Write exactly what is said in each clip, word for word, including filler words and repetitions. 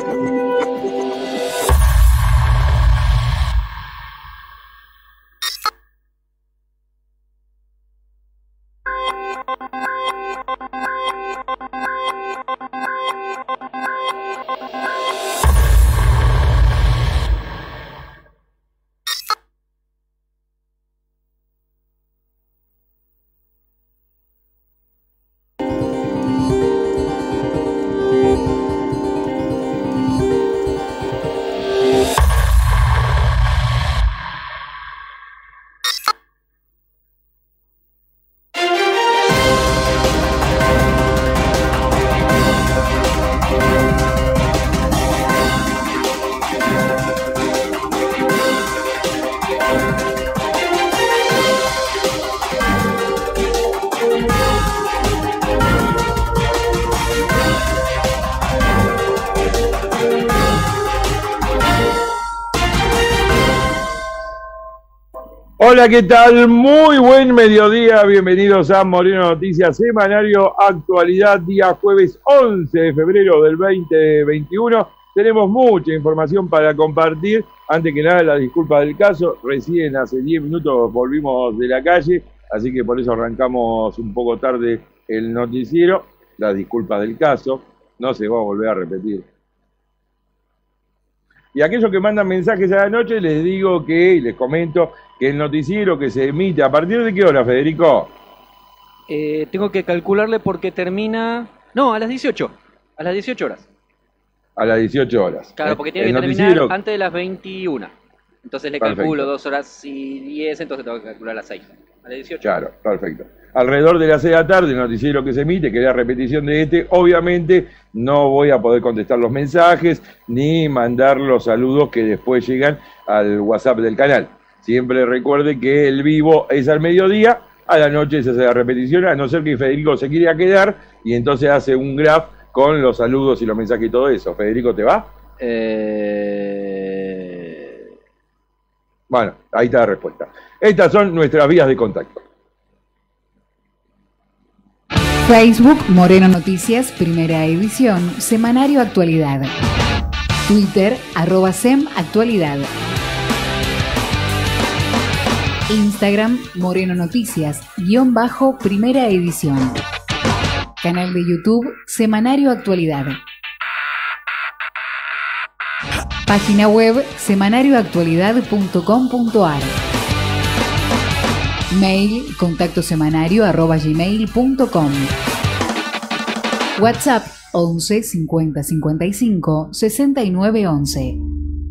Hola, ¿qué tal? Muy buen mediodía, bienvenidos a Moreno Noticias, semanario actualidad, día jueves once de febrero del veinte veintiuno. Tenemos mucha información para compartir. Antes que nada, la disculpa del caso, recién hace diez minutos volvimos de la calle, así que por eso arrancamos un poco tarde el noticiero. Las disculpas del caso, no se va a volver a repetir. Y a aquellos que mandan mensajes a la noche, les digo que, y les comento, que el noticiero que se emite, ¿a partir de qué hora, Federico? Eh, tengo que calcularle porque termina... No, a las dieciocho. A las dieciocho horas. A las dieciocho horas. Claro, porque tiene el que noticiero... terminar antes de las veintiuna. Entonces le Perfecto. calculo dos horas y diez, entonces tengo que calcular las seis. A las dieciocho. Claro, perfecto. Alrededor de las seis de la tarde, el noticiero que se emite, que es la repetición de este, obviamente no voy a poder contestar los mensajes ni mandar los saludos que después llegan al WhatsApp del canal. Siempre recuerde que el vivo es al mediodía, a la noche se hace la repetición, a no ser que Federico se quiera quedar y entonces hace un graph con los saludos y los mensajes y todo eso. ¿Federico, te va? Eh... Bueno, ahí está la respuesta. Estas son nuestras vías de contacto. Facebook Moreno Noticias, primera edición, semanario actualidad. Twitter, arroba sem actualidad. Instagram, Moreno Noticias, guión bajo, primera edición. Canal de YouTube, Semanario Actualidad. Página web, semanario actualidad punto com punto ar. Mail, contacto semanario arroba gmail punto com. WhatsApp, once cincuenta cincuenta y cinco sesenta y nueve once.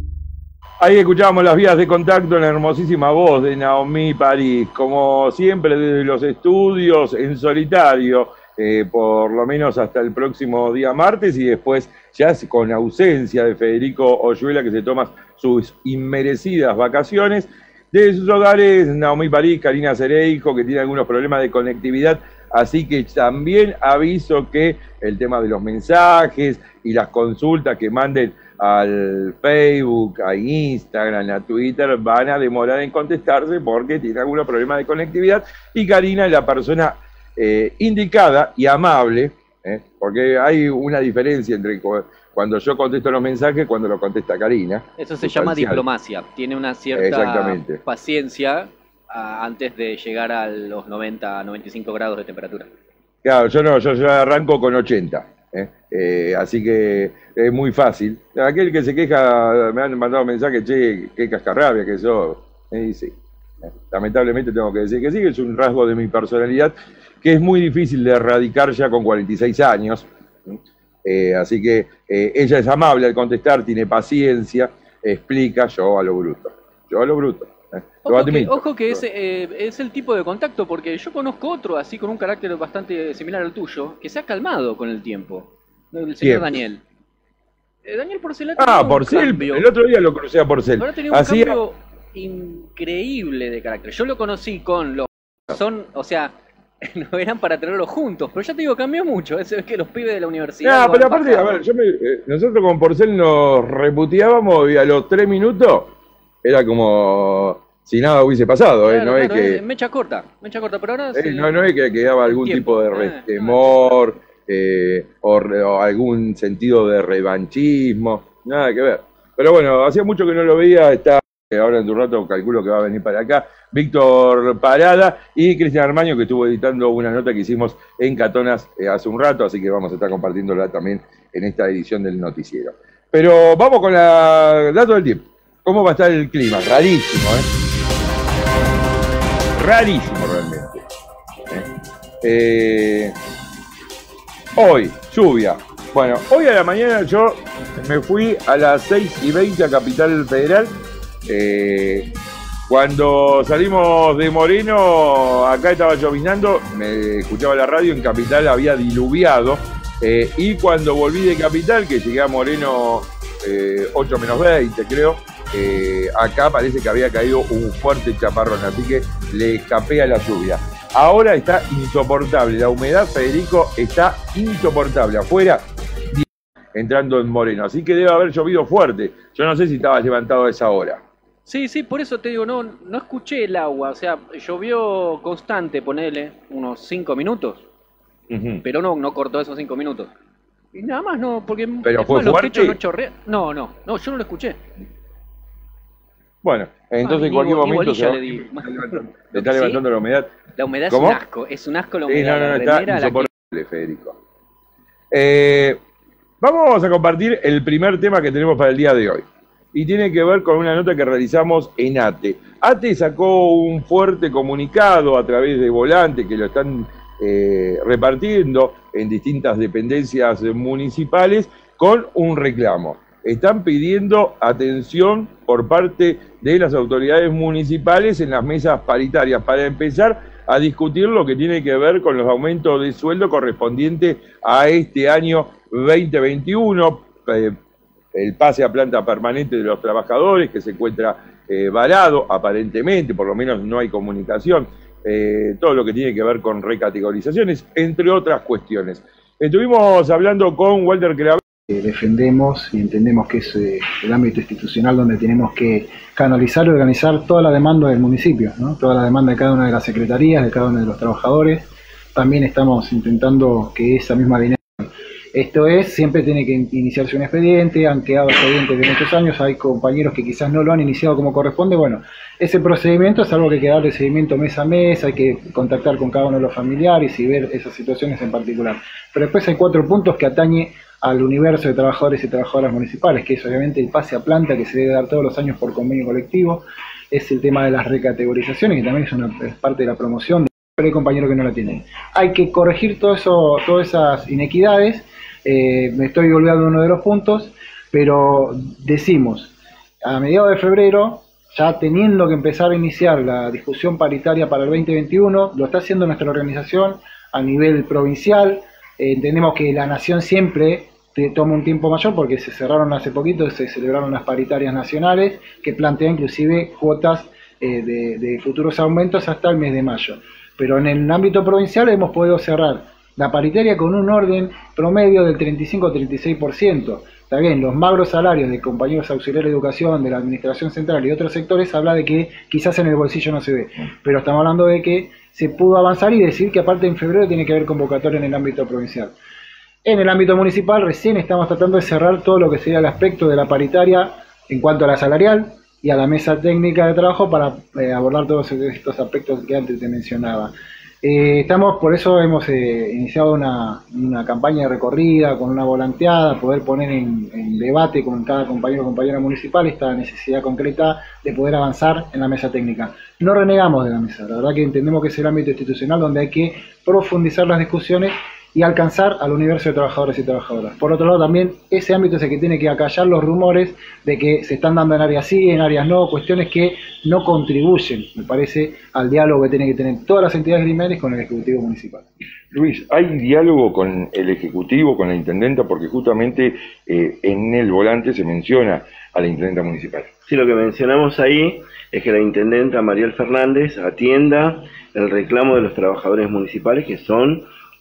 Ahí escuchamos las vías de contacto en la hermosísima voz de Naomi París, como siempre desde los estudios en solitario, eh, por lo menos hasta el próximo día martes y después ya con ausencia de Federico Oyuela, que se toma sus inmerecidas vacaciones. De sus hogares, Naomi París, Karina Cereijo, que tiene algunos problemas de conectividad, así que también aviso que el tema de los mensajes y las consultas que manden al Facebook, a Instagram, a Twitter, van a demorar en contestarse porque tiene algunos problemas de conectividad, y Karina es la persona eh, indicada y amable, ¿eh? Porque hay una diferencia entre cuando yo contesto los mensajes cuando lo contesta Karina. Eso se llama diplomacia. Tiene una cierta paciencia a, antes de llegar a los noventa, noventa y cinco grados de temperatura. Claro, yo no, yo ya arranco con ochenta. ¿eh? Eh, así que es muy fácil. Aquel que se queja, me han mandado mensajes, che, qué cascarrabia que eso. Y sí, eh, lamentablemente tengo que decir que sí, que es un rasgo de mi personalidad que es muy difícil de erradicar ya con cuarenta y seis años. Eh, así que eh, ella es amable al contestar, tiene paciencia, explica, yo a lo bruto. Yo a lo bruto. Eh, ojo, que, ojo que es, eh, es el tipo de contacto, porque yo conozco otro así con un carácter bastante similar al tuyo, que se ha calmado con el tiempo. El señor ¿Quién? Daniel. Eh, Daniel Porcel. Ah, Porcel. El otro día lo conocí a Porcel. Ahora tenía un Hacía... cambio increíble de carácter. Yo lo conocí con los... Son, o sea... no eran para tenerlos juntos, pero ya te digo, cambió mucho. Es que los pibes de la universidad. No, pero aparte, bajado. a ver, yo me, eh, nosotros con Porcel nos reputeábamos y a los tres minutos era como si nada hubiese pasado. Claro, eh, no claro, es que. Eh, mecha corta, mecha corta, pero ahora. Eh, sí, no, no es que quedaba algún tiempo. tipo de restemor, eh, o, o algún sentido de revanchismo, nada que ver. Pero bueno, hacía mucho que no lo veía, está ahora en un rato calculo que va a venir para acá, Víctor Parada y Cristian Armaño, que estuvo editando una nota que hicimos en Catonas eh, hace un rato, así que vamos a estar compartiéndola también en esta edición del noticiero. Pero vamos con la dato del tiempo. ¿Cómo va a estar el clima? Rarísimo, ¿eh? Rarísimo realmente. ¿eh? Eh, hoy, lluvia. Bueno, hoy a la mañana yo me fui a las seis y veinte a Capital Federal. Eh, cuando salimos de Moreno, acá estaba llovinando, me escuchaba la radio, en Capital había diluviado. Eh, y cuando volví de Capital, que llegué a Moreno eh, ocho menos veinte creo, eh, acá parece que había caído un fuerte chaparrón, así que le escapé a la lluvia. Ahora está insoportable, la humedad, Federico, está insoportable. Afuera, entrando en Moreno, así que debe haber llovido fuerte. Yo no sé si estabas levantado a esa hora. Sí, sí, por eso te digo, no, no escuché el agua, o sea, llovió constante, ponele, unos cinco minutos. Uh-huh. Pero no, no cortó esos cinco minutos. Y nada más no, porque ¿Pero fue más, fuerte? Los no, chorrea... no, no, no, yo no lo escuché. Bueno, entonces ah, en cualquier ni, momento ni se va... le, di. le está levantando ¿Sí? la humedad. La humedad ¿Cómo? es un asco, es un asco la humedad. Sí, no, no, no, la está insoportable, Federico. Eh, vamos a compartir el primer tema que tenemos para el día de hoy. Y tiene que ver con una nota que realizamos en ATE. ATE sacó un fuerte comunicado a través de Volante, que lo están Eh, repartiendo en distintas dependencias municipales con un reclamo. Están pidiendo atención por parte de las autoridades municipales en las mesas paritarias para empezar a discutir lo que tiene que ver con los aumentos de sueldo correspondientes a este año veinte veintiuno, eh, el pase a planta permanente de los trabajadores que se encuentra eh, varado aparentemente, por lo menos no hay comunicación. Eh, todo lo que tiene que ver con recategorizaciones, entre otras cuestiones. Estuvimos hablando con Walter Clavel. Eh, defendemos y entendemos que es eh, el ámbito institucional donde tenemos que canalizar y organizar toda la demanda del municipio, ¿no? Toda la demanda de cada una de las secretarías, de cada uno de los trabajadores. También estamos intentando que esa misma línea. Esto es, siempre tiene que iniciarse un expediente, han quedado expedientes de muchos años, hay compañeros que quizás no lo han iniciado como corresponde. Bueno, ese procedimiento es algo que hay que darle seguimiento mes a mes, hay que contactar con cada uno de los familiares y ver esas situaciones en particular. Pero después hay cuatro puntos que atañe al universo de trabajadores y trabajadoras municipales, que es obviamente el pase a planta que se debe dar todos los años por convenio colectivo, es el tema de las recategorizaciones, que también es, una, es parte de la promoción, pero hay compañeros que no la tienen. Hay que corregir todo eso, todas esas inequidades. Eh, me estoy olvidando uno de los puntos, pero decimos, a mediados de febrero, ya teniendo que empezar a iniciar la discusión paritaria para el veinte veintiuno, lo está haciendo nuestra organización a nivel provincial. Eh, entendemos que la nación siempre te toma un tiempo mayor porque se cerraron hace poquito, se celebraron las paritarias nacionales que plantean inclusive cuotas eh, de, de futuros aumentos hasta el mes de mayo. Pero en el ámbito provincial hemos podido cerrar la paritaria con un orden promedio del treinta y cinco a treinta y seis por ciento. Está bien, los magros salarios de compañeros auxiliares de educación, de la administración central y otros sectores habla de que quizás en el bolsillo no se ve. Pero estamos hablando de que se pudo avanzar y decir que aparte en febrero tiene que haber convocatoria en el ámbito provincial. En el ámbito municipal recién estamos tratando de cerrar todo lo que sería el aspecto de la paritaria en cuanto a la salarial y a la mesa técnica de trabajo para eh, abordar todos estos aspectos que antes te mencionaba. Eh, estamos, por eso hemos eh, iniciado una, una campaña de recorrida con una volanteada, poder poner en, en debate con cada compañero o compañera municipal esta necesidad concreta de poder avanzar en la mesa técnica. No renegamos de la mesa, la verdad que entendemos que es el ámbito institucional donde hay que profundizar las discusiones y alcanzar al universo de trabajadores y trabajadoras. Por otro lado, también ese ámbito es el que tiene que acallar los rumores de que se están dando en áreas sí, en áreas no, cuestiones que no contribuyen, me parece, al diálogo que tienen que tener todas las entidades gremiales con el Ejecutivo Municipal. Luis, ¿hay diálogo con el Ejecutivo, con la Intendenta? Porque justamente eh, en el volante se menciona a la Intendenta Municipal. Sí, lo que mencionamos ahí es que la Intendenta Mariel Fernández atienda el reclamo de los trabajadores municipales, que son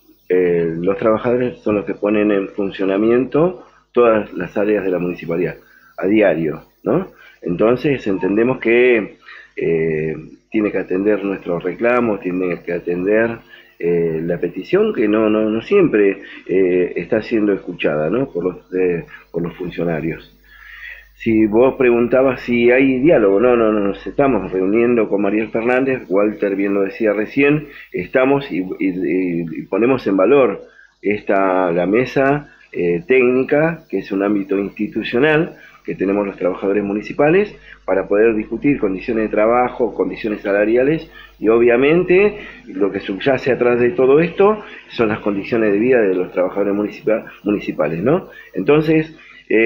Eh, los trabajadores son los que ponen en funcionamiento todas las áreas de la municipalidad a diario, ¿no? Entonces entendemos que eh, tiene que atender nuestros reclamos, tiene que atender eh, la petición que no, no, no siempre eh, está siendo escuchada, ¿no? por, los, eh, por los funcionarios. Si vos preguntabas si hay diálogo, no, no, no, nos estamos reuniendo con Mariel Fernández, Walter bien lo decía recién, estamos y, y, y ponemos en valor esta, la mesa eh, técnica, que es un ámbito institucional, que tenemos los trabajadores municipales, para poder discutir condiciones de trabajo, condiciones salariales, y obviamente lo que subyace atrás de todo esto son las condiciones de vida de los trabajadores municipal, municipales, ¿no? Entonces,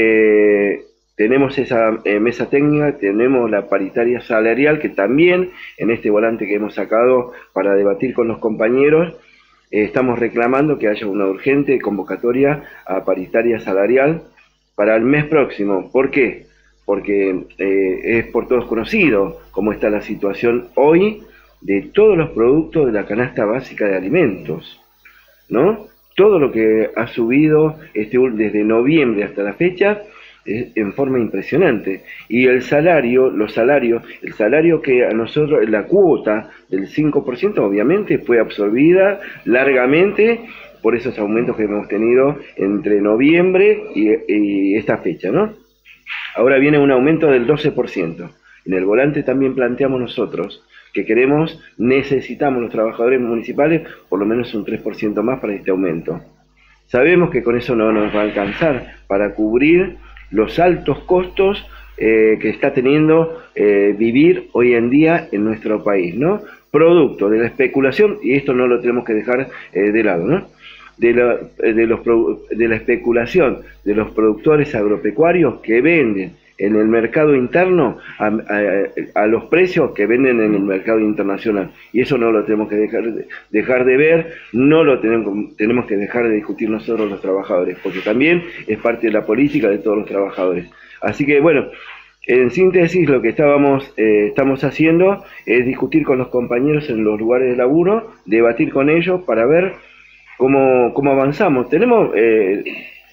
eh, tenemos esa eh, mesa técnica, tenemos la paritaria salarial, que también en este volante que hemos sacado para debatir con los compañeros, eh, estamos reclamando que haya una urgente convocatoria a paritaria salarial para el mes próximo. ¿Por qué? Porque eh, es por todos conocido cómo está la situación hoy de todos los productos de la canasta básica de alimentos, ¿no? Todo lo que ha subido este, desde noviembre hasta la fecha es en forma impresionante. Y el salario, los salarios, el salario que a nosotros, la cuota del cinco por ciento obviamente fue absorbida largamente por esos aumentos que hemos tenido entre noviembre y, y esta fecha, ¿no? Ahora viene un aumento del doce por ciento. En el volante también planteamos nosotros que queremos, necesitamos los trabajadores municipales por lo menos un tres por ciento más para este aumento. Sabemos que con eso no nos va a alcanzar para cubrir los altos costos eh, que está teniendo eh, vivir hoy en día en nuestro país, ¿no? Producto de la especulación, y esto no lo tenemos que dejar eh, de lado, ¿no? De la, de, los, de la especulación de los productores agropecuarios que venden en el mercado interno a, a, a los precios que venden en el mercado internacional. Y eso no lo tenemos que dejar de, dejar de ver, no lo tenemos, tenemos que dejar de discutir nosotros los trabajadores, porque también es parte de la política de todos los trabajadores. Así que bueno, en síntesis lo que estábamos eh, estamos haciendo es discutir con los compañeros en los lugares de laburo, debatir con ellos para ver cómo, cómo avanzamos. Tenemos... Eh,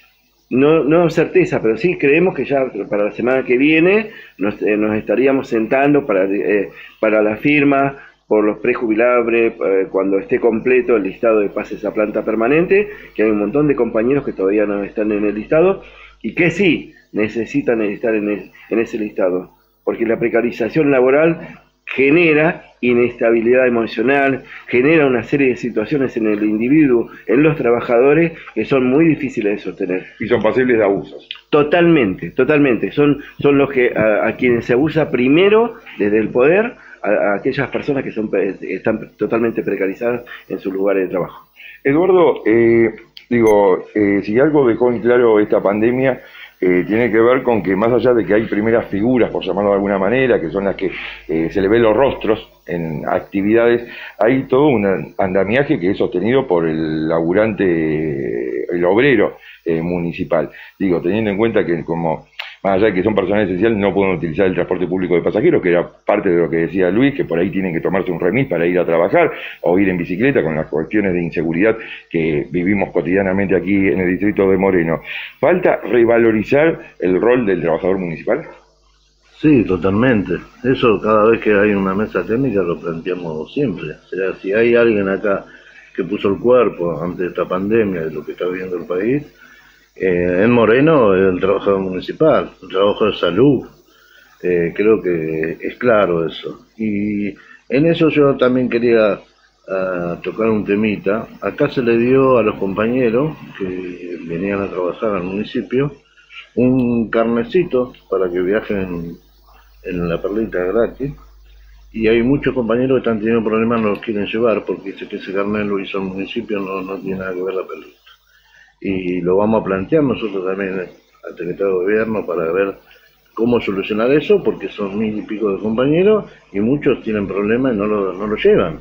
No, no certeza, pero sí creemos que ya para la semana que viene nos, eh, nos estaríamos sentando para, eh, para la firma por los prejubilables, eh, cuando esté completo el listado de pases a planta permanente, que hay un montón de compañeros que todavía no están en el listado y que sí necesitan estar en, el, en ese listado, porque la precarización laboral genera inestabilidad emocional, genera una serie de situaciones en el individuo, en los trabajadores, que son muy difíciles de sostener. Y son pasibles de abusos. Totalmente, totalmente. Son, son los que a, a quienes se abusa primero desde el poder, a, a aquellas personas que son, están totalmente precarizadas en sus lugares de trabajo. Eduardo, eh, digo, eh, si algo dejó en claro esta pandemia, Eh, tiene que ver con que más allá de que hay primeras figuras, por llamarlo de alguna manera, que son las que eh, se le ven los rostros en actividades, hay todo un andamiaje que es sostenido por el laburante, el obrero eh, municipal. Digo, teniendo en cuenta que como más allá de que son personal esencial, no pueden utilizar el transporte público de pasajeros, que era parte de lo que decía Luis, que por ahí tienen que tomarse un remis para ir a trabajar, o ir en bicicleta con las cuestiones de inseguridad que vivimos cotidianamente aquí en el distrito de Moreno. ¿Falta revalorizar el rol del trabajador municipal? Sí, totalmente. Eso cada vez que hay una mesa técnica lo planteamos siempre. O sea, si hay alguien acá que puso el cuerpo ante esta pandemia de lo que está viviendo el país, Eh, en Moreno, el trabajador municipal, el trabajo de salud, eh, creo que es claro eso. Y en eso yo también quería uh, tocar un temita. Acá se le dio a los compañeros que venían a trabajar al municipio un carnecito para que viajen en la perlita gratis. Y hay muchos compañeros que están teniendo problemas, no los quieren llevar porque dice que ese carnet lo hizo el municipio, no, no tiene nada que ver la perlita. Y lo vamos a plantear nosotros también al secretario de gobierno para ver cómo solucionar eso, porque son mil y pico de compañeros y muchos tienen problemas y no lo, no lo llevan.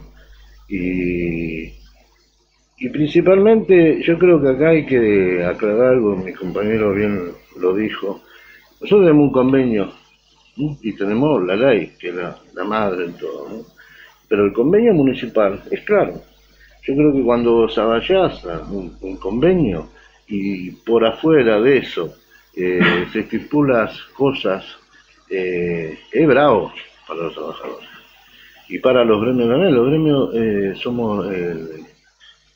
Y, y principalmente yo creo que acá hay que aclarar algo, mi compañero bien lo dijo. Nosotros tenemos un convenio, ¿sí? Y tenemos la ley, que es la, la madre de todo, ¿no? Pero el convenio municipal es claro. Yo creo que cuando se avallaza un, un convenio y por afuera de eso eh, se estipulan cosas, eh, es bravo para los trabajadores. Y para los gremios también, los gremios eh, somos el,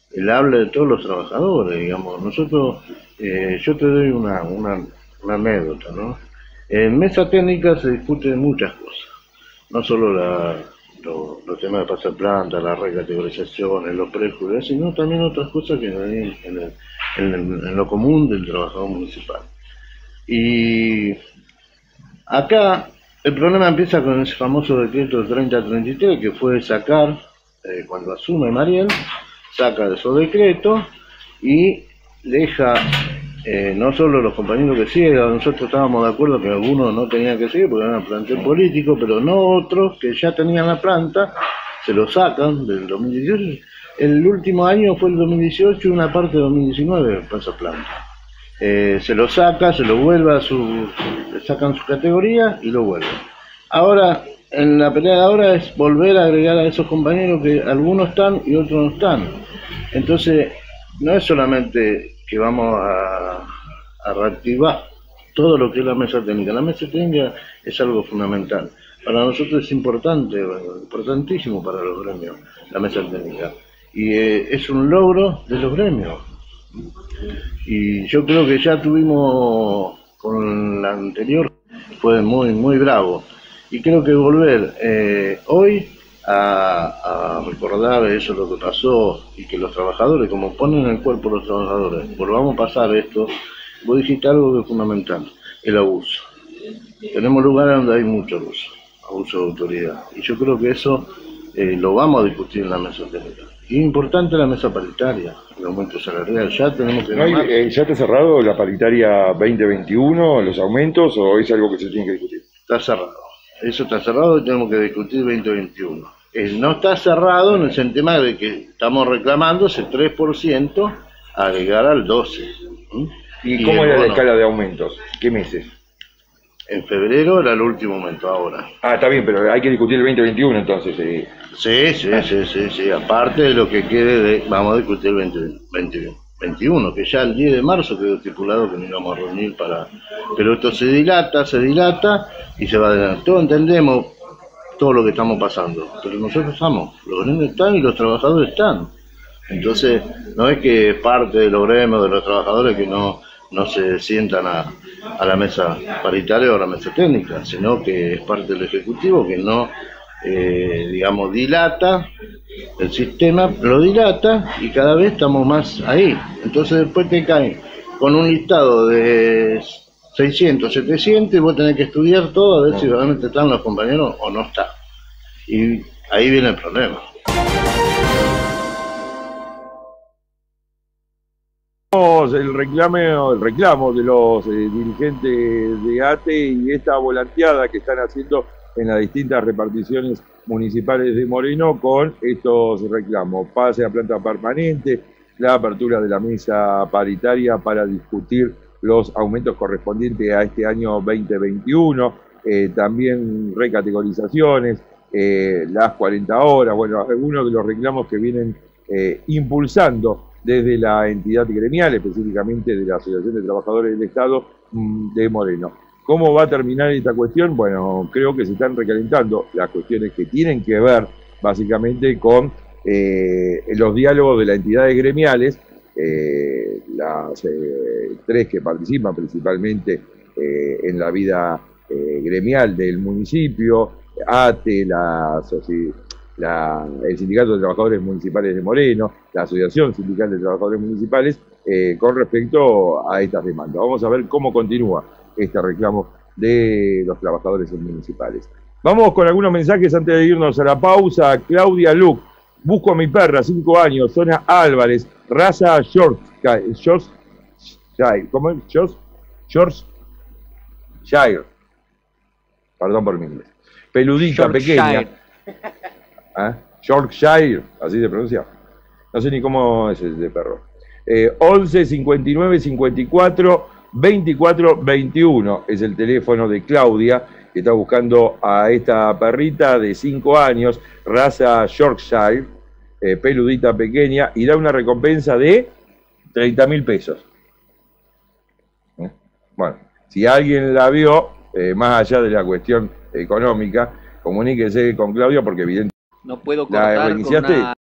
el habla de todos los trabajadores, digamos. Nosotros, eh, yo te doy una, una, una anécdota, ¿no? En mesa técnica se discuten muchas cosas, no solo la, lo, los temas de pase planta, las recategorizaciones, los prejuicios, sino también otras cosas que hay en, el, en, el, en lo común del trabajador municipal. Y acá el problema empieza con ese famoso decreto treinta treinta y tres, que fue sacar, eh, cuando asume Mariel, saca de esos decretos y deja, eh, no solo los compañeros que siguen, nosotros estábamos de acuerdo que algunos no tenían que seguir porque eran plantel político, pero no otros que ya tenían la planta, se lo sacan del dos mil dieciocho. El último año fue el dos mil dieciocho y una parte de dos mil diecinueve para esa planta. Eh, se lo saca, se lo vuelve a su, le sacan su categoría y lo vuelven. Ahora, en la pelea de ahora es volver a agregar a esos compañeros que algunos están y otros no están. Entonces, no es solamente que vamos a, a reactivar todo lo que es la mesa técnica. La mesa técnica es algo fundamental. Para nosotros es importante, importantísimo para los gremios, la mesa técnica. Y eh, es un logro de los gremios. Y yo creo que ya tuvimos con la anterior, fue muy muy bravo, y creo que volver eh, hoy a, a recordar eso, lo que pasó, y que los trabajadores, como ponen en el cuerpo los trabajadores, volvamos a pasar esto. Vos dijiste algo que es fundamental, el abuso. Tenemos lugares donde hay mucho abuso, abuso de autoridad, y yo creo que eso eh, lo vamos a discutir en la mesa técnica. Y es importante la mesa paritaria, el aumento salarial. Ya tenemos que... ¿No hay, eh, ¿Ya está cerrado la paritaria veinte veintiuno, los aumentos, o es algo que se tiene que discutir? Está cerrado. Eso está cerrado y tenemos que discutir veinte veintiuno. Eh, no está cerrado en el tema de que estamos reclamando ese tres por ciento a llegar al doce por ciento. ¿Mm? ¿Y, ¿Y cómo era la escala de aumentos? ¿Qué meses? En febrero era el último momento, ahora. Ah, está bien, pero hay que discutir el veinte veintiuno entonces. Eh. Sí, sí, sí, sí, sí. Aparte de lo que quede, de, vamos a discutir el veinte veintiuno, que ya el diez de marzo quedó estipulado que nos íbamos a reunir para... Pero esto se dilata, se dilata y se va adelante. Todos entendemos todo lo que estamos pasando, pero nosotros estamos, los gremios están y los trabajadores están. Entonces, no es que parte de los gremios, de los trabajadores que no... no se sientan a, a la mesa paritaria o a la mesa técnica, sino que es parte del Ejecutivo que no, eh, digamos, dilata el sistema, lo dilata y cada vez estamos más ahí. Entonces después te caen con un listado de seiscientos, setecientos y vos tenés que estudiar todo a ver si realmente están los compañeros o no están. Y ahí viene el problema. El reclamo, el reclamo de los eh, dirigentes de A T E y esta volanteada que están haciendo en las distintas reparticiones municipales de Moreno con estos reclamos. Pase a planta permanente, la apertura de la mesa paritaria para discutir los aumentos correspondientes a este año veinte veintiuno, eh, también recategorizaciones, eh, las cuarenta horas, bueno, algunos de los reclamos que vienen eh, impulsando desde la entidad gremial, específicamente de la Asociación de Trabajadores del Estado de Moreno. ¿Cómo va a terminar esta cuestión? Bueno, creo que se están recalentando las cuestiones que tienen que ver básicamente con eh, los diálogos de las entidades gremiales, eh, las eh, tres que participan principalmente eh, en la vida eh, gremial del municipio, A T E, la sociedad, La, el Sindicato de Trabajadores Municipales de Moreno, la Asociación Sindical de Trabajadores Municipales, eh, con respecto a estas demandas. Vamos a ver cómo continúa este reclamo de los trabajadores municipales. Vamos con algunos mensajes antes de irnos a la pausa. Claudia Luc, busco a mi perra, cinco años, zona Álvarez, raza Yorkshire, Yorkshire, ¿cómo es? Yorkshire, perdón por mi inglés, peludita, Yorkshire. Pequeña. ¿Ah? Yorkshire, así se pronuncia. No sé ni cómo es ese perro. Eh, once cincuenta y nueve cincuenta y cuatro veinticuatro veintiuno es el teléfono de Claudia, que está buscando a esta perrita de cinco años, raza Yorkshire, eh, peludita pequeña, y da una recompensa de treinta mil pesos. ¿Eh? Bueno, si alguien la vio, eh, más allá de la cuestión económica, comuníquese con Claudia porque evidentemente... No puedo cortar con una...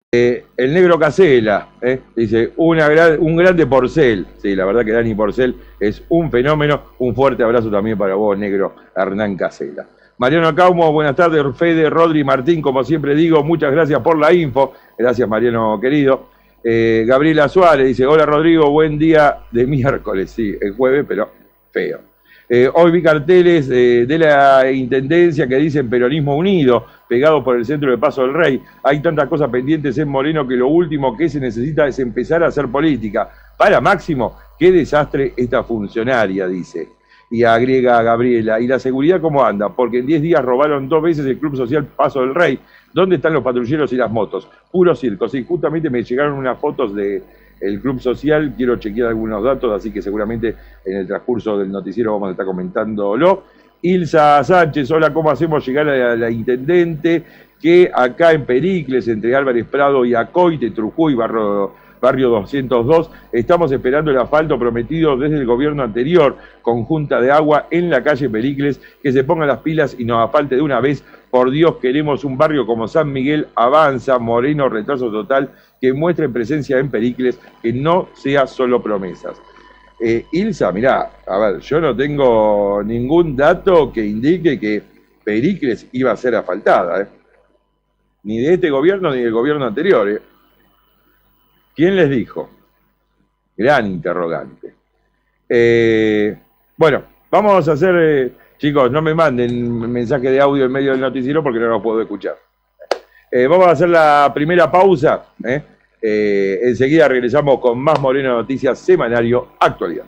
Eh, el negro Casela, eh, dice, una gran, un grande Porcel. Sí, la verdad que Dani Porcel es un fenómeno. Un fuerte abrazo también para vos, negro Hernán Casela. Mariano Caumo, buenas tardes. Fede, Rodri, Martín, como siempre digo, muchas gracias por la info. Gracias, Mariano querido. Eh, Gabriela Suárez dice, hola Rodrigo, buen día de miércoles. Sí, el jueves, pero feo. Eh, hoy vi carteles eh, de la Intendencia que dicen Peronismo Unido, pegados por el centro de Paso del Rey. Hay tantas cosas pendientes en Moreno que lo último que se necesita es empezar a hacer política. Para Máximo, qué desastre esta funcionaria, dice. Y agrega Gabriela, ¿y la seguridad cómo anda? Porque en diez días robaron dos veces el Club Social Paso del Rey. ¿Dónde están los patrulleros y las motos? Puro circo. Sí, justamente me llegaron unas fotos de el Club Social, quiero chequear algunos datos, así que seguramente en el transcurso del noticiero vamos a estar comentándolo. Ilsa Sánchez, hola, ¿cómo hacemos llegar a la, a la Intendente? Que acá en Pericles, entre Álvarez Prado y Acoite, Trujuy, barrio, barrio doscientos dos, estamos esperando el asfalto prometido desde el gobierno anterior, conjunta de agua en la calle Pericles, que se pongan las pilas y nos asfalte de una vez. Por Dios, queremos un barrio como San Miguel, Avanza, Moreno, retraso total, que muestre presencia en Pericles, que no sea solo promesas. Eh, Ilsa, mirá, a ver, yo no tengo ningún dato que indique que Pericles iba a ser asfaltada, ¿eh? Ni de este gobierno ni del gobierno anterior, ¿eh? ¿Quién les dijo? Gran interrogante. Eh, bueno, vamos a hacer... Eh, chicos, no me manden mensaje de audio en medio del noticiero porque no lo puedo escuchar. Eh, vamos a hacer la primera pausa. ¿eh? Eh, enseguida regresamos con más Moreno Noticias, Semanario Actualidad.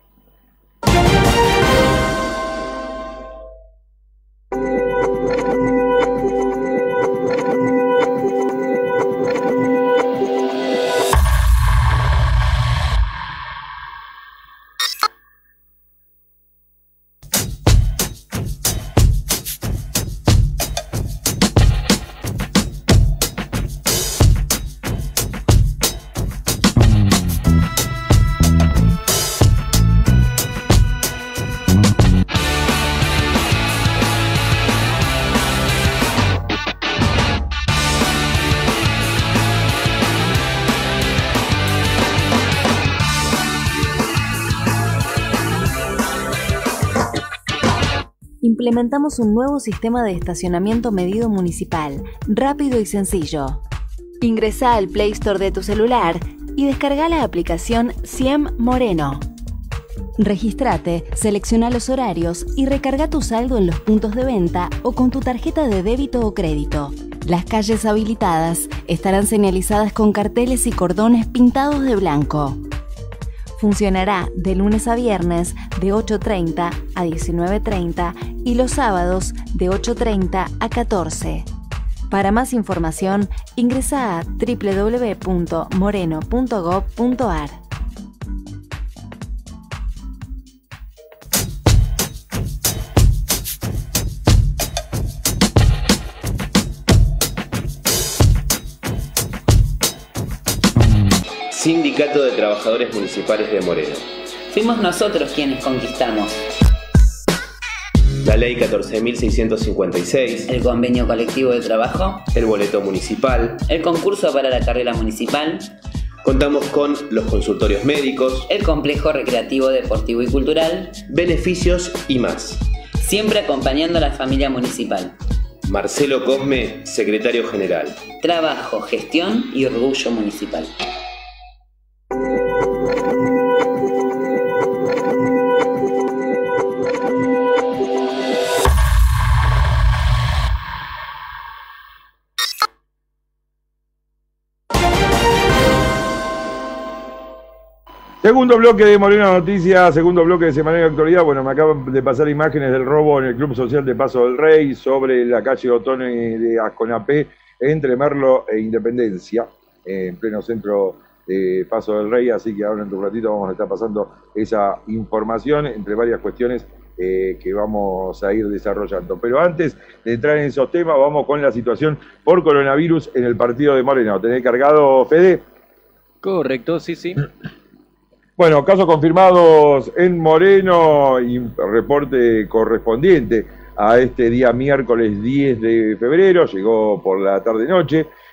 Implementamos un nuevo sistema de estacionamiento medido municipal, rápido y sencillo. Ingresá al Play Store de tu celular y descarga la aplicación Siem Moreno. Regístrate, selecciona los horarios y recarga tu saldo en los puntos de venta o con tu tarjeta de débito o crédito. Las calles habilitadas estarán señalizadas con carteles y cordones pintados de blanco. Funcionará de lunes a viernes de ocho treinta a diecinueve treinta y los sábados de ocho treinta a catorce. Para más información, ingresa a doble u doble u doble u punto moreno punto gob punto ar. Sindicato de Trabajadores Municipales de Moreno. Fuimos nosotros quienes conquistamos la Ley catorce mil seiscientos cincuenta y seis, el Convenio Colectivo de Trabajo, el Boleto Municipal, el concurso para la carrera municipal. Contamos con los consultorios médicos, el complejo recreativo, deportivo y cultural, beneficios y más. Siempre acompañando a la familia municipal. Marcelo Cosme, secretario general. Trabajo, gestión y orgullo municipal. Segundo bloque de Moreno Noticias, segundo bloque de Semanario Actualidad. Bueno, me acaban de pasar imágenes del robo en el Club Social de Paso del Rey sobre la calle Otone de Asconapé, entre Merlo e Independencia, en pleno centro de Paso del Rey. Así que ahora en un ratito vamos a estar pasando esa información entre varias cuestiones eh, que vamos a ir desarrollando. Pero antes de entrar en esos temas, vamos con la situación por coronavirus en el partido de Moreno. ¿Tenés cargado, Fede? Correcto, sí, sí. Bueno, casos confirmados en Moreno y reporte correspondiente a este día miércoles diez de febrero, llegó por la tarde-noche.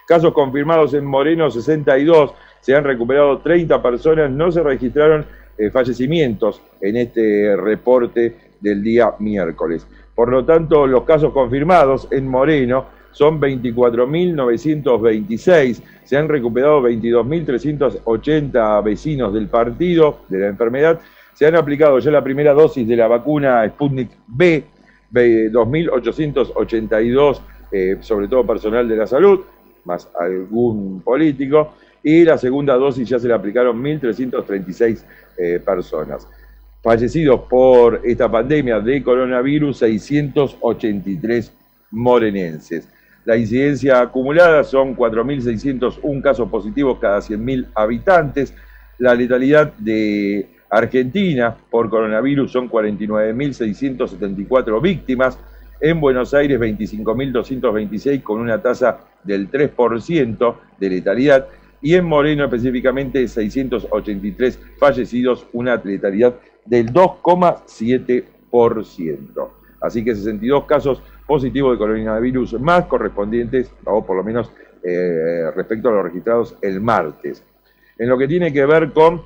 Casos confirmados en Moreno, sesenta y dos. Se han recuperado treinta personas. No se registraron eh, fallecimientos en este reporte del día miércoles. Por lo tanto, los casos confirmados en Moreno son veinticuatro mil novecientos veintiséis. Se han recuperado veintidós mil trescientos ochenta vecinos del partido de la enfermedad. Se han aplicado ya la primera dosis de la vacuna Sputnik B, dos mil ochocientos ochenta y dos, eh, sobre todo personal de la salud, más algún político, y la segunda dosis ya se le aplicaron mil trescientos treinta y seis eh, personas. Fallecidos por esta pandemia de coronavirus, seiscientos ochenta y tres morenenses. La incidencia acumulada son cuatro mil seiscientos uno casos positivos cada cien mil habitantes. La letalidad de Argentina por coronavirus son cuarenta y nueve mil seiscientos setenta y cuatro víctimas. En Buenos Aires veinticinco mil doscientos veintiséis con una tasa del tres por ciento de letalidad. Y en Moreno específicamente seiscientos ochenta y tres fallecidos, una letalidad del dos coma siete por ciento. Así que sesenta y dos casos positivos de coronavirus más correspondientes, o por lo menos eh, respecto a los registrados el martes. En lo que tiene que ver con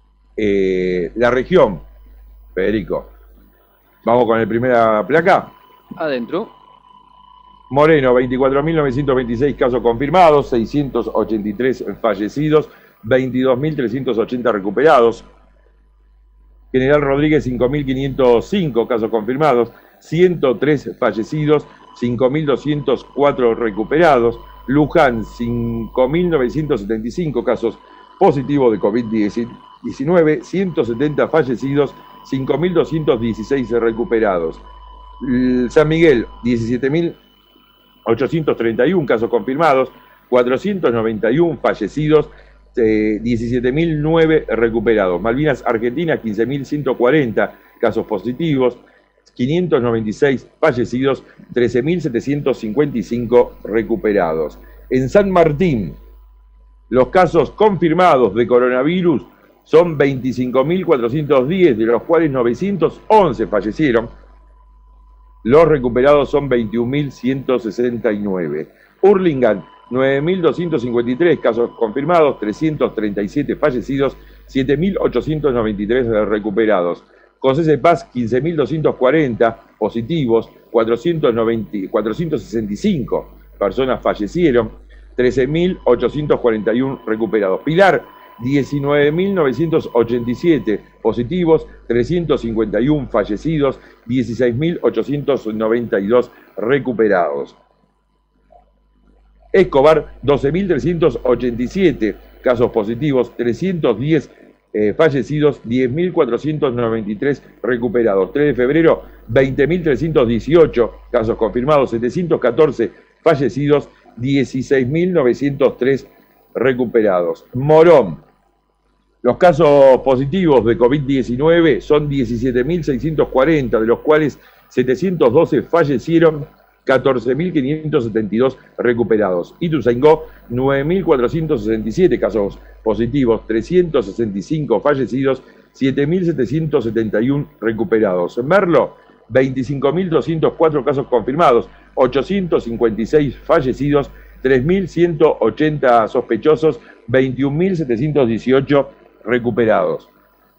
eh, la región, Federico, vamos con el primera placa. Adentro. Moreno, veinticuatro mil novecientos veintiséis casos confirmados, seiscientos ochenta y tres fallecidos, veintidós mil trescientos ochenta recuperados. General Rodríguez, cinco mil quinientos cinco casos confirmados, ciento tres fallecidos, cinco mil doscientos cuatro recuperados. Luján, cinco mil novecientos setenta y cinco casos positivos de COVID diecinueve, ciento setenta fallecidos, cinco mil doscientos dieciséis recuperados. San Miguel, diecisiete mil ochocientos treinta y uno casos confirmados, cuatrocientos noventa y uno fallecidos, eh, diecisiete mil nueve recuperados. Malvinas Argentina, quince mil ciento cuarenta casos positivos, quinientos noventa y seis fallecidos, trece mil setecientos cincuenta y cinco recuperados. En San Martín, los casos confirmados de coronavirus son veinticinco mil cuatrocientos diez, de los cuales novecientos once fallecieron. Los recuperados son veintiún mil ciento sesenta y nueve. Hurlingham, nueve mil doscientos cincuenta y tres casos confirmados, trescientos treinta y siete fallecidos, siete mil ochocientos noventa y tres recuperados. José Cepaz, quince mil doscientos cuarenta positivos, cuatrocientos noventa, cuatrocientos sesenta y cinco personas fallecieron, trece mil ochocientos cuarenta y uno recuperados. Pilar, diecinueve mil novecientos ochenta y siete positivos, trescientos cincuenta y uno fallecidos, dieciséis mil ochocientos noventa y dos recuperados. Escobar, doce mil trescientos ochenta y siete casos positivos, trescientos diez eh, fallecidos, diez mil cuatrocientos noventa y tres recuperados. tres de febrero, veinte mil trescientos dieciocho casos confirmados, setecientos catorce fallecidos, dieciséis mil novecientos tres recuperados. Morón, los casos positivos de COVID diecinueve son diecisiete mil seiscientos cuarenta, de los cuales setecientos doce fallecieron, catorce mil quinientos setenta y dos recuperados. Ituzaingó, nueve mil cuatrocientos sesenta y siete casos positivos, trescientos sesenta y cinco fallecidos, siete mil setecientos setenta y uno recuperados. Merlo, veinticinco mil doscientos cuatro casos confirmados, ochocientos cincuenta y seis fallecidos, tres mil ciento ochenta sospechosos, veintiún mil setecientos dieciocho recuperados.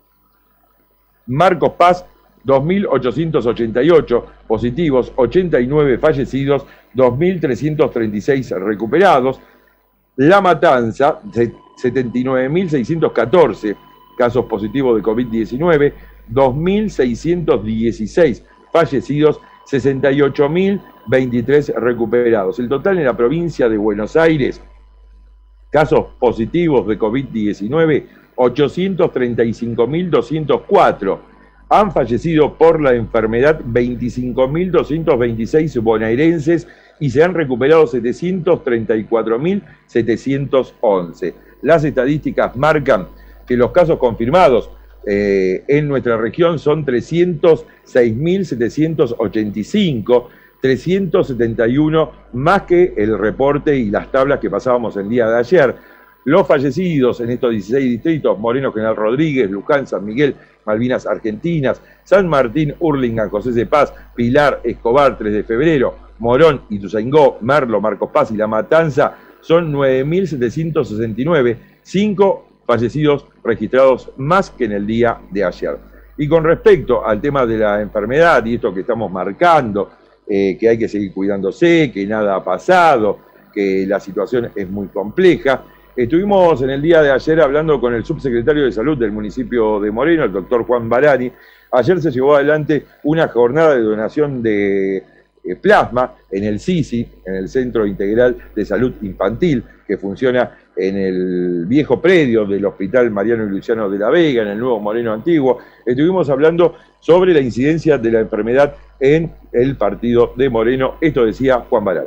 Marcos Paz, dos mil ochocientos ochenta y ocho positivos, ochenta y nueve fallecidos, dos mil trescientos treinta y seis recuperados. La Matanza, setenta y nueve mil seiscientos catorce casos positivos de COVID diecinueve, dos mil seiscientos dieciséis fallecidos, sesenta y ocho mil veintitrés recuperados. El total en la provincia de Buenos Aires, casos positivos de COVID diecinueve, ochocientos treinta y cinco mil doscientos cuatro. Han fallecido por la enfermedad veinticinco mil doscientos veintiséis bonaerenses y se han recuperado setecientos treinta y cuatro mil setecientos once. Las estadísticas marcan que los casos confirmados eh, en nuestra región son trescientos seis mil setecientos ochenta y cinco, trescientos setenta y uno más que el reporte y las tablas que pasábamos el día de ayer. Los fallecidos en estos dieciséis distritos, Moreno, General Rodríguez, Luján, San Miguel, Malvinas Argentinas, San Martín, Hurlingham, José Cepaz, Pilar, Escobar, tres de febrero, Morón, Ituzaingó, Merlo, Marcos Paz y La Matanza, son nueve mil setecientos sesenta y nueve, cinco fallecidos registrados más que en el día de ayer. Y con respecto al tema de la enfermedad y esto que estamos marcando, eh, que hay que seguir cuidándose, que nada ha pasado, que la situación es muy compleja, estuvimos en el día de ayer hablando con el subsecretario de Salud del municipio de Moreno, el doctor Juan Barani. Ayer se llevó adelante una jornada de donación de eh, plasma en el C I S I, en el Centro Integral de Salud Infantil, que funciona en el viejo predio del Hospital Mariano y Luciano de la Vega, en el nuevo Moreno Antiguo. Estuvimos hablando sobre la incidencia de la enfermedad en el partido de Moreno. Esto decía Juan Barani.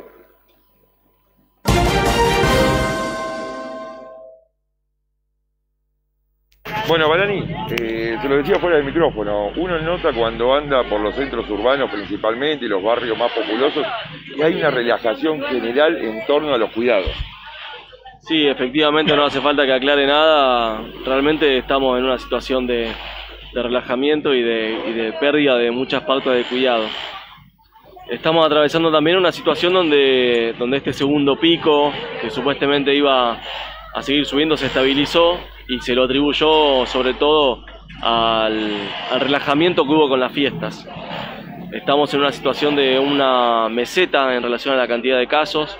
Bueno, Barani, eh, se lo decía fuera del micrófono, uno nota cuando anda por los centros urbanos principalmente y los barrios más populosos que hay una relajación general en torno a los cuidados. Sí, efectivamente no hace falta que aclare nada, realmente estamos en una situación de, de relajamiento y de, y de pérdida de muchas pautas de cuidado. Estamos atravesando también una situación donde, donde este segundo pico, que supuestamente iba a seguir subiendo, se estabilizó y se lo atribuyó sobre todo al, al relajamiento que hubo con las fiestas. Estamos en una situación de una meseta en relación a la cantidad de casos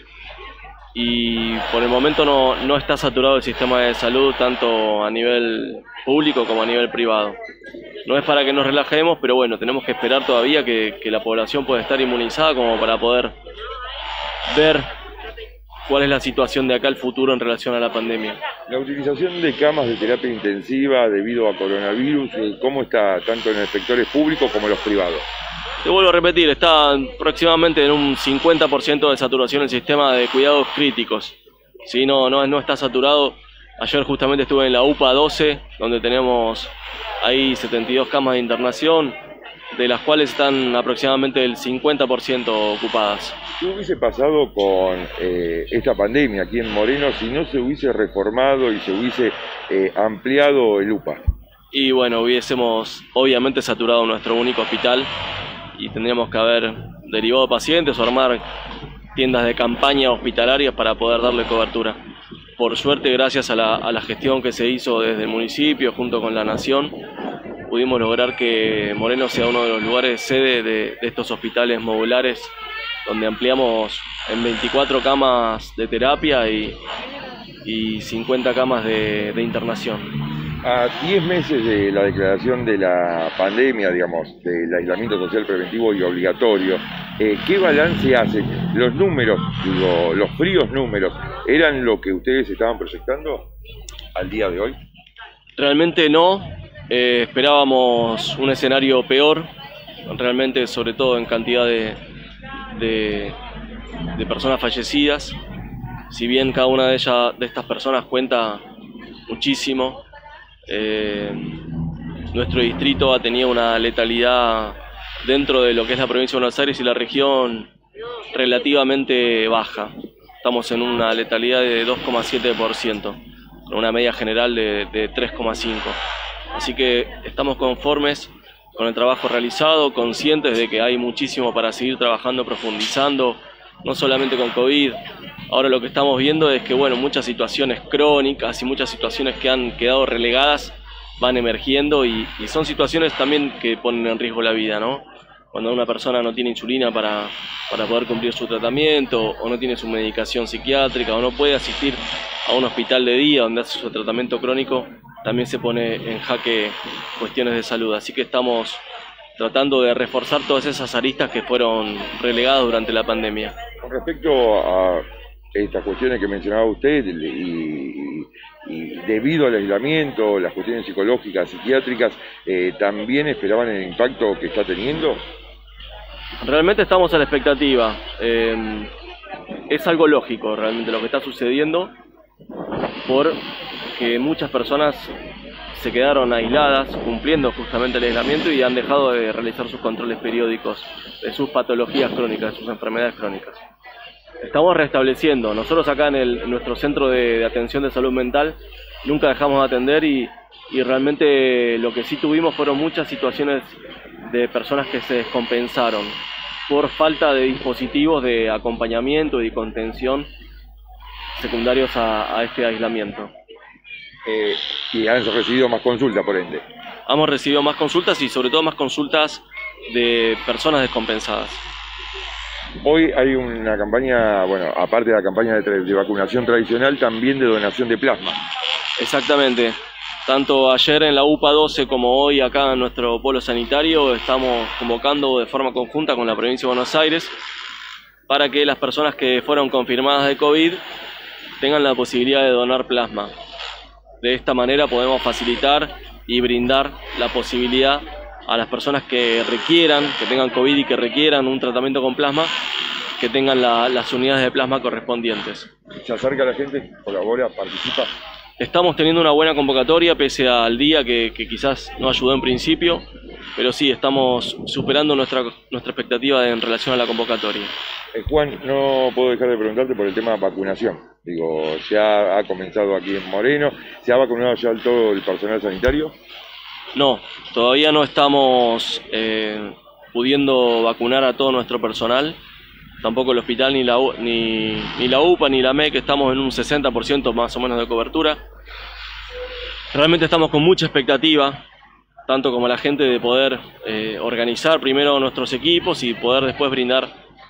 y por el momento no, no está saturado el sistema de salud tanto a nivel público como a nivel privado. No es para que nos relajemos, pero bueno, tenemos que esperar todavía que, que la población pueda estar inmunizada como para poder ver cuál es la situación de acá al futuro en relación a la pandemia. La utilización de camas de terapia intensiva debido a coronavirus, ¿cómo está tanto en los sectores públicos como en los privados? Te vuelvo a repetir, está aproximadamente en un cincuenta por ciento de saturación el sistema de cuidados críticos. ¿Sí? No, no, no está saturado. Ayer justamente estuve en la U P A doce, donde tenemos ahí setenta y dos camas de internación, de las cuales están aproximadamente el cincuenta por ciento ocupadas. ¿Qué hubiese pasado con eh, esta pandemia aquí en Moreno si no se hubiese reformado y se hubiese eh, ampliado el U P A? Y bueno, hubiésemos obviamente saturado nuestro único hospital y tendríamos que haber derivado pacientes o armar tiendas de campaña hospitalarias para poder darle cobertura. Por suerte, gracias a la, a la gestión que se hizo desde el municipio junto con la Nación, pudimos lograr que Moreno sea uno de los lugares sede de, de estos hospitales modulares, donde ampliamos en veinticuatro camas de terapia y, y cincuenta camas de, de internación. A diez meses de la declaración de la pandemia, digamos, del aislamiento social preventivo y obligatorio, eh, ¿qué balance hacen? ¿Los números, digo, los fríos números, eran lo que ustedes estaban proyectando al día de hoy? Realmente no, eh, esperábamos un escenario peor, realmente sobre todo en cantidad de, de, de personas fallecidas. Si bien cada una de, ellas, de estas personas cuenta muchísimo, Eh, nuestro distrito ha tenido una letalidad dentro de lo que es la provincia de Buenos Aires y la región relativamente baja. Estamos en una letalidad de dos coma siete por ciento, con una media general de, de tres coma cinco por ciento. Así que estamos conformes con el trabajo realizado, conscientes de que hay muchísimo para seguir trabajando, profundizando, no solamente con COVID. Ahora lo que estamos viendo es que bueno, muchas situaciones crónicas y muchas situaciones que han quedado relegadas van emergiendo y, y son situaciones también que ponen en riesgo la vida, ¿no? Cuando una persona no tiene insulina para, para poder cumplir su tratamiento, o no tiene su medicación psiquiátrica, o no puede asistir a un hospital de día donde hace su tratamiento crónico, también se pone en jaque cuestiones de salud. Así que estamos tratando de reforzar todas esas aristas que fueron relegadas durante la pandemia. Con respecto a estas cuestiones que mencionaba usted y, y, y debido al aislamiento, las cuestiones psicológicas, psiquiátricas, eh, ¿también esperaban el impacto que está teniendo? Realmente estamos a la expectativa. Eh, es algo lógico realmente lo que está sucediendo, porque muchas personas se quedaron aisladas cumpliendo justamente el aislamiento y han dejado de realizar sus controles periódicos de sus patologías crónicas, de sus enfermedades crónicas. Estamos restableciendo. Nosotros acá en, el, en nuestro centro de, de atención de salud mental nunca dejamos de atender y, y realmente lo que sí tuvimos fueron muchas situaciones de personas que se descompensaron por falta de dispositivos de acompañamiento y contención secundarios a, a este aislamiento. Eh, y han recibido más consultas, por ende. Hemos recibido más consultas y sobre todo más consultas de personas descompensadas. Hoy hay una campaña, bueno, aparte de la campaña de, de vacunación tradicional, también de donación de plasma. Exactamente. Tanto ayer en la U P A doce como hoy acá en nuestro polo sanitario estamos convocando de forma conjunta con la provincia de Buenos Aires para que las personas que fueron confirmadas de COVID tengan la posibilidad de donar plasma. De esta manera podemos facilitar y brindar la posibilidad a las personas que requieran, que tengan COVID y que requieran un tratamiento con plasma, que tengan la, las unidades de plasma correspondientes. ¿Se acerca la gente? ¿Colabora? ¿Participa? Estamos teniendo una buena convocatoria, pese al día que, que quizás no ayudó en principio, pero sí, estamos superando nuestra, nuestra expectativa en relación a la convocatoria. Eh, Juan, no puedo dejar de preguntarte por el tema de vacunación. Digo, ya ha comenzado aquí en Moreno, ¿se ha vacunado ya todo el personal sanitario? No, todavía no estamos eh, pudiendo vacunar a todo nuestro personal, tampoco el hospital, ni la, U, ni, ni la U P A, ni la M E C, estamos en un sesenta por ciento más o menos de cobertura. Realmente estamos con mucha expectativa, tanto como la gente, de poder eh, organizar primero nuestros equipos y poder después brindar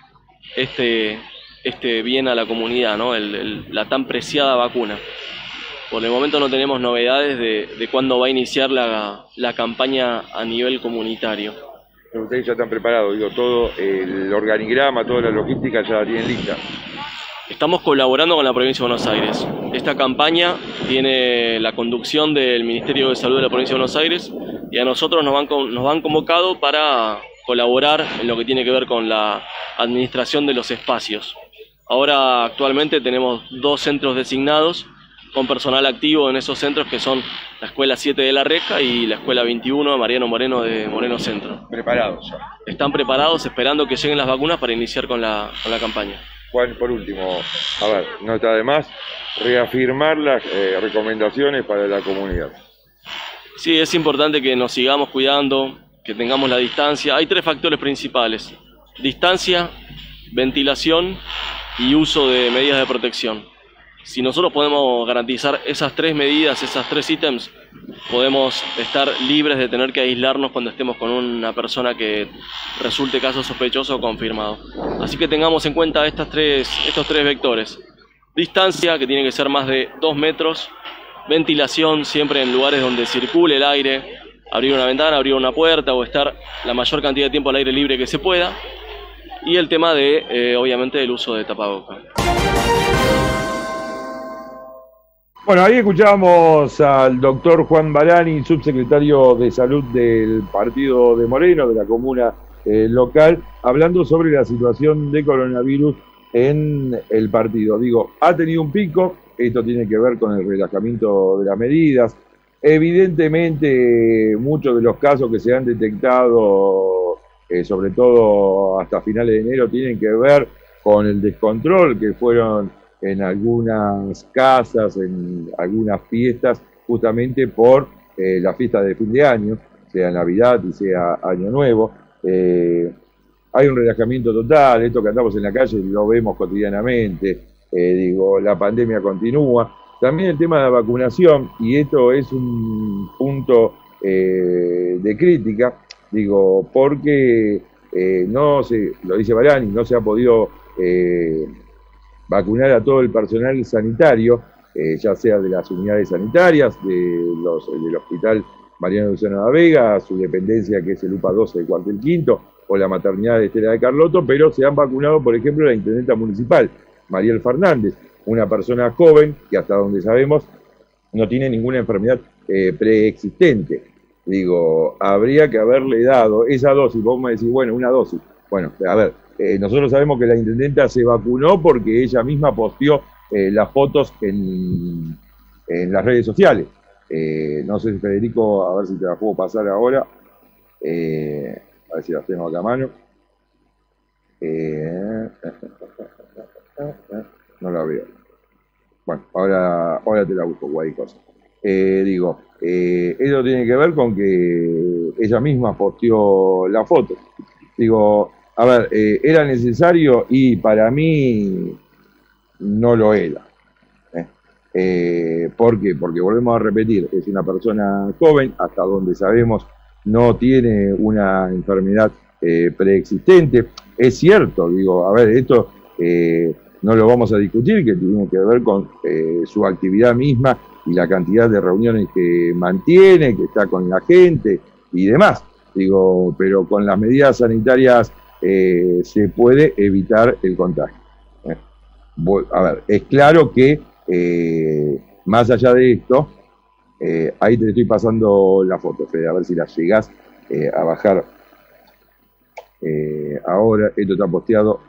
este, este bien a la comunidad, ¿no? el, el, la tan preciada vacuna. Por el momento no tenemos novedades de, de cuándo va a iniciar la, la campaña a nivel comunitario. Pero ustedes ya están preparados, digo, todo el organigrama, toda la logística ya la tienen lista. Estamos colaborando con la provincia de Buenos Aires. Esta campaña tiene la conducción del Ministerio de Salud de la provincia de Buenos Aires y a nosotros nos han, nos han convocado para colaborar en lo que tiene que ver con la administración de los espacios. Ahora actualmente tenemos dos centros designados con personal activo en esos centros, que son la Escuela siete de La Reja y la Escuela veintiuno de Mariano Moreno de Moreno Centro. Preparados ya. Están preparados, esperando que lleguen las vacunas para iniciar con la, con la campaña. Juan, por último, a ver, no está de más reafirmar las eh, recomendaciones para la comunidad. Sí, es importante que nos sigamos cuidando, que tengamos la distancia. Hay tres factores principales: distancia, ventilación y uso de medidas de protección. Si nosotros podemos garantizar esas tres medidas, esas tres ítems, podemos estar libres de tener que aislarnos cuando estemos con una persona que resulte caso sospechoso o confirmado. Así que tengamos en cuenta estas tres, estos tres vectores. Distancia, que tiene que ser más de dos metros. Ventilación, siempre en lugares donde circule el aire. Abrir una ventana, abrir una puerta o estar la mayor cantidad de tiempo al aire libre que se pueda. Y el tema de, eh, obviamente, el uso de tapabocas. Bueno, ahí escuchábamos al doctor Juan Barani, subsecretario de Salud del partido de Moreno, de la comuna eh, local, hablando sobre la situación de coronavirus en el partido. Digo, ha tenido un pico, esto tiene que ver con el relajamiento de las medidas. Evidentemente, muchos de los casos que se han detectado, eh, sobre todo hasta finales de enero, tienen que ver con el descontrol que fueron en algunas casas, en algunas fiestas, justamente por eh, la fiesta de fin de año, sea Navidad y sea Año Nuevo. Eh, hay un relajamiento total, esto que andamos en la calle lo vemos cotidianamente, eh, digo, la pandemia continúa. También el tema de la vacunación, y esto es un punto eh, de crítica, digo, porque eh, no se, lo dice Barani, no se ha podido eh, vacunar a todo el personal sanitario, eh, ya sea de las unidades sanitarias, de los, del Hospital Mariano Luciano da Vega, su dependencia que es el U P A doce de Cuartel Quinto, o la maternidad de Estela de Carlotto, pero se han vacunado, por ejemplo, la intendenta municipal, Mariel Fernández, una persona joven que hasta donde sabemos no tiene ninguna enfermedad eh, preexistente. Digo, habría que haberle dado esa dosis. Vos me decís, bueno, una dosis. Bueno, a ver, eh, nosotros sabemos que la intendenta se vacunó porque ella misma posteó eh, las fotos en, en las redes sociales. Eh, no sé, Federico, a ver si te las puedo pasar ahora. Eh, a ver si las tengo acá a mano. Eh, no la veo. Bueno, ahora, ahora te la busco, guay cosa. Eh, digo, eh, eso tiene que ver con que ella misma posteó la foto. Digo, a ver, eh, ¿era necesario? Y para mí no lo era. Eh, ¿Por qué? Porque volvemos a repetir, es una persona joven, hasta donde sabemos no tiene una enfermedad eh, preexistente. Es cierto, digo, a ver, esto eh, no lo vamos a discutir, que tiene que ver con eh, su actividad misma y la cantidad de reuniones que mantiene, que está con la gente y demás. Digo, pero con las medidas sanitarias eh, se puede evitar el contagio. Eh, a ver, es claro que eh, más allá de esto, eh, ahí te estoy pasando la foto, Fede, a ver si la llegás eh, a bajar. Eh, ahora, esto está posteado,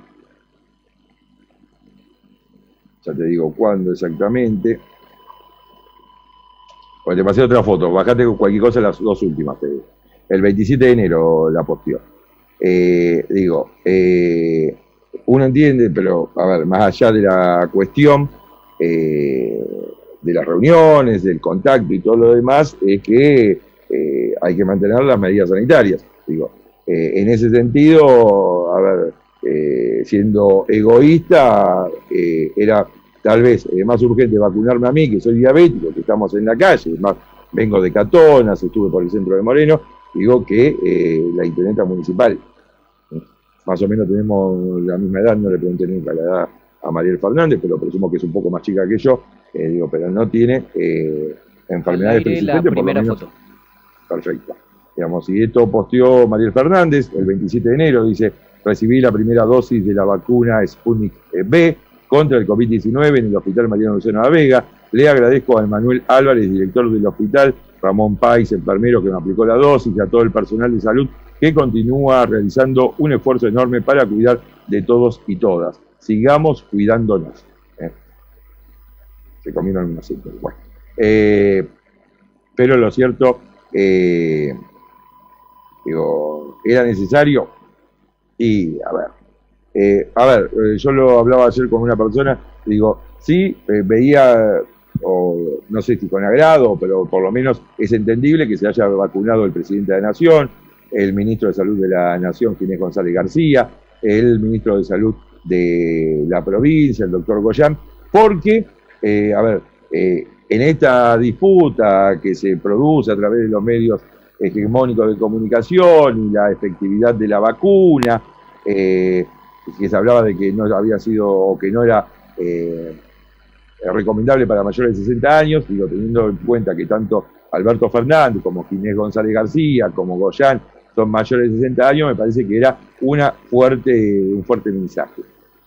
ya te digo cuándo exactamente. Pues te pasé otra foto, bajate cualquier cosa, las dos últimas, Fede. El veintisiete de enero la posteó. Eh, digo, eh, uno entiende, pero a ver, más allá de la cuestión eh, de las reuniones, del contacto y todo lo demás, es que eh, hay que mantener las medidas sanitarias. Digo, eh, en ese sentido, a ver, eh, siendo egoísta, eh, era tal vez eh, más urgente vacunarme a mí, que soy diabético, que estamos en la calle, más vengo de Catonas, estuve por el centro de Moreno, digo que eh, la intendenta municipal, más o menos tenemos la misma edad, no le pregunté nunca la edad a Mariel Fernández, pero presumo que es un poco más chica que yo, eh, digo, pero no tiene eh, enfermedades persistentes, por lo menos. Foto. Perfecto. Digamos, y esto posteó Mariel Fernández el veintisiete de enero, dice, recibí la primera dosis de la vacuna Sputnik B contra el COVID diecinueve en el Hospital Mariano Luciano La Vega. Le agradezco a Emanuel Álvarez, director del hospital, Ramón Páez, enfermero, que me aplicó la dosis, y a todo el personal de salud que continúa realizando un esfuerzo enorme para cuidar de todos y todas. Sigamos cuidándonos. ¿Eh? Se comieron unos cinco. Bueno. Eh, pero lo cierto, eh, digo, ¿era necesario? Y, a ver, eh, a ver, eh, yo lo hablaba ayer con una persona, digo, sí, eh, veía, o no sé si con agrado, pero por lo menos es entendible que se haya vacunado el presidente de la Nación, el ministro de Salud de la Nación, Ginés González García, el ministro de Salud de la provincia, el doctor Goyán, porque, eh, a ver, eh, en esta disputa que se produce a través de los medios hegemónicos de comunicación y la efectividad de la vacuna, eh, que se hablaba de que no había sido, o que no era eh, recomendable para mayores de sesenta años, digo, teniendo en cuenta que tanto Alberto Fernández como Ginés González García, como Goyán, son mayores de sesenta años, me parece que era una fuerte, un fuerte mensaje.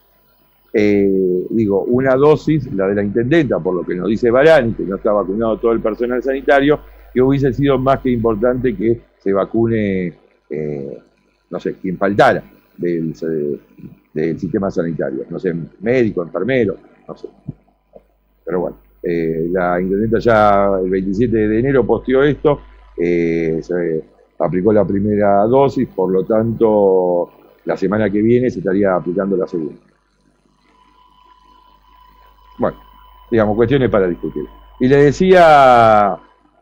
Eh, digo, una dosis, la de la intendenta, por lo que nos dice Barani, que no está vacunado todo el personal sanitario, que hubiese sido más que importante que se vacune, eh, no sé, quien faltara del, del sistema sanitario, no sé, médico, enfermero, no sé. Pero bueno, eh, la intendenta ya el veintisiete de enero posteó esto, eh, se aplicó la primera dosis, por lo tanto, la semana que viene se estaría aplicando la segunda. Bueno, digamos, cuestiones para discutir. Y le decía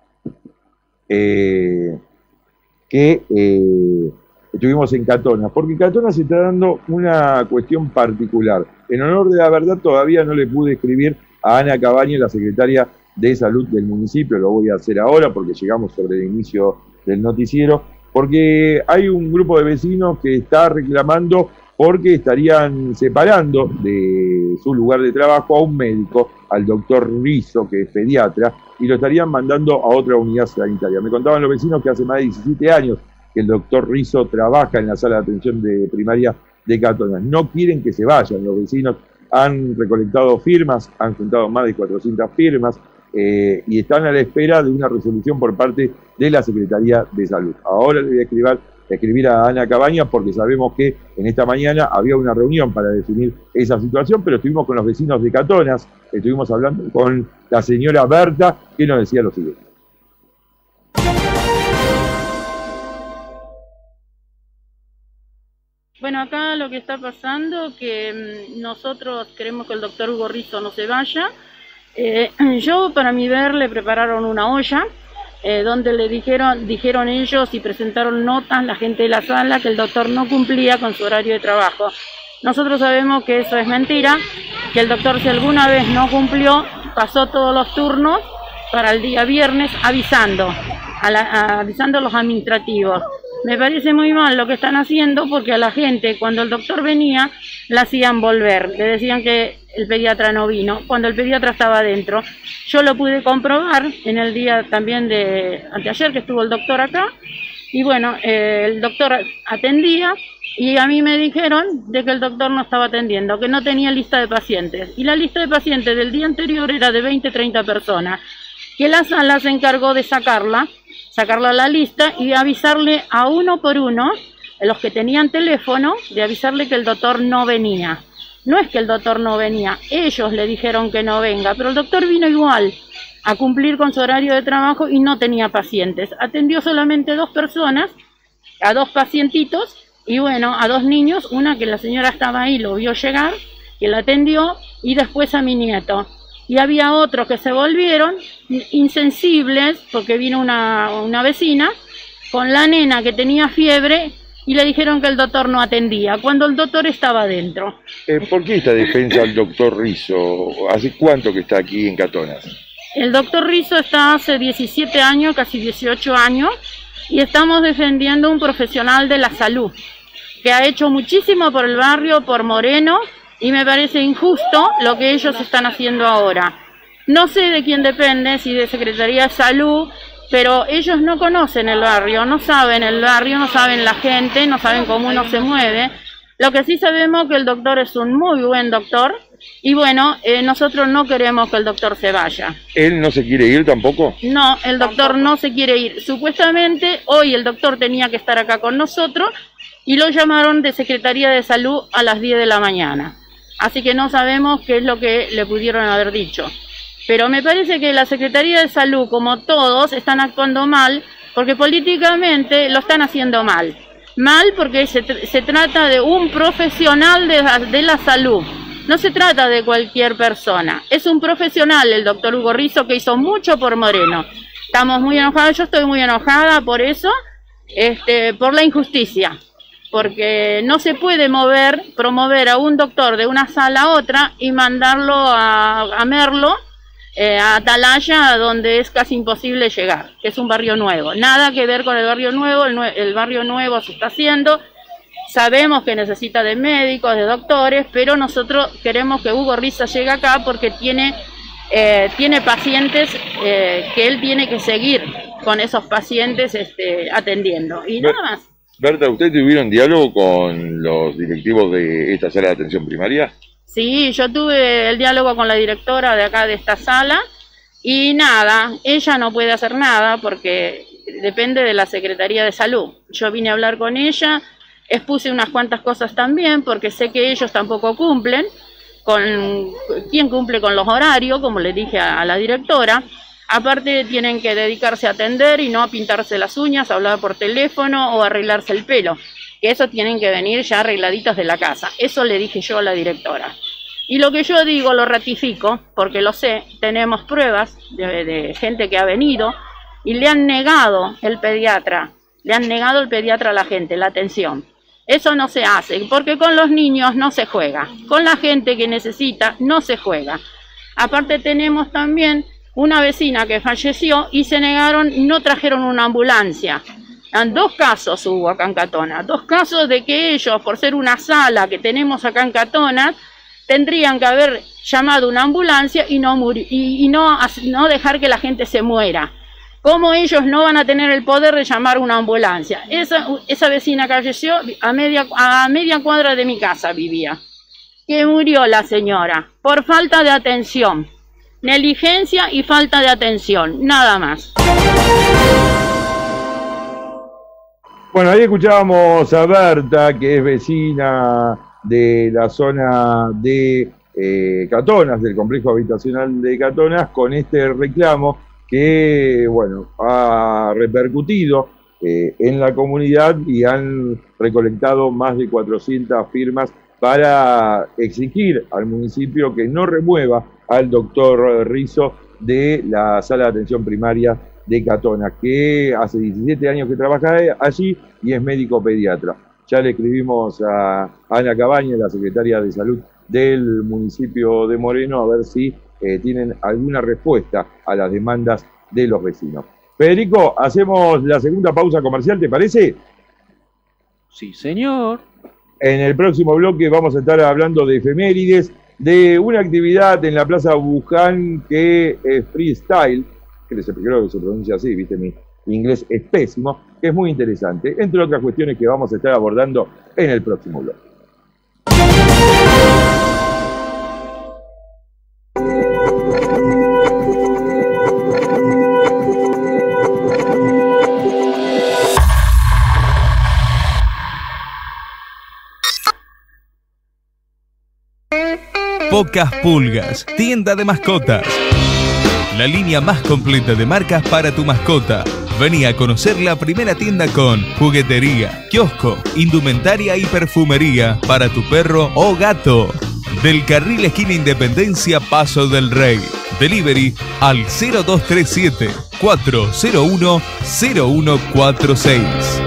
eh, que eh, estuvimos en Catonas, porque en Catonas se está dando una cuestión particular. En honor de la verdad, todavía no le pude escribir a Ana Cabañas, la secretaria de Salud del municipio, lo voy a hacer ahora porque llegamos sobre el inicio del noticiero, porque hay un grupo de vecinos que está reclamando porque estarían separando de su lugar de trabajo a un médico, al doctor Rizzo, que es pediatra, y lo estarían mandando a otra unidad sanitaria. Me contaban los vecinos que hace más de diecisiete años que el doctor Rizzo trabaja en la sala de atención de primaria de Catonas. No quieren que se vayan, los vecinos han recolectado firmas, han juntado más de cuatrocientas firmas, eh, y están a la espera de una resolución por parte de la Secretaría de Salud. Ahora le voy a escribir, escribir a Ana Cabañas porque sabemos que en esta mañana había una reunión para definir esa situación, pero estuvimos con los vecinos de Catonas, estuvimos hablando con la señora Berta, que nos decía lo siguiente. Bueno, acá lo que está pasando que mmm, nosotros queremos que el doctor Hugo Rizzo no se vaya. Eh, yo, para mi ver, le prepararon una olla eh, donde le dijeron, dijeron ellos y presentaron notas, la gente de la sala, que el doctor no cumplía con su horario de trabajo. Nosotros sabemos que eso es mentira, que el doctor, si alguna vez no cumplió, pasó todos los turnos para el día viernes avisando, a la, a, avisando a los administrativos. Me parece muy mal lo que están haciendo porque a la gente cuando el doctor venía la hacían volver, le decían que el pediatra no vino, cuando el pediatra estaba adentro. Yo lo pude comprobar en el día también de anteayer que estuvo el doctor acá y bueno, eh, el doctor atendía y a mí me dijeron de que el doctor no estaba atendiendo, que no tenía lista de pacientes y la lista de pacientes del día anterior era de veinte a treinta personas, que la sala se encargó de sacarla, sacarla a la lista y avisarle a uno por uno, a los que tenían teléfono, de avisarle que el doctor no venía. No es que el doctor no venía, ellos le dijeron que no venga, pero el doctor vino igual a cumplir con su horario de trabajo y no tenía pacientes. Atendió solamente dos personas, a dos pacientitos, y bueno, a dos niños, una que la señora estaba ahí, lo vio llegar, que la atendió, y después a mi nieto. Y había otros que se volvieron insensibles, porque vino una, una vecina, con la nena que tenía fiebre, y le dijeron que el doctor no atendía, cuando el doctor estaba adentro. Eh, ¿Por qué esta defensa del doctor Rizzo? ¿Hace cuánto que está aquí en Catonas? El doctor Rizzo está hace diecisiete años, casi dieciocho años, y estamos defendiendo un profesional de la salud, que ha hecho muchísimo por el barrio, por Moreno, y me parece injusto lo que ellos están haciendo ahora. No sé de quién depende, si de Secretaría de Salud, pero ellos no conocen el barrio, no saben el barrio, no saben la gente, no saben cómo uno se mueve. Lo que sí sabemos es que el doctor es un muy buen doctor, y bueno, eh, nosotros no queremos que el doctor se vaya. ¿Él no se quiere ir tampoco? No, el doctor no se quiere ir. Supuestamente hoy el doctor tenía que estar acá con nosotros, y lo llamaron de Secretaría de Salud a las diez de la mañana. Así que no sabemos qué es lo que le pudieron haber dicho. Pero me parece que la Secretaría de Salud, como todos, están actuando mal, porque políticamente lo están haciendo mal. Mal porque se, tr se trata de un profesional de, de la salud. No se trata de cualquier persona. Es un profesional, el doctor Hugo Rizzo, que hizo mucho por Moreno. Estamos muy enojados, yo estoy muy enojada por eso, este, por la injusticia. Porque no se puede mover, promover a un doctor de una sala a otra y mandarlo a, a Merlo, eh, a Atalaya, donde es casi imposible llegar, que es un barrio nuevo. Nada que ver con el barrio nuevo, el, nue el barrio nuevo se está haciendo, sabemos que necesita de médicos, de doctores, pero nosotros queremos que Hugo Rizzo llegue acá porque tiene, eh, tiene pacientes eh, que él tiene que seguir con esos pacientes este, atendiendo, y nada más. Berta, ¿usted tuvieron diálogo con los directivos de esta sala de atención primaria? Sí, yo tuve el diálogo con la directora de acá de esta sala y nada, ella no puede hacer nada porque depende de la Secretaría de Salud. Yo vine a hablar con ella, expuse unas cuantas cosas también porque sé que ellos tampoco cumplen. Con, ¿quién cumple con los horarios? Como le dije a, a la directora. Aparte tienen que dedicarse a atender y no a pintarse las uñas, a hablar por teléfono o arreglarse el pelo. Que eso tienen que venir ya arregladitos de la casa. Eso le dije yo a la directora. Y lo que yo digo lo ratifico, porque lo sé, tenemos pruebas de, de gente que ha venido y le han negado el pediatra, le han negado el pediatra a la gente, la atención. Eso no se hace, porque con los niños no se juega, con la gente que necesita no se juega. Aparte tenemos también una vecina que falleció y se negaron, no trajeron una ambulancia. En dos casos hubo acá en Catonas, dos casos de que ellos, por ser una sala que tenemos acá en Catonas, tendrían que haber llamado una ambulancia y no, y, y no, no dejar que la gente se muera. ¿Cómo ellos no van a tener el poder de llamar una ambulancia? Esa, esa vecina falleció a media, a media cuadra de mi casa vivía. Que murió la señora por falta de atención. Negligencia y falta de atención, nada más. Bueno, ahí escuchábamos a Berta, que es vecina de la zona de eh, Catonas, del complejo habitacional de Catonas, con este reclamo que, bueno, ha repercutido eh, en la comunidad y han recolectado más de cuatrocientas firmas para exigir al municipio que no remueva al doctor Rizzo de la sala de atención primaria de Catonas, que hace diecisiete años que trabaja allí y es médico pediatra. Ya le escribimos a Ana Cabaña, la secretaria de Salud del municipio de Moreno, a ver si eh, tienen alguna respuesta a las demandas de los vecinos. Federico, hacemos la segunda pausa comercial, ¿te parece? Sí, señor. En el próximo bloque vamos a estar hablando de efemérides, de una actividad en la Plaza Buján que es freestyle, que creo que se pronuncia así, viste, mi inglés es pésimo, que es muy interesante, entre otras cuestiones que vamos a estar abordando en el próximo bloque. Pocas Pulgas, tienda de mascotas. La línea más completa de marcas para tu mascota. Vení a conocer la primera tienda con juguetería, kiosco, indumentaria y perfumería para tu perro o gato. Del carril esquina Independencia, Paso del Rey. Delivery al cero dos tres siete, cuatro cero uno, cero uno cuatro seis.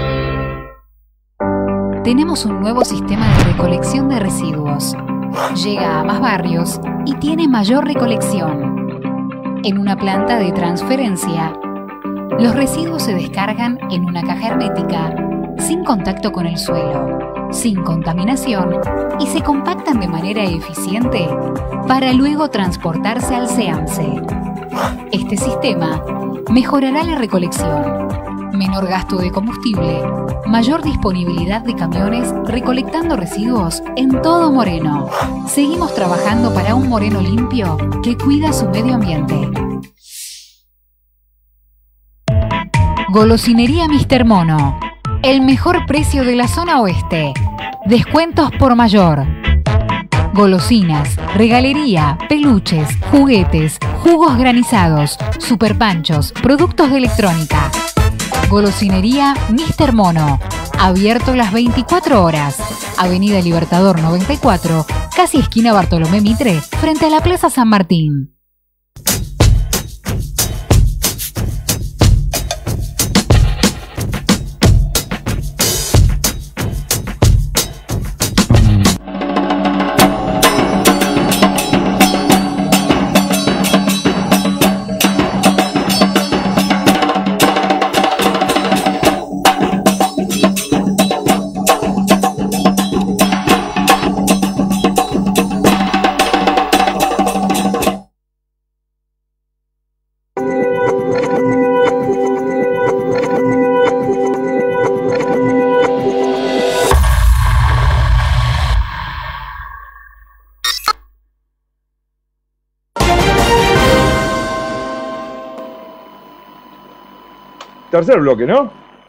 Tenemos un nuevo sistema de recolección de residuos. Llega a más barrios y tiene mayor recolección. En una planta de transferencia, los residuos se descargan en una caja hermética, sin contacto con el suelo, sin contaminación, y se compactan de manera eficiente para luego transportarse al SEAMSE. Este sistema mejorará la recolección, menor gasto de combustible, mayor disponibilidad de camiones recolectando residuos en todo Moreno. Seguimos trabajando para un Moreno limpio que cuida su medio ambiente. Golosinería míster Mono. El mejor precio de la zona oeste. Descuentos por mayor. Golosinas, regalería, peluches, juguetes, jugos granizados, superpanchos, productos de electrónica. Golosinería míster Mono, abierto las veinticuatro horas. Avenida Libertador noventa y cuatro, casi esquina Bartolomé Mitre, frente a la Plaza San Martín. Tercer bloque, ¿no?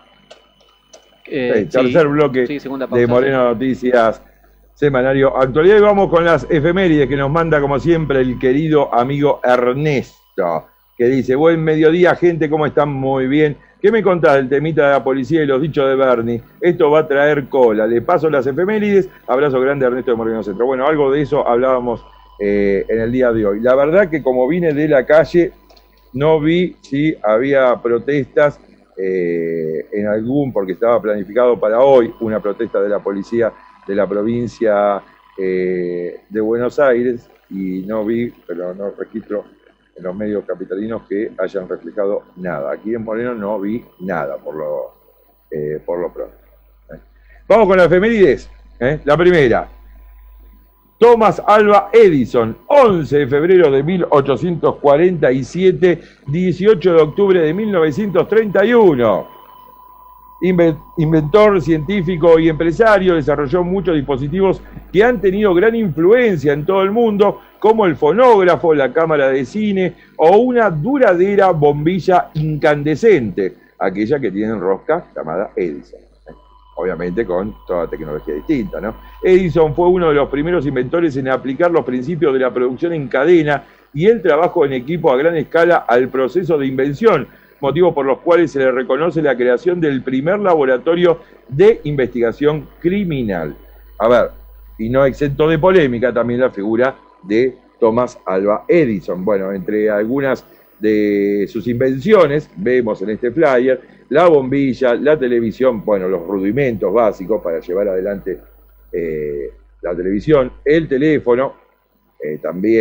Eh, sí, tercer sí, bloque sí, segunda pausa, de Moreno Noticias, semanario Actualidad. Y vamos con las efemérides que nos manda, como siempre, el querido amigo Ernesto, que dice: buen mediodía, gente, ¿cómo están? Muy bien. ¿Qué me contás del temita de la policía y los dichos de Bernie? Esto va a traer cola. Le paso las efemérides. Abrazo grande, Ernesto de Moreno Centro. Bueno, algo de eso hablábamos eh, en el día de hoy. La verdad que como vine de la calle, no vi si había protestas Eh, en algún, porque estaba planificado para hoy una protesta de la policía de la provincia eh, de Buenos Aires, y no vi, pero no registro en los medios capitalinos que hayan reflejado nada. Aquí en Moreno no vi nada, por lo, eh, por lo pronto. ¿eh? Vamos con las efemérides. ¿eh? La primera: Thomas Alva Edison, once de febrero de mil ochocientos cuarenta y siete, dieciocho de octubre de mil novecientos treinta y uno. Inventor, científico y empresario, desarrolló muchos dispositivos que han tenido gran influencia en todo el mundo, como el fonógrafo, la cámara de cine o una duradera bombilla incandescente, aquella que tiene rosca llamada Edison. Obviamente con toda tecnología distinta, ¿no? Edison fue uno de los primeros inventores en aplicar los principios de la producción en cadena y el trabajo en equipo a gran escala al proceso de invención, motivos por los cuales se le reconoce la creación del primer laboratorio de investigación criminal. A ver, y no exento de polémica también la figura de Thomas Alva Edison. Bueno, entre algunas de sus invenciones, vemos en este flyer, la bombilla, la televisión, bueno, los rudimentos básicos para llevar adelante eh, la televisión, el teléfono, eh, también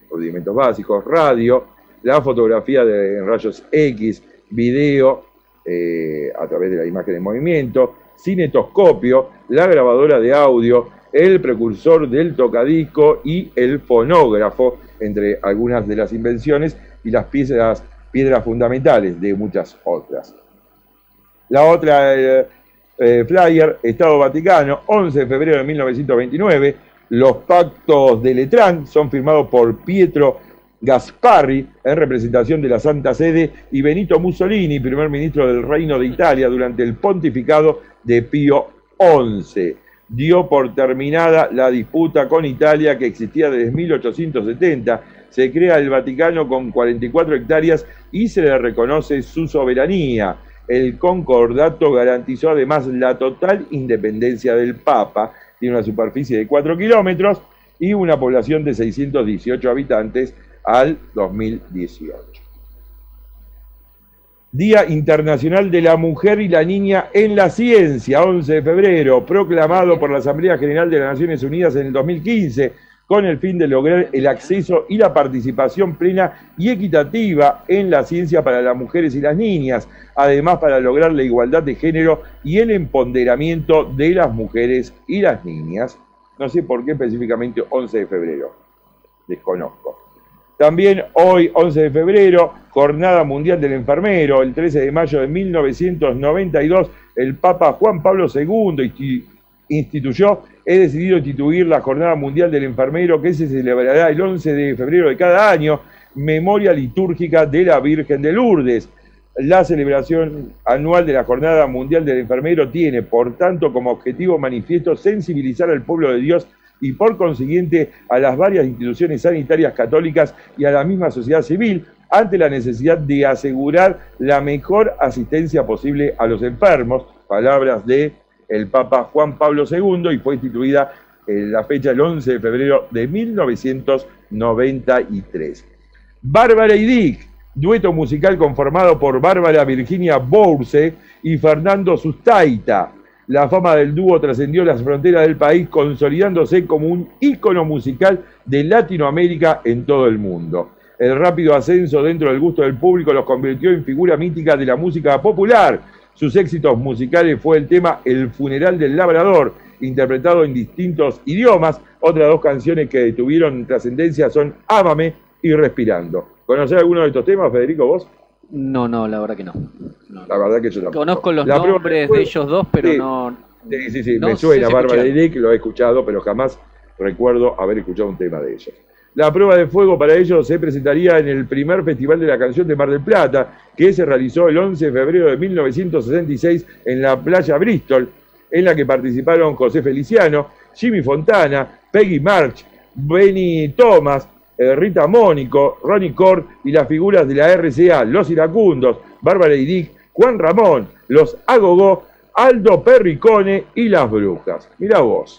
rudimentos básicos, radio, la fotografía de rayos X, video eh, a través de la imagen en movimiento, cinetoscopio, la grabadora de audio, el precursor del tocadisco y el fonógrafo, entre algunas de las invenciones y las piezas, piedras fundamentales de muchas otras. La otra eh, eh, flyer, Estado Vaticano, once de febrero de mil novecientos veintinueve, los pactos de Letrán son firmados por Pietro Gasparri en representación de la Santa Sede y Benito Mussolini, primer ministro del Reino de Italia durante el pontificado de Pío once. Dio por terminada la disputa con Italia que existía desde mil ochocientos setenta. Se crea el Vaticano con cuarenta y cuatro hectáreas y se le reconoce su soberanía. El concordato garantizó además la total independencia del Papa. Tiene una superficie de cuatro kilómetros y una población de seiscientos dieciocho habitantes al dos mil dieciocho. Día Internacional de la Mujer y la Niña en la Ciencia, once de febrero, proclamado por la Asamblea General de las Naciones Unidas en el dos mil quince, con el fin de lograr el acceso y la participación plena y equitativa en la ciencia para las mujeres y las niñas, además para lograr la igualdad de género y el empoderamiento de las mujeres y las niñas. No sé por qué específicamente once de febrero, desconozco. También hoy, once de febrero, Jornada Mundial del Enfermero. El trece de mayo de mil novecientos noventa y dos, el Papa Juan Pablo segundo instituyó, he decidido instituir la Jornada Mundial del Enfermero, que se celebrará el once de febrero de cada año, memoria litúrgica de la Virgen de Lourdes. La celebración anual de la Jornada Mundial del Enfermero tiene, por tanto, como objetivo manifiesto sensibilizar al pueblo de Dios y por consiguiente a las varias instituciones sanitarias católicas y a la misma sociedad civil ante la necesidad de asegurar la mejor asistencia posible a los enfermos, palabras de el Papa Juan Pablo segundo, y fue instituida en la fecha del once de febrero de mil novecientos noventa y tres. Bárbara y Dick, dueto musical conformado por Bárbara Virginia Bourse y Fernando Sustaita. La fama del dúo trascendió las fronteras del país, consolidándose como un ícono musical de Latinoamérica en todo el mundo. El rápido ascenso dentro del gusto del público los convirtió en figura mítica de la música popular. Sus éxitos musicales fue el tema El Funeral del Labrador, interpretado en distintos idiomas. Otras dos canciones que tuvieron trascendencia son Ámame y Respirando. ¿Conocés alguno de estos temas, Federico, vos? No, no, la verdad que no. no. La verdad que yo tampoco. Conozco los la nombres de ellos dos, pero sí, no... Sí, sí, sí, no me suena sé si Bárbara y escucharon. Dick, lo he escuchado, pero jamás recuerdo haber escuchado un tema de ellos. La prueba de fuego para ellos se presentaría en el primer Festival de la Canción de Mar del Plata, que se realizó el once de febrero de mil novecientos sesenta y seis en la playa Bristol, en la que participaron José Feliciano, Jimmy Fontana, Peggy March, Benny Thomas, eh, Rita Mónico, Ronnie Cord y las figuras de la R C A, Los Iracundos, Bárbara y Dick, Juan Ramón, Los Agogó, Aldo Perricone y Las Brujas. Mirá vos.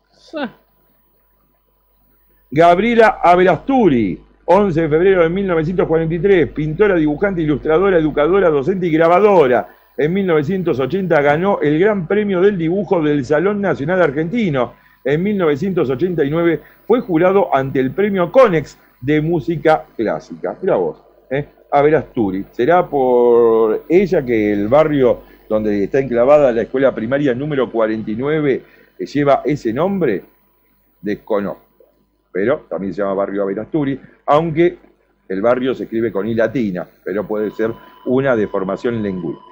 Gabriela Averasturi, once de febrero de mil novecientos cuarenta y tres, pintora, dibujante, ilustradora, educadora, docente y grabadora. En mil novecientos ochenta ganó el Gran Premio del Dibujo del Salón Nacional Argentino. En mil novecientos ochenta y nueve fue jurado ante el Premio Conex de Música Clásica. Mirá vos, ¿eh? Averasturi. ¿Será por ella que el barrio donde está enclavada la escuela primaria número cuarenta y nueve que lleva ese nombre? Desconozco. Pero también se llama barrio Averasturi, aunque el barrio se escribe con I latina, pero puede ser una deformación lingüística.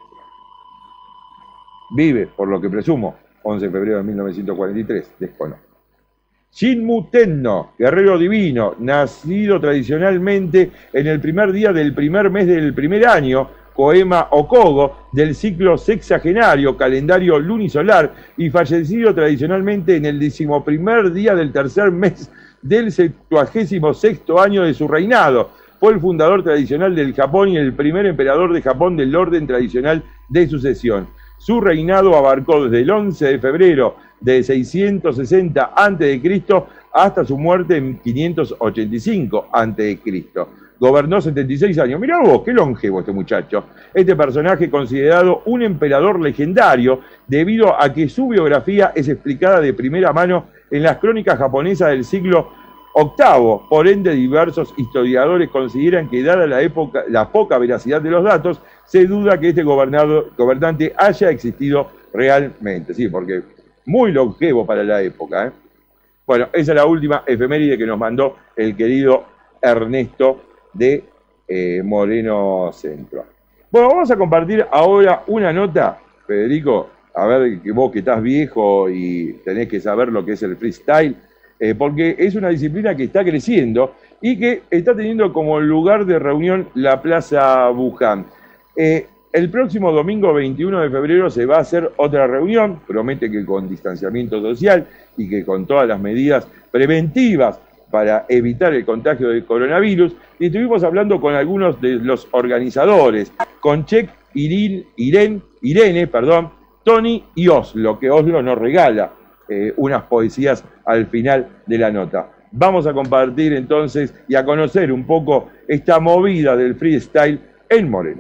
Vive, por lo que presumo, once de febrero de mil novecientos cuarenta y tres, desconozco. Shinmu Tenno, guerrero divino, nacido tradicionalmente en el primer día del primer mes del primer año, Koema Okogo, del ciclo sexagenario, calendario lunisolar, y fallecido tradicionalmente en el decimoprimer día del tercer mes del septuagésimo sexto año de su reinado. Fue el fundador tradicional del Japón y el primer emperador de Japón del orden tradicional de sucesión. Su reinado abarcó desde el once de febrero de seiscientos sesenta antes de Cristo hasta su muerte en quinientos ochenta y cinco antes de Cristo. Gobernó setenta y seis años. Mirá vos, qué longevo este muchacho. Este personaje considerado un emperador legendario debido a que su biografía es explicada de primera mano en las crónicas japonesas del siglo Octavo, por ende, diversos historiadores consideran que, dada la, época, la poca veracidad de los datos, se duda que este gobernador, gobernante haya existido realmente. Sí, porque muy longevo para la época, ¿eh? Bueno, esa es la última efeméride que nos mandó el querido Ernesto de eh, Moreno Centro. Bueno, vamos a compartir ahora una nota, Federico, a ver, que vos que estás viejo y tenés que saber lo que es el freestyle, Eh, porque es una disciplina que está creciendo y que está teniendo como lugar de reunión la Plaza Buján. Eh, el próximo domingo veintiuno de febrero se va a hacer otra reunión, promete que con distanciamiento social y que con todas las medidas preventivas para evitar el contagio del coronavirus, y estuvimos hablando con algunos de los organizadores, con Check, Irene, Irene, Irene, perdón, Tony y Oslo, que Oslo nos regala Eh, unas poesías al final de la nota. Vamos a compartir entonces y a conocer un poco esta movida del freestyle en Moreno.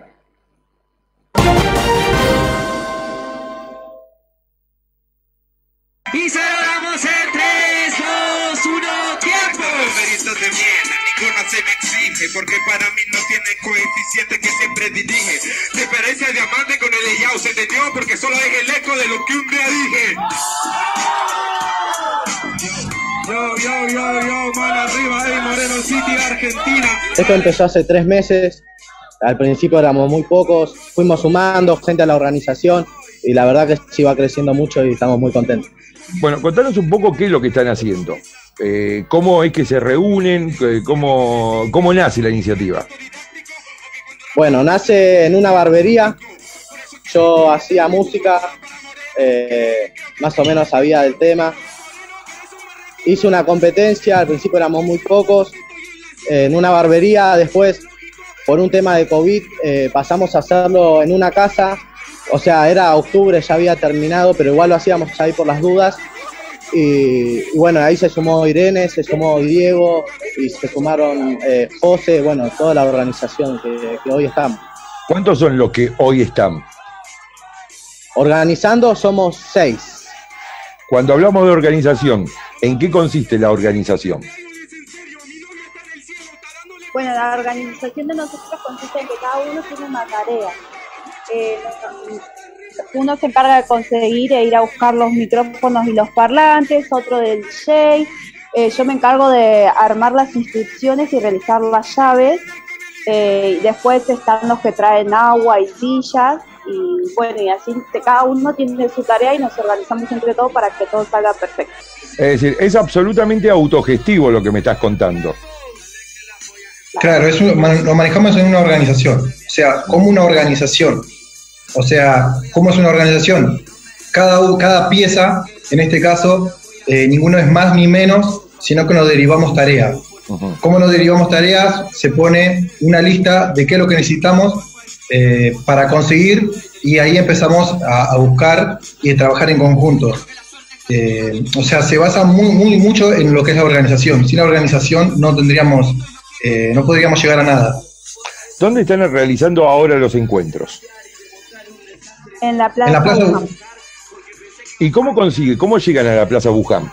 Y cerramos en tres, dos, uno, tiempo. Numeritos de mierda, ninguna se me exige, porque para mí no tiene coeficiente que siempre dirige. Diferencia de diamante con el de Yao se entendió, porque solo es el eco de lo que un día dije. Yo, yo, yo, yo, mano arriba, ahí, Moreno City, Argentina. Esto empezó hace tres meses, al principio éramos muy pocos, fuimos sumando gente a la organización y la verdad que sí va creciendo mucho y estamos muy contentos. Bueno, contanos un poco qué es lo que están haciendo, eh, cómo es que se reúnen, cómo, cómo nace la iniciativa. Bueno, nace en una barbería, yo hacía música, eh, más o menos sabía del tema. Hice una competencia, al principio éramos muy pocos, eh, en una barbería, después por un tema de COVID eh, pasamos a hacerlo en una casa, o sea, era octubre, ya había terminado, pero igual lo hacíamos ahí por las dudas, y, y bueno, ahí se sumó Irene, se sumó Diego, y se sumaron eh, José, bueno, toda la organización que, que hoy estamos. ¿Cuántos son los que hoy están? Organizando somos seis. Cuando hablamos de organización, ¿en qué consiste la organización? Bueno, la organización de nosotros consiste en que cada uno tiene una tarea. Eh, uno se encarga de conseguir e ir a buscar los micrófonos y los parlantes, otro del D J. Eh, yo me encargo de armar las inscripciones y realizar las llaves. Eh, y después están los que traen agua y sillas. Y bueno, y así cada uno tiene su tarea y nos organizamos entre todos para que todo salga perfecto. Es decir, es absolutamente autogestivo lo que me estás contando. Claro, es un, lo manejamos en una organización, o sea, como una organización. O sea, ¿cómo es una organización? Cada, cada pieza, en este caso, eh, ninguno es más ni menos, sino que nos derivamos tareas. Uh-huh. ¿Cómo nos derivamos tareas? Se pone una lista de qué es lo que necesitamos Eh, para conseguir, y ahí empezamos a, a buscar y a trabajar en conjunto. Eh, o sea, se basa muy, muy mucho en lo que es la organización. Sin la organización no tendríamos, eh, no podríamos llegar a nada. ¿Dónde están realizando ahora los encuentros? En la Plaza, en la plaza Buján. ¿Y cómo consigue, cómo llegan a la Plaza Buján?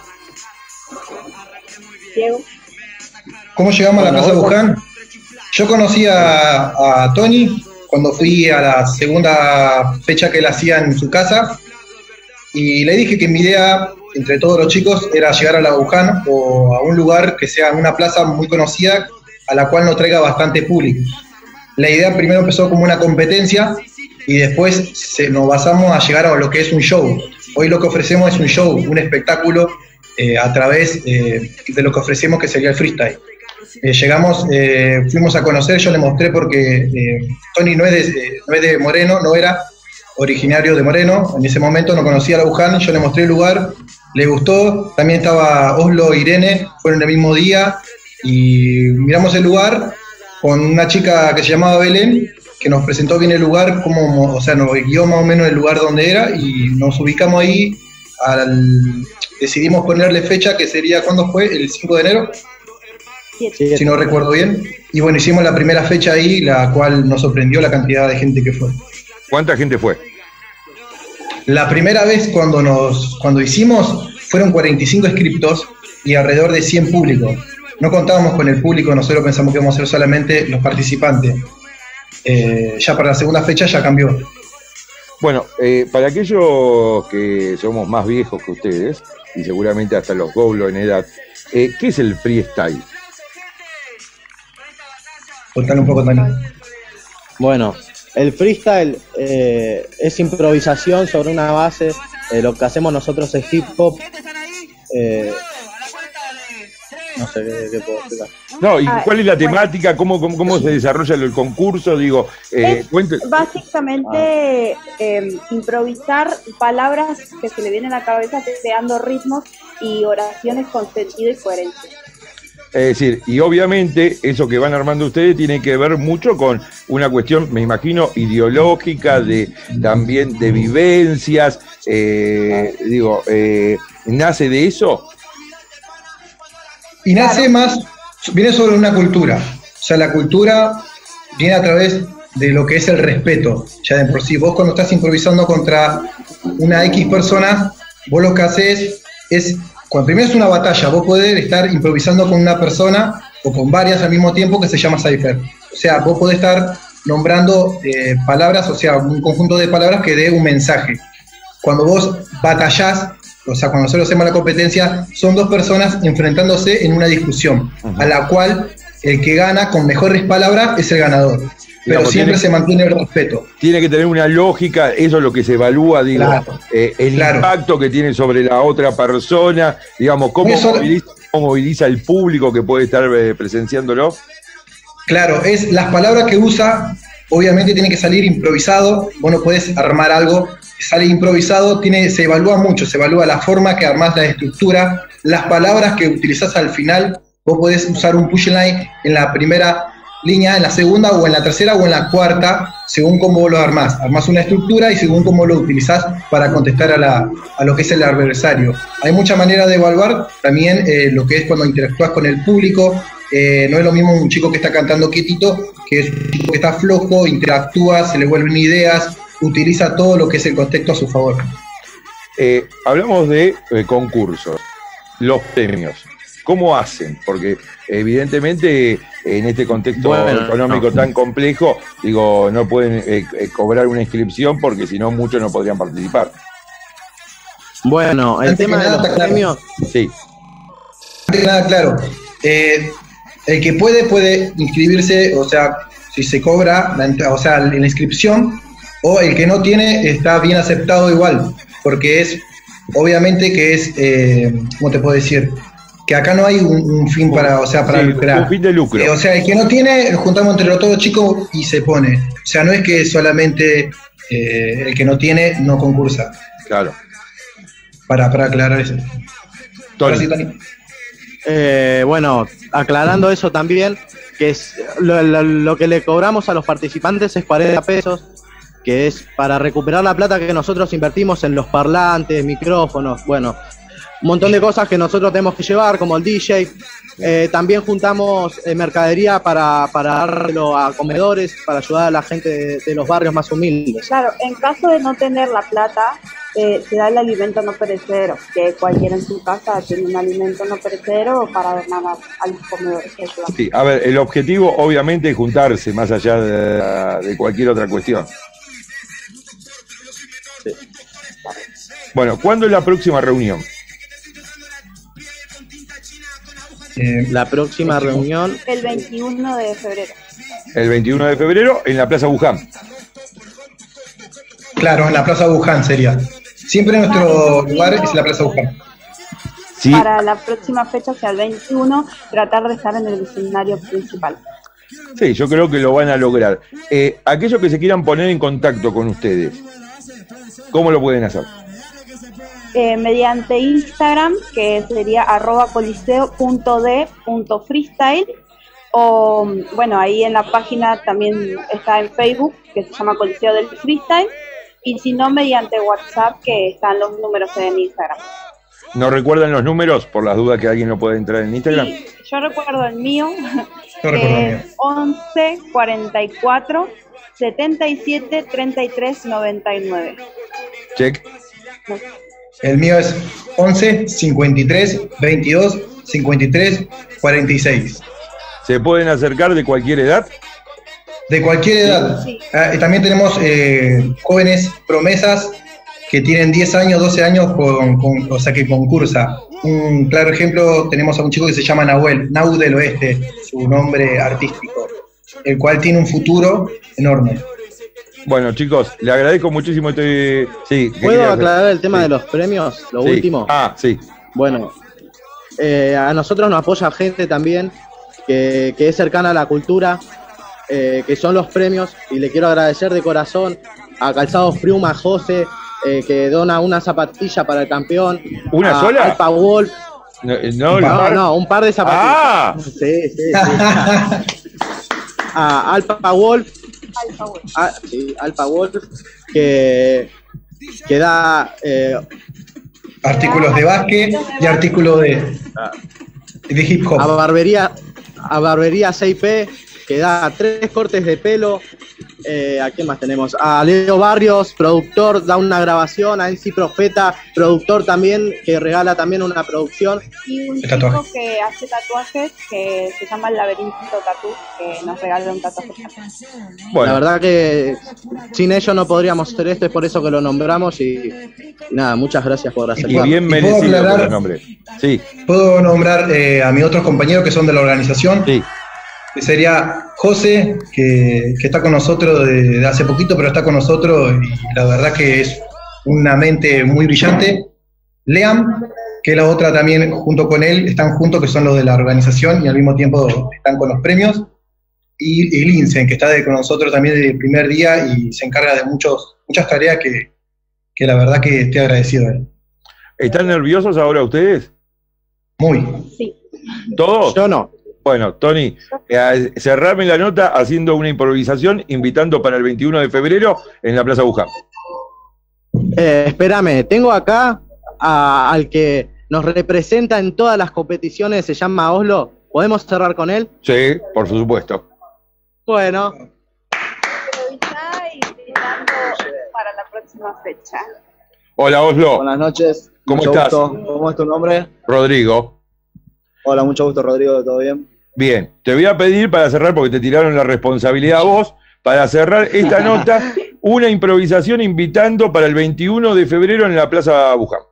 Diego. ¿Cómo llegamos a la Plaza Buján? Yo conocí a, a Tony cuando fui a la segunda fecha que él hacía en su casa, y le dije que mi idea, entre todos los chicos, era llegar a la Buján o a un lugar que sea una plaza muy conocida, a la cual nos traiga bastante público. La idea primero empezó como una competencia, y después se, nos basamos a llegar a lo que es un show. Hoy lo que ofrecemos es un show, un espectáculo, eh, a través eh, de lo que ofrecemos, que sería el freestyle. Eh, llegamos, eh, fuimos a conocer, yo le mostré porque eh, Tony no es, de, eh, no es de Moreno, no era originario de Moreno, en ese momento no conocía la Buján, yo le mostré el lugar, le gustó, también estaba Oslo e Irene, fueron el mismo día, y miramos el lugar con una chica que se llamaba Belén, que nos presentó bien el lugar, como, o sea, nos guió más o menos el lugar donde era, y nos ubicamos ahí, al, decidimos ponerle fecha, que sería, ¿cuándo fue? El cinco de enero. Si no recuerdo bien, y bueno, hicimos la primera fecha ahí, la cual nos sorprendió la cantidad de gente que fue. ¿Cuánta gente fue? La primera vez cuando nos cuando hicimos, fueron cuarenta y cinco inscriptos y alrededor de cien públicos. no contábamos con el público, nosotros pensamos que íbamos a ser solamente los participantes. Eh, ya para la segunda fecha ya cambió. Bueno, eh, para aquellos que somos más viejos que ustedes, y seguramente hasta los goblos en edad, eh, ¿qué es el freestyle? Contale un poco, Tani. Bueno, el freestyle eh, es improvisación sobre una base. Eh, lo que hacemos nosotros es hip hop. Eh, no sé qué, qué puedo explicar. No, ¿y cuál es la temática? ¿Cómo, cómo, cómo se desarrolla el concurso? Digo, eh, cuente... Básicamente eh, improvisar palabras que se le vienen a la cabeza creando ritmos y oraciones con sentido y coherencia. Es decir, y obviamente eso que van armando ustedes tiene que ver mucho con una cuestión, me imagino, ideológica, de también de vivencias, eh, digo, eh, ¿nace de eso? Y nace más, viene sobre una cultura, o sea, la cultura viene a través de lo que es el respeto, ya de por sí. Vos cuando estás improvisando contra una X persona, vos lo que haces es, cuando primero es una batalla, vos podés estar improvisando con una persona o con varias al mismo tiempo que se llama cipher. O sea, vos podés estar nombrando eh, palabras, o sea, un conjunto de palabras que dé un mensaje. Cuando vos batallás, o sea, cuando nosotros hacemos la competencia, son dos personas enfrentándose en una discusión, uh-huh. a la cual el que gana con mejores palabras es el ganador. Pero digamos, siempre tiene, se mantiene el respeto. Tiene que tener una lógica, eso es lo que se evalúa, digo, claro, eh, el claro. impacto que tiene sobre la otra persona, digamos, cómo, eso, moviliza, cómo moviliza el público que puede estar eh, presenciándolo. Claro, es las palabras que usa, obviamente tiene que salir improvisado, vos no podés armar algo, sale improvisado, tiene, se evalúa mucho, se evalúa la forma que armás, la estructura, las palabras que utilizás al final, vos podés usar un punchline en la primera línea, en la segunda o en la tercera o en la cuarta, según cómo lo armás. Armás una estructura y según cómo lo utilizás para contestar a, la, a lo que es el adversario. Hay muchas maneras de evaluar, también eh, lo que es cuando interactúas con el público. Eh, no es lo mismo un chico que está cantando quietito, que es un chico que está flojo, interactúa, se le vuelven ideas, utiliza todo lo que es el contexto a su favor. Eh, hablamos de eh, concursos, los premios. ¿Cómo hacen? Porque evidentemente en este contexto bueno, económico no. tan complejo, digo, no pueden eh, eh, cobrar una inscripción porque si no muchos no podrían participar. Bueno, el Antes tema de los premios... Sí. Antes que nada, claro. Eh, el que puede, puede inscribirse, o sea, si se cobra, la, o sea, la inscripción, o el que no tiene está bien aceptado igual, porque es, obviamente que es, eh, ¿cómo te puedo decir? Que acá no hay un, un fin para, o sea, para sí, lucrar. Un fin de lucro. Eh, o sea, el que no tiene, juntamos entre los todos chicos y se pone. O sea, no es que solamente eh, el que no tiene no concursa. Claro. Para, para aclarar eso. Tony. Sí, Tony. Eh, bueno, aclarando eso también, que es lo, lo, lo que le cobramos a los participantes es cuarenta pesos, que es para recuperar la plata que nosotros invertimos en los parlantes, micrófonos, bueno, un montón de cosas que nosotros tenemos que llevar, como el D J. Eh, también juntamos eh, mercadería para, para darlo a comedores, para ayudar a la gente de, de los barrios más humildes. Claro, en caso de no tener la plata, eh, se da el alimento no perecedero, que cualquiera en su casa tiene un alimento no perecedero para donar a, a los comedores. Sí, a ver, el objetivo obviamente es juntarse, más allá de, de cualquier otra cuestión. Sí. Bueno, ¿cuándo es la próxima reunión? Eh, la próxima el, reunión... El veintiuno de febrero. El veintiuno de febrero en la Plaza Buján. Claro, en la Plaza Buján sería. Siempre nuestro lugar es la Plaza Buján. Sí. Para la próxima fecha, o sea, el veintiuno, tratar de estar en el escenario principal. Sí, yo creo que lo van a lograr. Eh, aquellos que se quieran poner en contacto con ustedes, ¿cómo lo pueden hacer? Eh, mediante Instagram, que sería arroba coliseo punto d punto freestyle, o bueno, ahí en la página también está en Facebook, que se llama Coliseo del Freestyle, y si no, mediante WhatsApp, que están los números en Instagram. ¿No recuerdan los números, por las dudas que alguien no puede entrar en Instagram? Sí, yo recuerdo el mío, que es once cuarenta y cuatro setenta y siete treinta y tres noventa y nueve. Check. El mío es once cincuenta y tres veintidós cincuenta y tres cuarenta y seis. ¿Se pueden acercar de cualquier edad? De cualquier edad. Sí. Ah, y también tenemos eh, jóvenes promesas que tienen diez años, doce años, con, con, o sea que concursa. Un claro ejemplo, tenemos a un chico que se llama Nahuel, Nau del Oeste, su nombre artístico, el cual tiene un futuro enorme. Bueno, chicos, le agradezco muchísimo este... Sí, ¿Puedo aclarar el tema sí. de los premios? Lo sí. último. Ah, sí. Bueno, eh, a nosotros nos apoya gente también que, que es cercana a la cultura, eh, que son los premios, y le quiero agradecer de corazón a Calzados Friuma, José, eh, que dona una zapatilla para el campeón. ¿Una a sola? Alpa Wolf. No, no, no, par... no, un par de zapatillas. ¡Ah! Sí, sí, sí. A Alpa Wolf. Alfa Wolf. Ah, sí, Alpa Wolf, que, que da... Eh, artículos de básquet y artículos de, de hip hop. A Barbería, a Barbería seis P, que da tres cortes de pelo. Eh, ¿A quién más tenemos? A Leo Barrios, productor, da una grabación. A Enzi Profeta, productor también, que regala también una producción. Y un chico que hace tatuajes, que se llama El Laberinto Tatú, que nos regala un tatuaje. Bueno. La verdad que sin ellos no podríamos hacer esto, es por eso que lo nombramos. Y, y nada, muchas gracias por hacerlo. Y bien merecido por el nombre. Sí. Puedo nombrar eh, a mis otros compañeros que son de la organización. Sí. Que sería José, que, que está con nosotros de, de hace poquito, pero está con nosotros y la verdad que es una mente muy brillante. Leam, que es la otra también junto con él, están juntos, que son los de la organización y al mismo tiempo están con los premios. Y, y Linsen, que está de, con nosotros también desde el primer día y se encarga de muchos, muchas tareas que, que la verdad que estoy agradecido a él. ¿Están nerviosos ahora ustedes? Muy. Sí. ¿Todos? Yo no. Bueno, Tony, eh, cerrame la nota haciendo una improvisación, invitando para el veintiuno de febrero en la Plaza Buján. Eh, espérame, tengo acá a, al que nos representa en todas las competiciones, se llama Oslo. ¿Podemos cerrar con él? Sí, por supuesto. Bueno. Y invitando para la próxima fecha. Hola, Oslo. Buenas noches. ¿Cómo mucho estás? Gusto. ¿Cómo es tu nombre? Rodrigo. Hola, mucho gusto, Rodrigo. ¿Todo bien? Bien, te voy a pedir para cerrar, porque te tiraron la responsabilidad a vos, para cerrar esta nota, una improvisación invitando para el veintiuno de febrero en la Plaza Buján.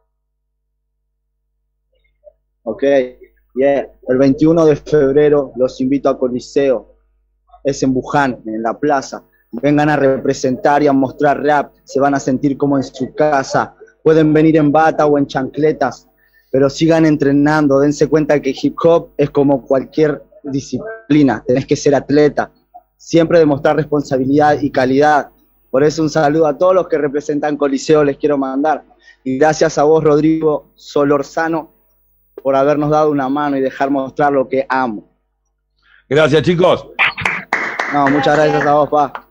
Ok, bien. El veintiuno de febrero los invito a Coliseo. Es en Buján, en la plaza. Vengan a representar y a mostrar rap. Se van a sentir como en su casa. Pueden venir en bata o en chancletas, pero sigan entrenando. Dense cuenta que hip hop es como cualquier disciplina, tenés que ser atleta, siempre demostrar responsabilidad y calidad. Por eso un saludo a todos los que representan Coliseo les quiero mandar, y gracias a vos, Rodrigo Solorzano, por habernos dado una mano y dejar mostrar lo que amo. Gracias, chicos. No, muchas gracias a vos, pa.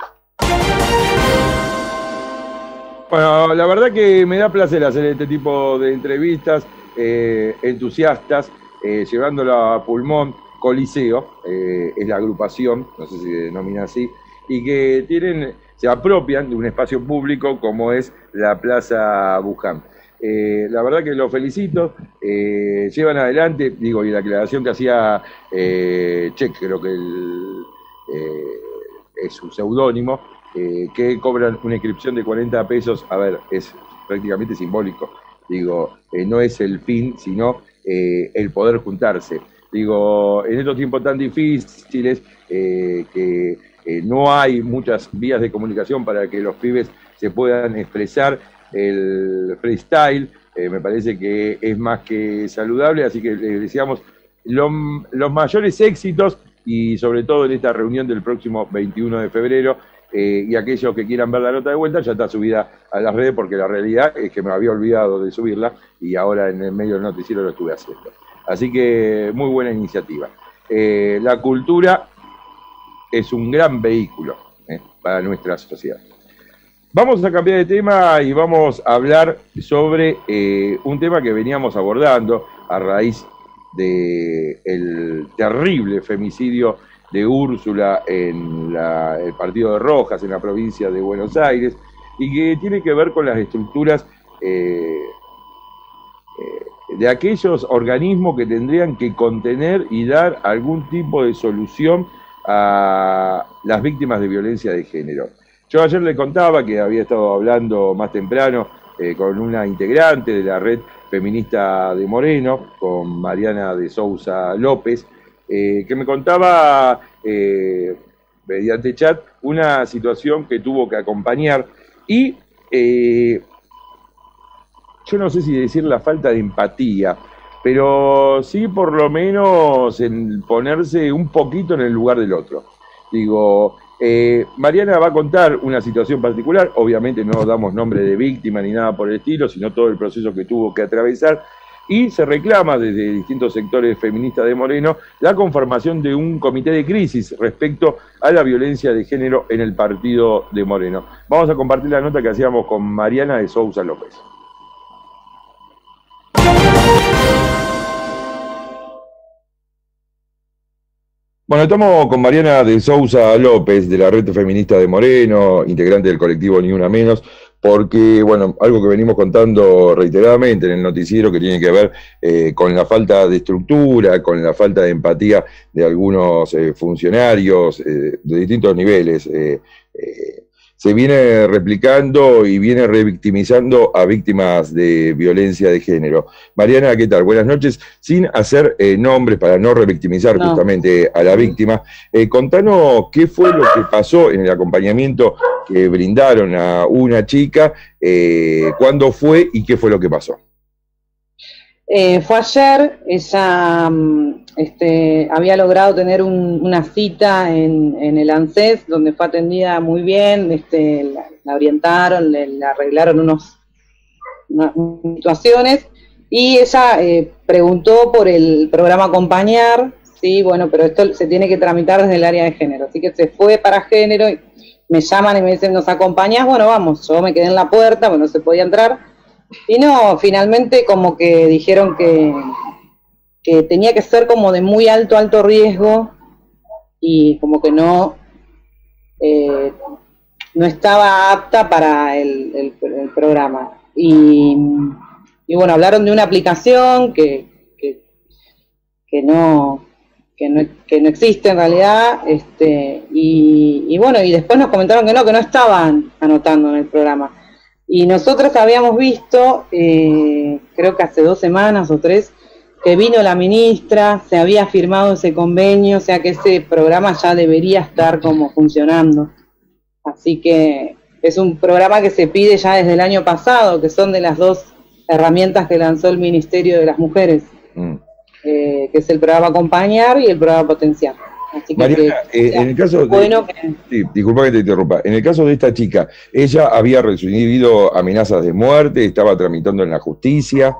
Bueno, la verdad que me da placer hacer este tipo de entrevistas eh, entusiastas, eh, llevándolo a pulmón. Coliseo, eh, es la agrupación, no sé si se denomina así, y que tienen, se apropian de un espacio público como es la Plaza Buján. Eh, la verdad que los felicito, eh, llevan adelante, digo, y la aclaración que hacía eh, Check, creo que el, eh, es su seudónimo, eh, que cobran una inscripción de cuarenta pesos, a ver, es prácticamente simbólico, digo, eh, no es el fin, sino eh, el poder juntarse. Digo, en estos tiempos tan difíciles, eh, que eh, no hay muchas vías de comunicación para que los pibes se puedan expresar, el freestyle eh, me parece que es más que saludable, así que les deseamos lo, los mayores éxitos y sobre todo en esta reunión del próximo veintiuno de febrero, eh, y aquellos que quieran ver la nota de vuelta ya está subida a las redes, porque la realidad es que me había olvidado de subirla y ahora en el medio del noticiero lo estuve haciendo. Así que muy buena iniciativa. Eh, la cultura es un gran vehículo eh, para nuestra sociedad. Vamos a cambiar de tema y vamos a hablar sobre eh, un tema que veníamos abordando a raíz del terrible femicidio de Úrsula en la, el partido de Rojas, en la provincia de Buenos Aires, y que tiene que ver con las estructuras eh, eh, de aquellos organismos que tendrían que contener y dar algún tipo de solución a las víctimas de violencia de género. Yo ayer le contaba que había estado hablando más temprano eh, con una integrante de la red feminista de Moreno, con Mariana de Sousa López, eh, que me contaba eh, mediante chat una situación que tuvo que acompañar y eh, yo no sé si decir la falta de empatía, pero sí por lo menos en ponerse un poquito en el lugar del otro. Digo, eh, Mariana va a contar una situación particular, obviamente no damos nombre de víctima ni nada por el estilo, sino todo el proceso que tuvo que atravesar, y se reclama desde distintos sectores feministas de Moreno la conformación de un comité de crisis respecto a la violencia de género en el partido de Moreno. Vamos a compartir la nota que hacíamos con Mariana de Sousa López. Bueno, estamos con Mariana de Sousa López, de la Red Feminista de Moreno, integrante del colectivo Ni Una Menos, porque, bueno, algo que venimos contando reiteradamente en el noticiero que tiene que ver eh, con la falta de estructura, con la falta de empatía de algunos eh, funcionarios eh, de distintos niveles. Eh, eh, se viene replicando y viene revictimizando a víctimas de violencia de género. Mariana, ¿qué tal? Buenas noches. Sin hacer eh, nombres para no revictimizar no. justamente a la víctima, eh, contanos qué fue lo que pasó en el acompañamiento que brindaron a una chica, eh, cuándo fue y qué fue lo que pasó. Eh, fue ayer, ella este, había logrado tener un, una cita en, en el ANSES, donde fue atendida muy bien, este, la, la orientaron, le, le arreglaron unos, unas situaciones, y ella eh, preguntó por el programa Acompañar, sí, bueno, pero esto se tiene que tramitar desde el área de género, así que se fue para género, y me llaman y me dicen, ¿nos acompañás? Bueno, vamos, yo me quedé en la puerta, bueno, no se podía entrar. Y no, finalmente como que dijeron que, que tenía que ser como de muy alto, alto riesgo y como que no, eh, no estaba apta para el, el, el programa. Y, y bueno, hablaron de una aplicación que, que, que, no, que, no, que no existe en realidad, este, y, y bueno, y después nos comentaron que no, que no estaban anotando en el programa. Y nosotros habíamos visto, eh, creo que hace dos semanas o tres, que vino la ministra, se había firmado ese convenio, o sea que ese programa ya debería estar como funcionando. Así que es un programa que se pide ya desde el año pasado, que son de las dos herramientas que lanzó el Ministerio de las Mujeres, mm. eh, que es el programa Acompañar y el programa Potenciar. Así que Mariana, que, eh, en el caso de, bueno que... sí, disculpa que te interrumpa, en el caso de esta chica, ¿ella había recibido amenazas de muerte, estaba tramitando en la justicia?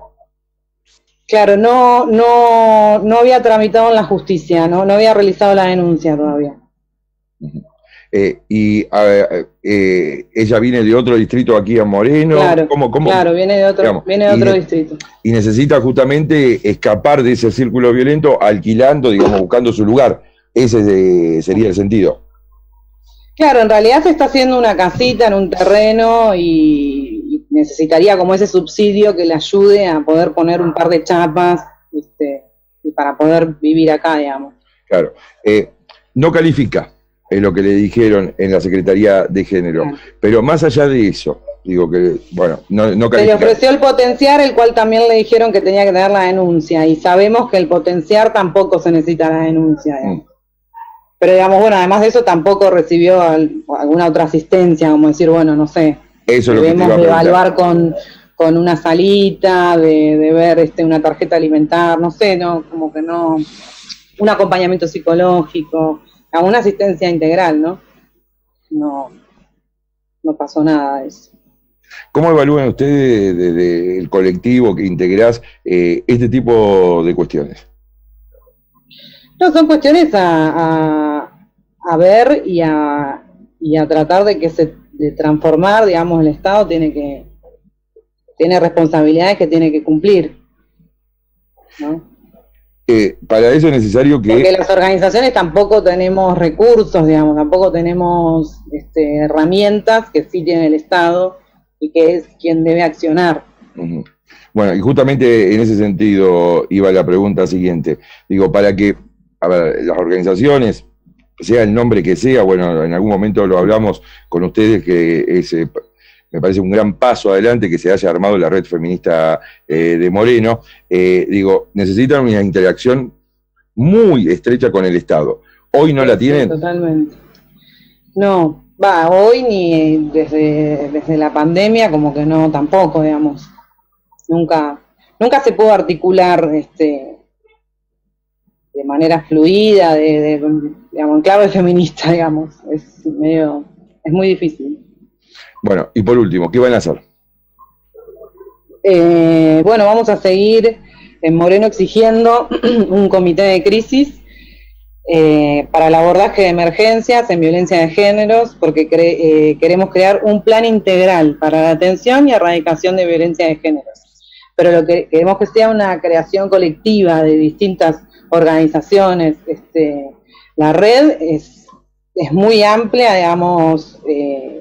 Claro, no, no, no había tramitado en la justicia, no, no había realizado la denuncia todavía. Uh-huh. eh, y eh, eh, ella viene de otro distrito aquí a Moreno. Claro, ¿Cómo, cómo, claro viene de otro, digamos, viene de otro y, distrito. Y necesita justamente escapar de ese círculo violento alquilando, digamos, buscando su lugar. Ese de, sería el sentido. Claro, en realidad se está haciendo una casita en un terreno y, y necesitaría como ese subsidio que le ayude a poder poner un par de chapas, este, y para poder vivir acá, digamos. Claro. Eh, no califica, es lo que le dijeron en la Secretaría de Género. Claro. Pero más allá de eso, digo que, bueno, no, no califica. Se le ofreció el Potenciar, el cual también le dijeron que tenía que tener la denuncia, y sabemos que el Potenciar tampoco se necesita la denuncia, digamos. Mm. Pero digamos, bueno, además de eso tampoco recibió al, alguna otra asistencia, como decir, bueno, no sé, eso es debemos de evaluar con, con una salita, de, de ver este una tarjeta alimentar, no sé, no, como que no, un acompañamiento psicológico, alguna asistencia integral, ¿no? No, no pasó nada de eso. ¿Cómo evalúan ustedes desde el colectivo que integrás eh, este tipo de cuestiones? No, son cuestiones a, a, a ver y a, y a tratar de que se de transformar, digamos, el Estado tiene que tiene responsabilidades que tiene que cumplir, ¿no? Eh, para eso es necesario que... Porque las organizaciones tampoco tenemos recursos, digamos, tampoco tenemos este, herramientas que sí tiene el Estado y que es quien debe accionar. Uh-huh. Bueno, y justamente en ese sentido iba la pregunta siguiente. Digo, para que, a ver, las organizaciones, sea el nombre que sea, bueno, en algún momento lo hablamos con ustedes, que es, eh, me parece un gran paso adelante que se haya armado la red feminista eh, de Moreno. Eh, digo, necesitan una interacción muy estrecha con el Estado. Hoy no Sí, la tienen. sí, totalmente. No, va, hoy ni desde, desde la pandemia como que no tampoco, digamos. Nunca, nunca se pudo articular este de manera fluida, de, de digamos, en clave feminista, digamos. Es medio, es muy difícil. Bueno, y por último, ¿qué van a hacer? Eh, bueno, vamos a seguir en Moreno exigiendo un comité de crisis eh, para el abordaje de emergencias en violencia de géneros, porque cre eh, queremos crear un plan integral para la atención y erradicación de violencia de géneros. Pero lo que queremos que sea una creación colectiva de distintas organizaciones. Este, la red es, es muy amplia, digamos, eh,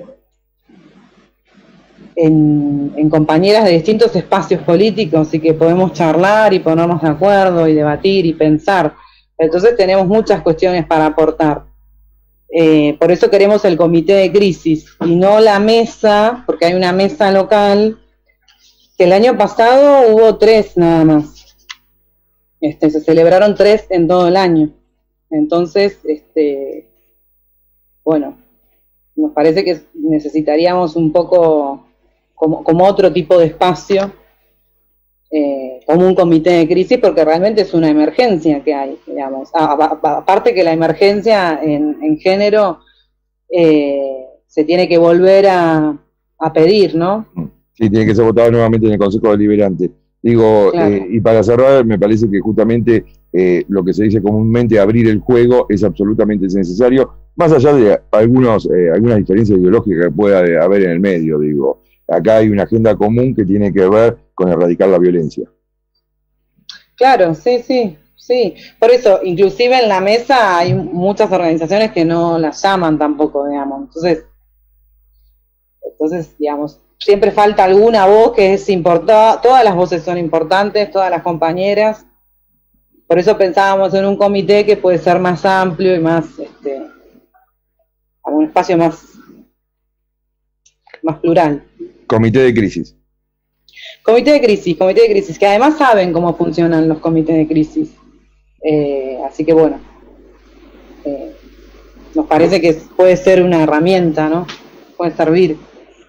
En, en compañeras de distintos espacios políticos y que podemos charlar y ponernos de acuerdo y debatir y pensar. Entonces tenemos muchas cuestiones para aportar. Eh, por eso queremos el comité de crisis y no la mesa, porque hay una mesa local que el año pasado hubo tres nada más. Este, se celebraron tres en todo el año. Entonces, este, bueno, nos parece que necesitaríamos un poco Como, como otro tipo de espacio, eh, como un comité de crisis, porque realmente es una emergencia que hay, digamos. A, a, a, aparte que la emergencia en, en género eh, se tiene que volver a, a pedir, ¿no? Sí, tiene que ser votado nuevamente en el Consejo Deliberante. Digo, claro. eh, y para cerrar, me parece que justamente eh, lo que se dice comúnmente, abrir el juego, es absolutamente necesario, más allá de algunos, eh, algunas diferencias ideológicas que pueda haber en el medio, digo. Acá hay una agenda común que tiene que ver con erradicar la violencia. Claro, sí, sí, sí. Por eso, inclusive en la mesa hay muchas organizaciones que no las llaman tampoco, digamos. Entonces, entonces, digamos, siempre falta alguna voz que es importante. Todas las voces son importantes, todas las compañeras. Por eso pensábamos en un comité que puede ser más amplio y más, este, un espacio más, más plural. Comité de crisis. Comité de crisis, comité de crisis, que además saben cómo funcionan los comités de crisis. Eh, así que bueno, eh, nos parece que puede ser una herramienta, ¿no? Puede servir.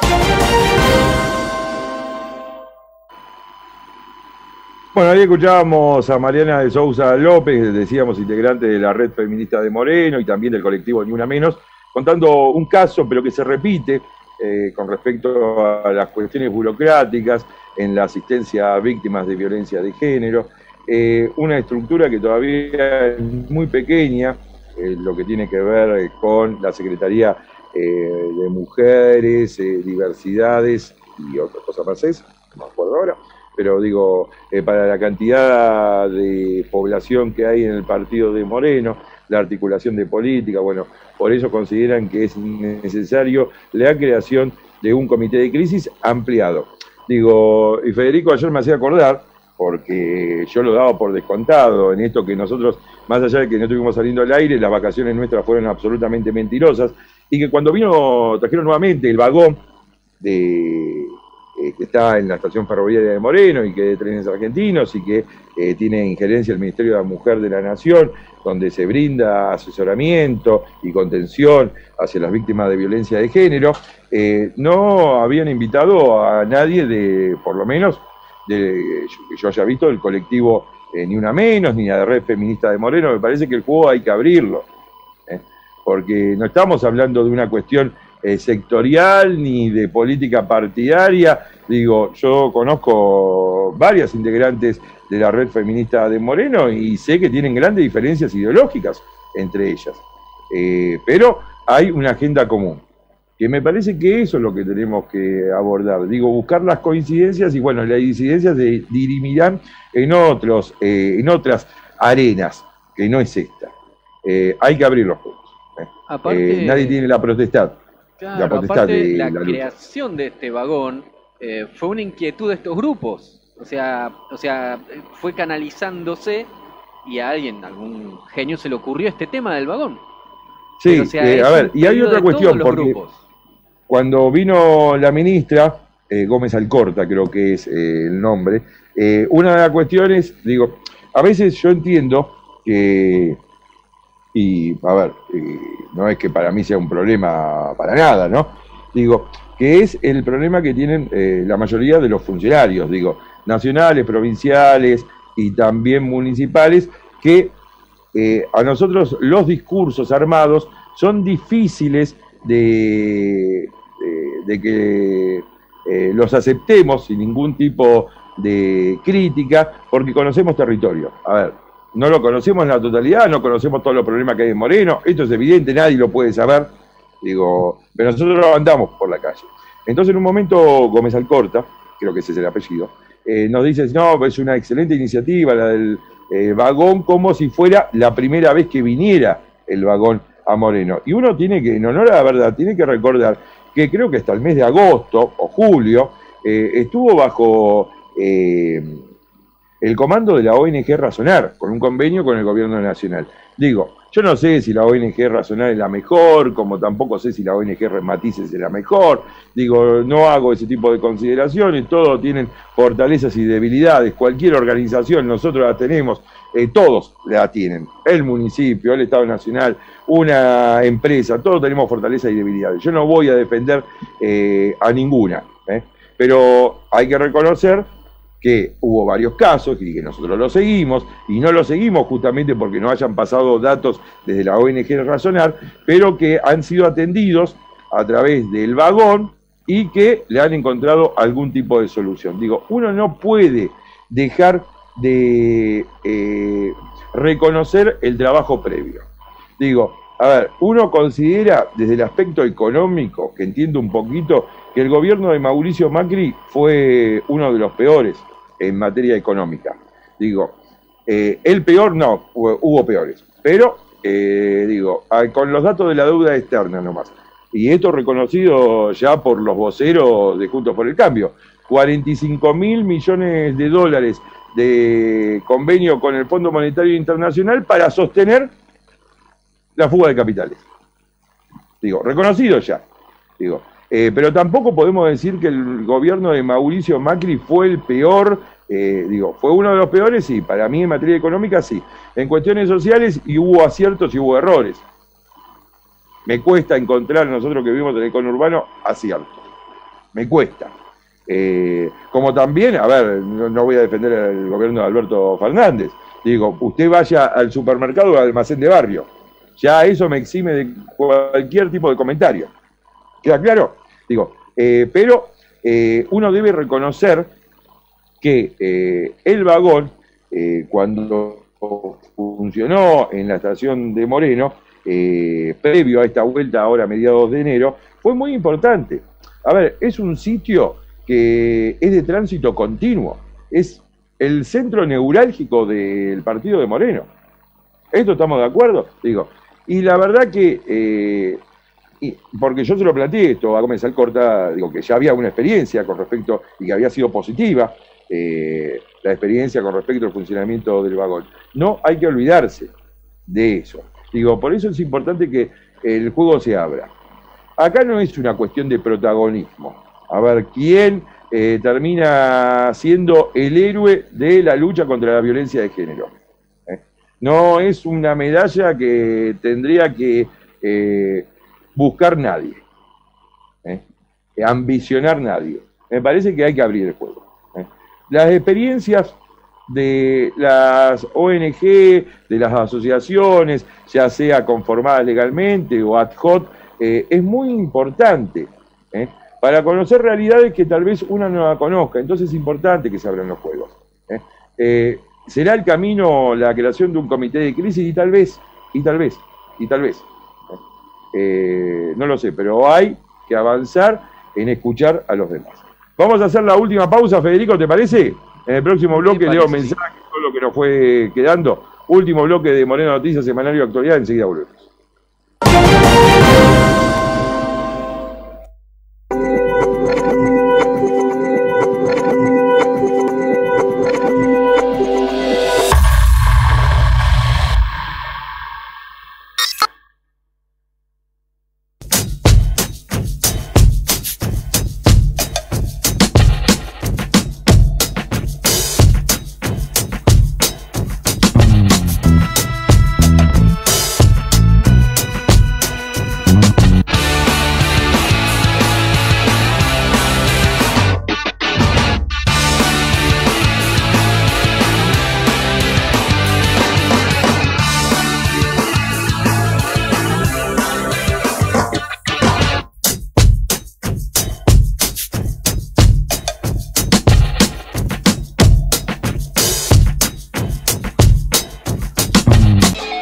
Bueno, ahí escuchábamos a Mariana de Sousa López, decíamos integrante de la Red Feminista de Moreno y también del colectivo Ni Una Menos, contando un caso, pero que se repite, Eh, con respecto a las cuestiones burocráticas en la asistencia a víctimas de violencia de género, eh, una estructura que todavía es muy pequeña, eh, lo que tiene que ver con la Secretaría eh, de Mujeres, eh, Diversidades y otras cosas más, es, no me acuerdo ahora, pero digo, eh, para la cantidad de población que hay en el partido de Moreno, la articulación de política, bueno, por eso consideran que es necesario la creación de un comité de crisis ampliado. Digo, y Federico ayer me hacía acordar, porque yo lo daba por descontado en esto que nosotros, más allá de que no estuvimos saliendo al aire, las vacaciones nuestras fueron absolutamente mentirosas, y que cuando vino, trajeron nuevamente el vagón de... que está en la estación ferroviaria de Moreno y que de Trenes Argentinos y que eh, tiene injerencia el Ministerio de la Mujer de la Nación, donde se brinda asesoramiento y contención hacia las víctimas de violencia de género, eh, no habían invitado a nadie de, por lo menos, de, que yo haya visto, del colectivo eh, Ni Una Menos, ni la Red Feminista de Moreno. Me parece que el juego hay que abrirlo, ¿eh? Porque no estamos hablando de una cuestión Eh, sectorial ni de política partidaria. Digo, yo conozco varias integrantes de la Red Feminista de Moreno y sé que tienen grandes diferencias ideológicas entre ellas, eh, pero hay una agenda común, que me parece que eso es lo que tenemos que abordar. Digo, buscar las coincidencias y bueno, las disidencias se dirimirán en, otros, eh, en otras arenas, que no es esta. Eh, hay que abrir los juegos. Eh. Aparte, eh, nadie tiene la potestad. Claro, la aparte de la, la creación de este vagón eh, fue una inquietud de estos grupos, O sea, o sea, fue canalizándose y a alguien, algún genio se le ocurrió este tema del vagón. Sí, Pero, o sea, eh, es a ver, un y hay pedido otra de cuestión, todos los porque grupos. cuando vino la ministra, eh, Gómez Alcorta creo que es eh, el nombre, eh, una de las cuestiones, digo, a veces yo entiendo que, y a ver, eh, no es que para mí sea un problema para nada, ¿no? Digo, que es el problema que tienen eh, la mayoría de los funcionarios, digo, nacionales, provinciales y también municipales, que eh, a nosotros los discursos armados son difíciles de, de, de que eh, los aceptemos sin ningún tipo de crítica, porque conocemos territorio. A ver, no lo conocemos en la totalidad, no conocemos todos los problemas que hay en Moreno, esto es evidente, nadie lo puede saber, digo, pero nosotros andamos por la calle. Entonces en un momento Gómez Alcorta, creo que ese es el apellido, eh, nos dice, no, es una excelente iniciativa la del eh, vagón, como si fuera la primera vez que viniera el vagón a Moreno. Y uno tiene que, en honor a la verdad, tiene que recordar que creo que hasta el mes de agosto o julio eh, estuvo bajo eh, el comando de la O N G Razonar, con un convenio con el gobierno nacional. Digo, yo no sé si la O N G Razonar es la mejor, como tampoco sé si la O N G Matices es la mejor. Digo, no hago ese tipo de consideraciones, todos tienen fortalezas y debilidades. Cualquier organización, nosotros la tenemos, eh, todos la tienen. El municipio, el Estado Nacional, una empresa, todos tenemos fortalezas y debilidades. Yo no voy a defender eh, a ninguna, ¿eh? Pero hay que reconocer que hubo varios casos y que nosotros lo seguimos, y no lo seguimos justamente porque no hayan pasado datos desde la O N G Razonar, pero que han sido atendidos a través del vagón y que le han encontrado algún tipo de solución. Digo, uno no puede dejar de eh, reconocer el trabajo previo. Digo, a ver, uno considera desde el aspecto económico, que entiendo un poquito, que el gobierno de Mauricio Macri fue uno de los peores en materia económica. Digo, eh, el peor no, hubo, hubo peores, pero eh, digo, con los datos de la deuda externa nomás, y esto reconocido ya por los voceros de Juntos por el Cambio, cuarenta y cinco mil millones de dólares de convenio con el Fondo Monetario Internacional para sostener la fuga de capitales. Digo, reconocido ya, digo. Eh, pero tampoco podemos decir que el gobierno de Mauricio Macri fue el peor, eh, digo, fue uno de los peores, sí, para mí en materia económica sí. En cuestiones sociales y hubo aciertos y hubo errores. Me cuesta encontrar, nosotros que vivimos en el conurbano, aciertos. Me cuesta. Eh, como también, a ver, no, no voy a defender al gobierno de Alberto Fernández. Digo, usted vaya al supermercado o al almacén de barrio. Ya eso me exime de cualquier tipo de comentario. ¿Queda claro? Digo, eh, pero eh, uno debe reconocer que eh, el vagón, eh, cuando funcionó en la estación de Moreno, eh, previo a esta vuelta ahora a mediados de enero, fue muy importante. A ver, es un sitio que es de tránsito continuo, es el centro neurálgico del partido de Moreno. ¿Esto estamos de acuerdo? Digo, y la verdad que... Eh, Y porque yo se lo planteé esto a Gómez Alcorta, digo que ya había una experiencia con respecto, y que había sido positiva, eh, la experiencia con respecto al funcionamiento del vagón. No hay que olvidarse de eso. Digo, por eso es importante que el juego se abra. Acá no es una cuestión de protagonismo. A ver, ¿quién eh, termina siendo el héroe de la lucha contra la violencia de género? ¿Eh? No es una medalla que tendría que... Eh, buscar nadie, ¿eh? ambicionar nadie. Me parece que hay que abrir el juego. ¿eh? Las experiencias de las O N G, de las asociaciones, ya sea conformadas legalmente o ad hoc, eh, es muy importante ¿eh? para conocer realidades que tal vez uno no la conozca. Entonces es importante que se abran los juegos. ¿eh? Eh, ¿Será el camino la creación de un comité de crisis? Y tal vez, y tal vez, y tal vez. Eh, no lo sé, pero hay que avanzar en escuchar a los demás. Vamos a hacer la última pausa, Federico, ¿te parece? En el próximo bloque leo mensajes, todo lo que nos fue quedando. Último bloque de Moreno Noticias, Semanario de Actualidad, enseguida volvemos.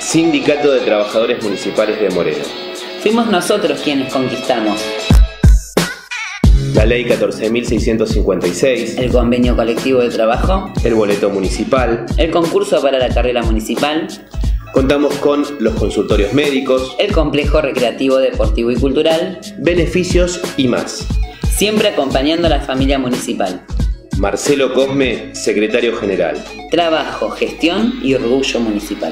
Sindicato de Trabajadores Municipales de Moreno. Fuimos nosotros quienes conquistamos la Ley catorce mil seiscientos cincuenta y seis, el Convenio Colectivo de Trabajo, el Boleto Municipal, el concurso para la carrera municipal. Contamos con los consultorios médicos, el complejo recreativo, deportivo y cultural, beneficios y más. Siempre acompañando a la familia municipal. Marcelo Cosme, secretario general. Trabajo, gestión y orgullo municipal.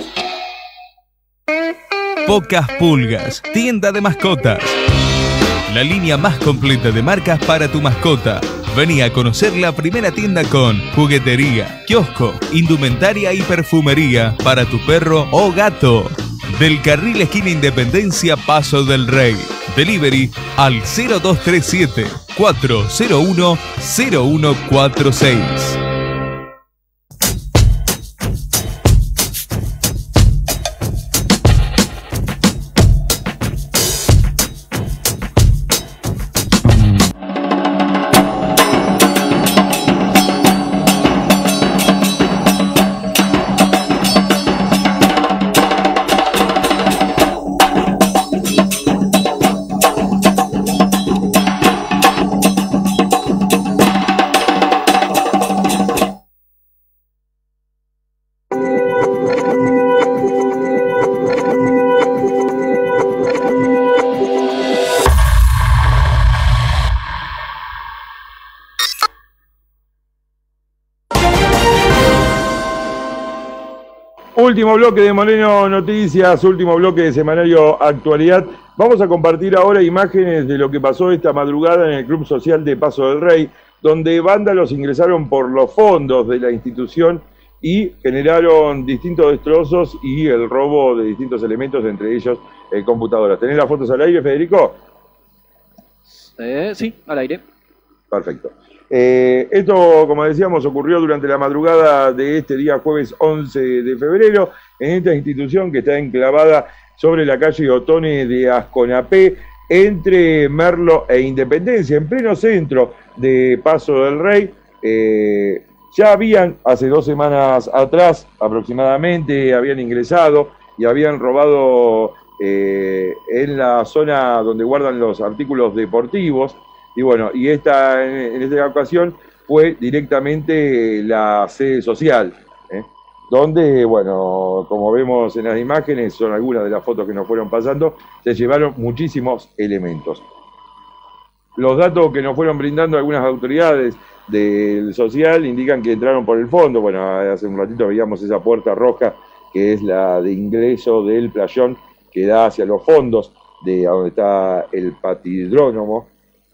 Pocas Pulgas, tienda de mascotas. La línea más completa de marcas para tu mascota. Vení a conocer la primera tienda con juguetería, kiosco, indumentaria y perfumería para tu perro o gato. Del carril esquina Independencia, Paso del Rey. Delivery al cero dos tres siete, cuatro cero uno, cero uno cuatro seis. Último bloque de Moreno Noticias, último bloque de Semanario Actualidad. Vamos a compartir ahora imágenes de lo que pasó esta madrugada en el Club Social de Paso del Rey, donde vándalos ingresaron por los fondos de la institución y generaron distintos destrozos y el robo de distintos elementos, entre ellos eh, computadoras. ¿Tenés las fotos al aire, Federico? Eh, sí, al aire. Perfecto. Eh, esto, como decíamos, ocurrió durante la madrugada de este día jueves once de febrero en esta institución que está enclavada sobre la calle Otone de Asconapé, entre Merlo e Independencia, en pleno centro de Paso del Rey. Eh, ya habían, hace dos semanas atrás aproximadamente, habían ingresado y habían robado eh, en la zona donde guardan los artículos deportivos. Y bueno, y esta, en esta ocasión fue directamente la sede social, ¿eh? Donde, bueno, como vemos en las imágenes, son algunas de las fotos que nos fueron pasando, se llevaron muchísimos elementos. Los datos que nos fueron brindando algunas autoridades del social indican que entraron por el fondo. Bueno, hace un ratito veíamos esa puerta roja que es la de ingreso del playón que da hacia los fondos de donde está el patidrónomo.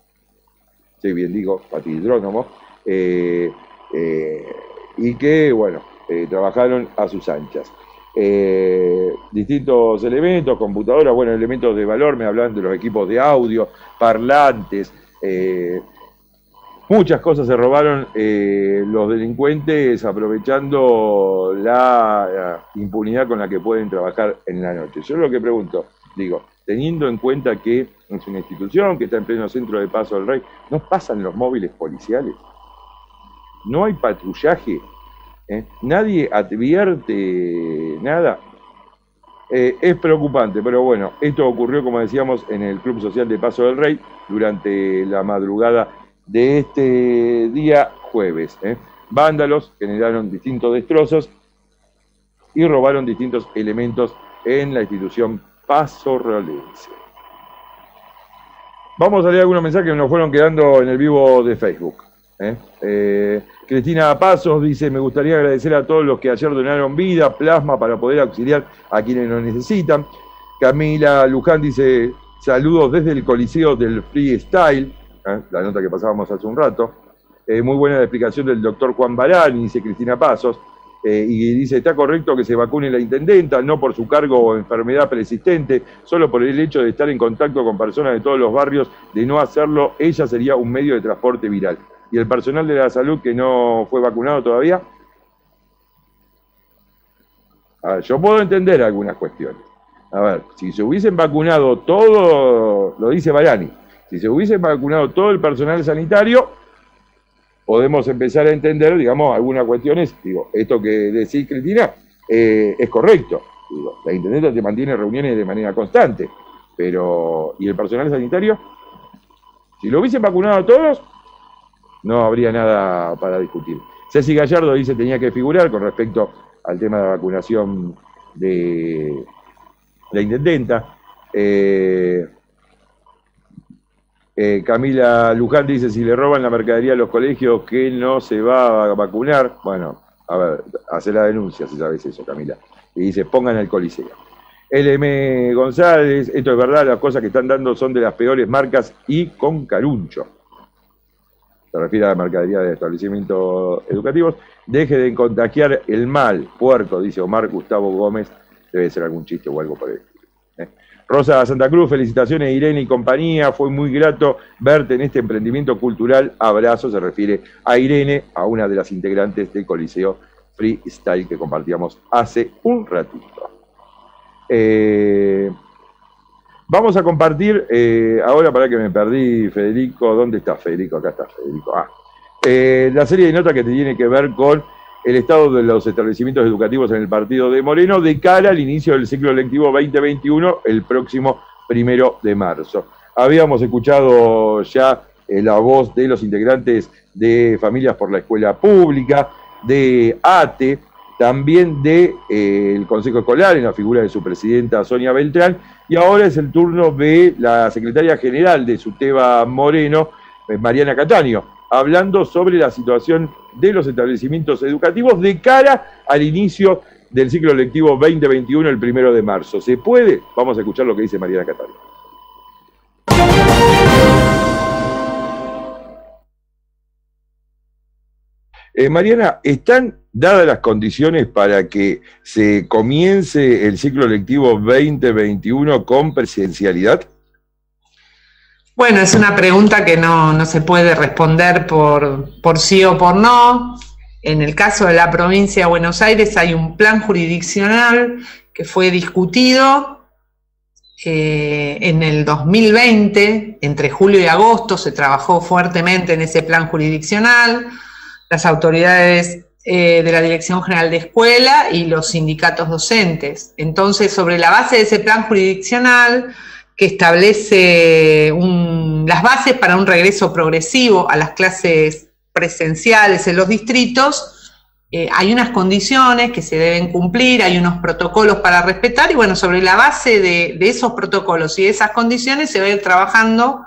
Sí, bien digo, patidrónomo, eh, eh, y que, bueno, eh, trabajaron a sus anchas. Eh, distintos elementos, computadoras, bueno, elementos de valor, me hablan de los equipos de audio, parlantes, eh, muchas cosas se robaron eh, los delincuentes aprovechando la, la impunidad con la que pueden trabajar en la noche. Yo lo que pregunto, digo, teniendo en cuenta que es una institución que está en pleno centro de Paso del Rey, ¿no pasan los móviles policiales? ¿No hay patrullaje? ¿Eh? ¿Nadie advierte nada? Eh, es preocupante, pero bueno, esto ocurrió, como decíamos, en el Club Social de Paso del Rey durante la madrugada de este día jueves. ¿eh? Vándalos generaron distintos destrozos y robaron distintos elementos en la institución Paso Rolense. Vamos a leer algunos mensajes que nos fueron quedando en el vivo de Facebook. ¿eh? Eh, Cristina Pasos dice: me gustaría agradecer a todos los que ayer donaron vida, plasma para poder auxiliar a quienes lo necesitan. Camila Luján dice: saludos desde el Coliseo del Freestyle, ¿eh? la nota que pasábamos hace un rato. Eh, muy buena la explicación del doctor Juan Barán, dice Cristina Pasos. Eh, y dice: está correcto que se vacune la intendenta, no por su cargo o enfermedad persistente, solo por el hecho de estar en contacto con personas de todos los barrios. De no hacerlo, ella sería un medio de transporte viral. ¿Y el personal de la salud que no fue vacunado todavía? A ver, yo puedo entender algunas cuestiones. A ver, si se hubiesen vacunado todo, lo dice Barani, si se hubiesen vacunado todo el personal sanitario, podemos empezar a entender, digamos, algunas cuestiones. Digo, esto que decís, Cristina, eh, es correcto. Digo, la intendenta te mantiene reuniones de manera constante, pero ¿y el personal sanitario? Si lo hubiesen vacunado a todos, no habría nada para discutir. Ceci Gallardo dice tenía que figurar con respecto al tema de la vacunación de la intendenta. Eh, eh, Camila Luján dice, si le roban la mercadería a los colegios, que no se va a vacunar. Bueno, a ver, hace la denuncia si sabes eso, Camila. Y dice, pongan al Coliseo. L M González, esto es verdad, las cosas que están dando son de las peores marcas y con caruncho. Se refiere a la mercadería de establecimientos educativos. Deje de contagiar el mal, puerco, dice Omar Gustavo Gómez. Debe ser algún chiste o algo por el estilo. ¿eh? Rosa Santa Cruz, felicitaciones Irene y compañía. Fue muy grato verte en este emprendimiento cultural. Abrazo, se refiere a Irene, a una de las integrantes del Coliseo Freestyle que compartíamos hace un ratito. Eh... Vamos a compartir, eh, ahora para que me perdí, Federico, ¿dónde está Federico? Acá está Federico. Ah, eh, la serie de notas que tiene que ver con el estado de los establecimientos educativos en el partido de Moreno de cara al inicio del ciclo lectivo veinte veintiuno el próximo primero de marzo. Habíamos escuchado ya eh, la voz de los integrantes de Familias por la Escuela Pública, de A T E, también del de, eh, Consejo Escolar, en la figura de su presidenta Sonia Beltrán, y ahora es el turno de la secretaria general de SUTEBA Moreno, eh, Mariana Cataño, hablando sobre la situación de los establecimientos educativos de cara al inicio del ciclo lectivo veinte veintiuno el primero de marzo. ¿Se puede? Vamos a escuchar lo que dice Mariana Cataño. Eh, Mariana, ¿están dadas las condiciones para que se comience el ciclo lectivo veinte veintiuno con presencialidad? Bueno, es una pregunta que no, no se puede responder por, por sí o por no. En el caso de la provincia de Buenos Aires hay un plan jurisdiccional que fue discutido eh, en el dos mil veinte, entre julio y agosto se trabajó fuertemente en ese plan jurisdiccional. Las autoridades eh, de la Dirección General de Escuela y los sindicatos docentes. Entonces, sobre la base de ese plan jurisdiccional que establece un, las bases para un regreso progresivo a las clases presenciales en los distritos, eh, hay unas condiciones que se deben cumplir, hay unos protocolos para respetar, y bueno, sobre la base de, de esos protocolos y de esas condiciones se va a ir trabajando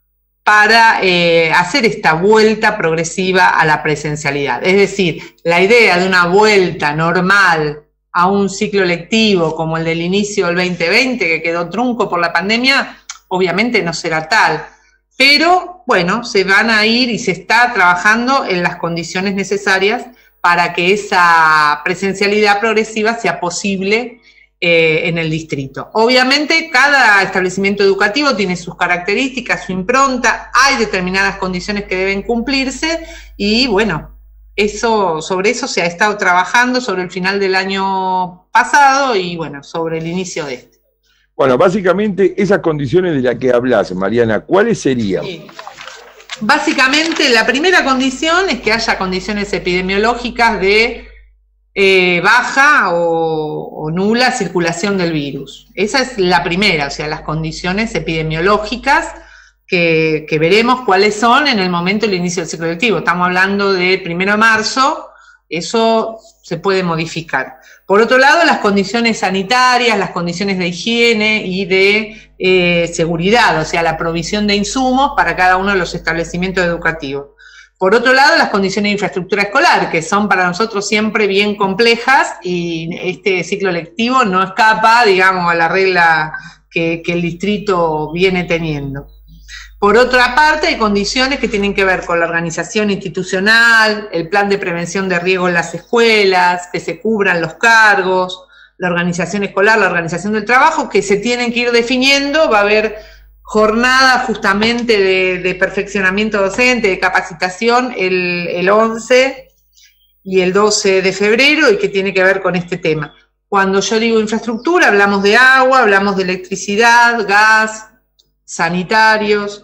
para eh, hacer esta vuelta progresiva a la presencialidad. Es decir, la idea de una vuelta normal a un ciclo lectivo como el del inicio del veinte veinte, que quedó trunco por la pandemia, obviamente no será tal. Pero, bueno, se van a ir y se está trabajando en las condiciones necesarias para que esa presencialidad progresiva sea posible Eh, en el distrito. Obviamente cada establecimiento educativo tiene sus características, su impronta, hay determinadas condiciones que deben cumplirse y bueno, eso, sobre eso se ha estado trabajando sobre el final del año pasado y bueno, sobre el inicio de este. Bueno, básicamente esas condiciones de las que hablas, Mariana, ¿cuáles serían? Sí. Básicamente la primera condición es que haya condiciones epidemiológicas de Eh, baja o, o nula circulación del virus. Esa es la primera, o sea, las condiciones epidemiológicas que, que veremos cuáles son en el momento del inicio del ciclo lectivo. Estamos hablando de primero de marzo, eso se puede modificar. Por otro lado, las condiciones sanitarias, las condiciones de higiene y de eh, seguridad, o sea, la provisión de insumos para cada uno de los establecimientos educativos. Por otro lado, las condiciones de infraestructura escolar, que son para nosotros siempre bien complejas y este ciclo lectivo no escapa, digamos, a la regla que, que el distrito viene teniendo. Por otra parte, hay condiciones que tienen que ver con la organización institucional, el plan de prevención de riesgo en las escuelas, que se cubran los cargos, la organización escolar, la organización del trabajo, que se tienen que ir definiendo. Va a haber jornada justamente de, de perfeccionamiento docente, de capacitación, el, el once y el doce de febrero, y que tiene que ver con este tema. Cuando yo digo infraestructura, hablamos de agua, hablamos de electricidad, gas, sanitarios,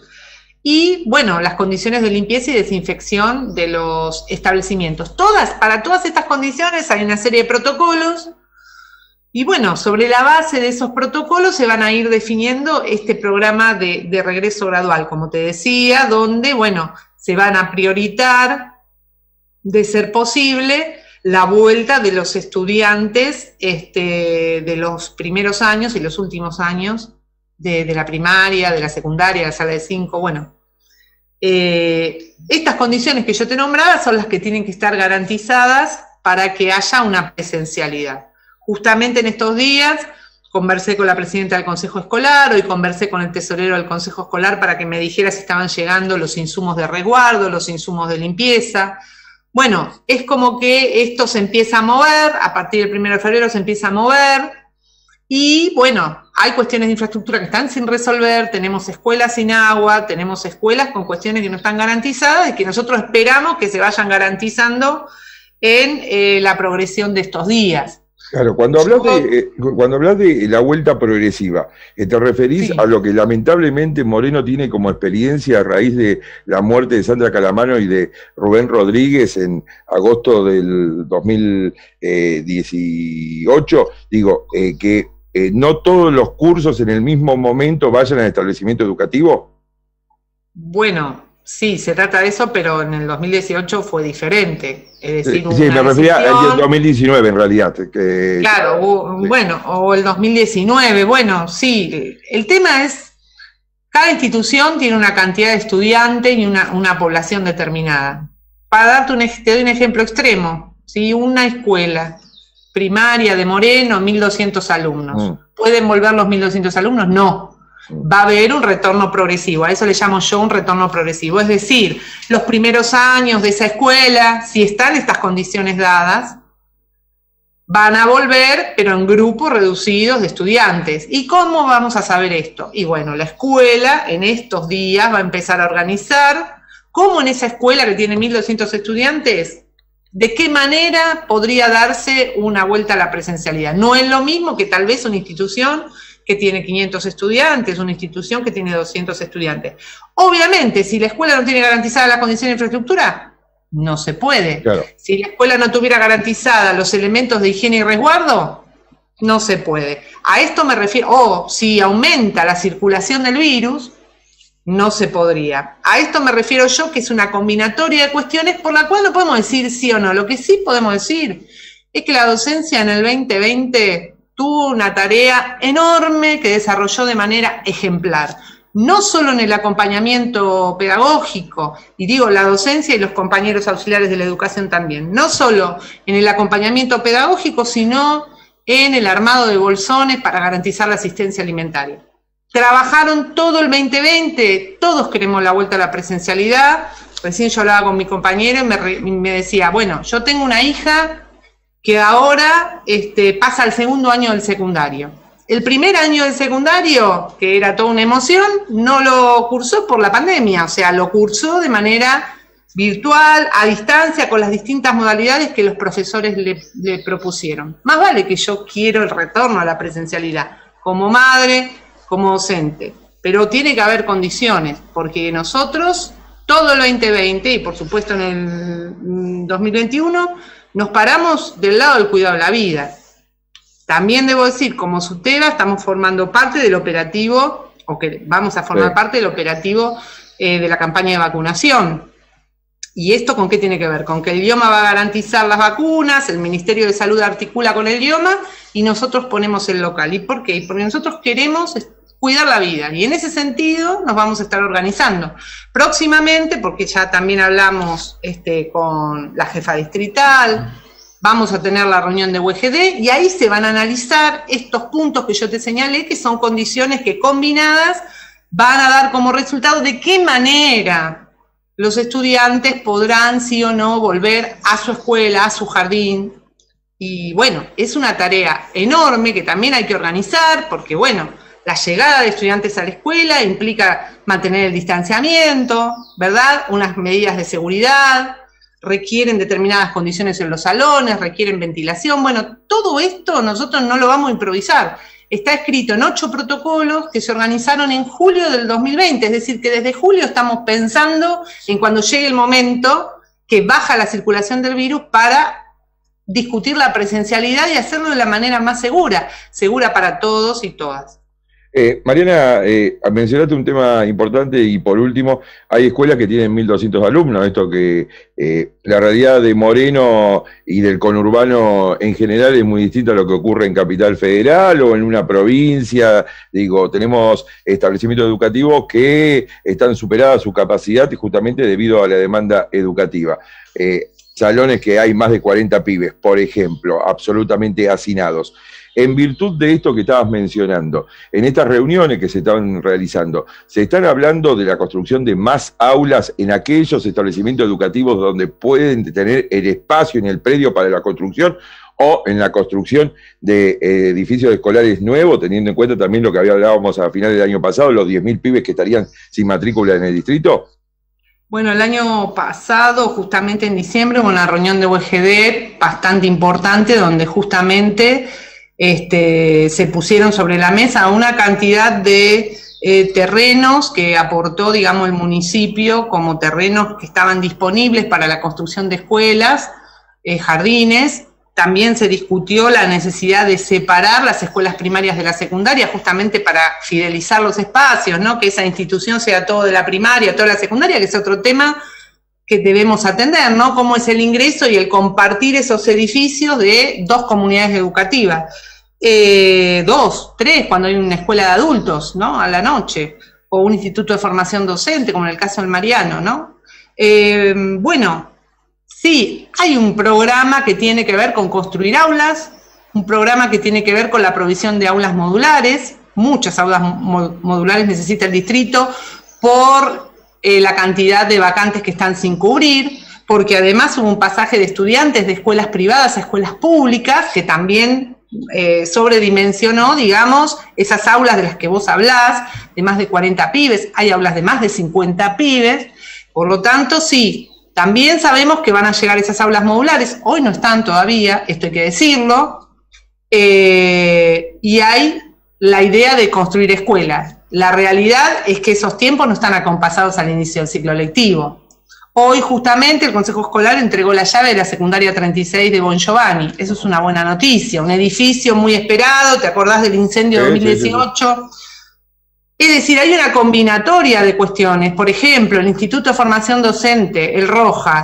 y bueno, las condiciones de limpieza y desinfección de los establecimientos. Todas, para todas estas condiciones hay una serie de protocolos Y bueno, sobre la base de esos protocolos se van a ir definiendo este programa de, de regreso gradual, como te decía, donde, bueno, se van a prioritar, de ser posible, la vuelta de los estudiantes este, de los primeros años y los últimos años de, de la primaria, de la secundaria, de la sala de cinco, bueno. Eh, estas condiciones que yo te nombraba son las que tienen que estar garantizadas para que haya una presencialidad. Justamente en estos días conversé con la presidenta del Consejo Escolar, hoy conversé con el tesorero del Consejo Escolar para que me dijera si estaban llegando los insumos de resguardo, los insumos de limpieza. Bueno, es como que esto se empieza a mover, a partir del primero de febrero se empieza a mover, y bueno, hay cuestiones de infraestructura que están sin resolver, tenemos escuelas sin agua, tenemos escuelas con cuestiones que no están garantizadas y que nosotros esperamos que se vayan garantizando en eh, la progresión de estos días. Claro, cuando hablas de, eh, cuando hablas de la vuelta progresiva, eh, ¿te referís sí. a lo que lamentablemente Moreno tiene como experiencia a raíz de la muerte de Sandra Calamano y de Rubén Rodríguez en agosto del dos mil dieciocho? Digo, eh, que eh, no todos los cursos en el mismo momento vayan al establecimiento educativo. Bueno, sí, se trata de eso, pero en el dos mil dieciocho fue diferente. Es decir, sí, me refería al dos mil diecinueve en realidad. Que, claro, o, sí. bueno, o el dos mil diecinueve, bueno, sí. El tema es, cada institución tiene una cantidad de estudiantes y una, una población determinada. Para darte un, te doy un ejemplo extremo, ¿sí? Una escuela primaria de Moreno, mil doscientos alumnos. Mm. ¿Pueden volver los mil doscientos alumnos? No. Va a haber un retorno progresivo, a eso le llamo yo un retorno progresivo, es decir, los primeros años de esa escuela, si están estas condiciones dadas, van a volver, pero en grupos reducidos de estudiantes. ¿Y cómo vamos a saber esto? Y bueno, la escuela en estos días va a empezar a organizar cómo en esa escuela que tiene mil doscientos estudiantes, de qué manera podría darse una vuelta a la presencialidad. No es lo mismo que tal vez una institución que tiene quinientos estudiantes, una institución que tiene doscientos estudiantes. Obviamente, si la escuela no tiene garantizada la condición de infraestructura, no se puede. Claro. Si la escuela no tuviera garantizada los elementos de higiene y resguardo, no se puede. A esto me refiero, o si aumenta la circulación del virus, no se podría. A esto me refiero yo, que es una combinatoria de cuestiones por la cual no podemos decir sí o no. Lo que sí podemos decir es que la docencia en el veinte veinte tuvo una tarea enorme que desarrolló de manera ejemplar, no solo en el acompañamiento pedagógico, y digo la docencia y los compañeros auxiliares de la educación también, no solo en el acompañamiento pedagógico, sino en el armado de bolsones para garantizar la asistencia alimentaria. Trabajaron todo el veinte veinte, todos queremos la vuelta a la presencialidad. Recién yo hablaba con mi compañero y me, me decía, bueno, yo tengo una hija que ahora este, pasa al segundo año del secundario. El primer año del secundario, que era toda una emoción, no lo cursó por la pandemia, o sea, lo cursó de manera virtual, a distancia, con las distintas modalidades que los profesores le, le propusieron. Más vale que yo quiero el retorno a la presencialidad, como madre, como docente, pero tiene que haber condiciones, porque nosotros, todo el veinte veinte, y por supuesto en el dos mil veintiuno, nos paramos del lado del cuidado de la vida. También debo decir, como SUTEBA, estamos formando parte del operativo, o que vamos a formar sí. parte del operativo eh, de la campaña de vacunación. ¿Y esto con qué tiene que ver? Con que el IOMA va a garantizar las vacunas, el Ministerio de Salud articula con el IOMA y nosotros ponemos el local. ¿Y por qué? Porque nosotros queremos cuidar la vida, y en ese sentido nos vamos a estar organizando. Próximamente, porque ya también hablamos este, con la jefa distrital, vamos a tener la reunión de U E G D, y ahí se van a analizar estos puntos que yo te señalé, que son condiciones que combinadas van a dar como resultado de qué manera los estudiantes podrán sí o no volver a su escuela, a su jardín. Y bueno, es una tarea enorme que también hay que organizar, porque bueno, la llegada de estudiantes a la escuela implica mantener el distanciamiento, ¿verdad? Unas medidas de seguridad, requieren determinadas condiciones en los salones, requieren ventilación. Bueno, todo esto nosotros no lo vamos a improvisar. Está escrito en ocho protocolos que se organizaron en julio del dos mil veinte, es decir, que desde julio estamos pensando en cuando llegue el momento que baja la circulación del virus para discutir la presencialidad y hacerlo de la manera más segura, segura para todos y todas. Eh, Mariana, eh, mencionaste un tema importante y por último, hay escuelas que tienen mil doscientos alumnos, esto que eh, la realidad de Moreno y del conurbano en general es muy distinta a lo que ocurre en Capital Federal o en una provincia. Digo, tenemos establecimientos educativos que están superadas su capacidad justamente debido a la demanda educativa. Eh, salones que hay más de cuarenta pibes, por ejemplo, absolutamente hacinados. En virtud de esto que estabas mencionando, en estas reuniones que se están realizando, ¿se están hablando de la construcción de más aulas en aquellos establecimientos educativos donde pueden tener el espacio en el predio para la construcción o en la construcción de eh, edificios escolares nuevos, teniendo en cuenta también lo que hablábamos a finales del año pasado, los diez mil pibes que estarían sin matrícula en el distrito? Bueno, el año pasado, justamente en diciembre, hubo una reunión de U E G D bastante importante donde justamente Este, se pusieron sobre la mesa una cantidad de eh, terrenos que aportó, digamos, el municipio como terrenos que estaban disponibles para la construcción de escuelas, eh, jardines. También se discutió la necesidad de separar las escuelas primarias de la secundaria, justamente para fidelizar los espacios, ¿no? Que esa institución sea todo de la primaria, toda la secundaria, que es otro tema que debemos atender, ¿no? Cómo es el ingreso y el compartir esos edificios de dos comunidades educativas. Eh, dos, tres, cuando hay una escuela de adultos, ¿no? A la noche, o un instituto de formación docente, como en el caso del Mariano, ¿no? Eh, bueno, sí, hay un programa que tiene que ver con construir aulas, un programa que tiene que ver con la provisión de aulas modulares, muchas aulas modulares necesita el distrito por eh, la cantidad de vacantes que están sin cubrir, porque además hubo un pasaje de estudiantes de escuelas privadas a escuelas públicas que también Eh, sobredimensionó, digamos, esas aulas de las que vos hablás, de más de cuarenta pibes, hay aulas de más de cincuenta pibes, por lo tanto, sí, también sabemos que van a llegar esas aulas modulares, hoy no están todavía, esto hay que decirlo, eh, y hay la idea de construir escuelas. La realidad es que esos tiempos no están acompasados al inicio del ciclo lectivo. Hoy justamente el Consejo Escolar entregó la llave de la secundaria treinta y seis de Bon Giovanni. Eso es una buena noticia, un edificio muy esperado, ¿te acordás del incendio de dos mil dieciocho? Sí, sí, sí. Es decir, hay una combinatoria de cuestiones. Por ejemplo, el Instituto de Formación Docente, el Rojas,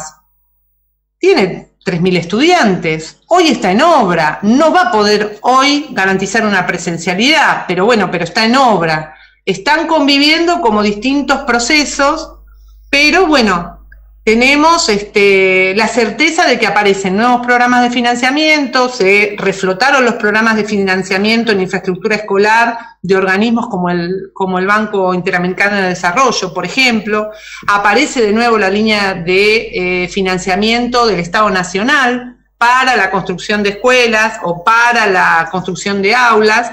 tiene tres mil estudiantes, hoy está en obra, no va a poder hoy garantizar una presencialidad, pero bueno, pero está en obra. Están conviviendo como distintos procesos, pero bueno, tenemos este, la certeza de que aparecen nuevos programas de financiamiento, se reflotaron los programas de financiamiento en infraestructura escolar de organismos como el, como el Banco Interamericano de Desarrollo, por ejemplo. Aparece de nuevo la línea de eh, financiamiento del Estado Nacional para la construcción de escuelas o para la construcción de aulas.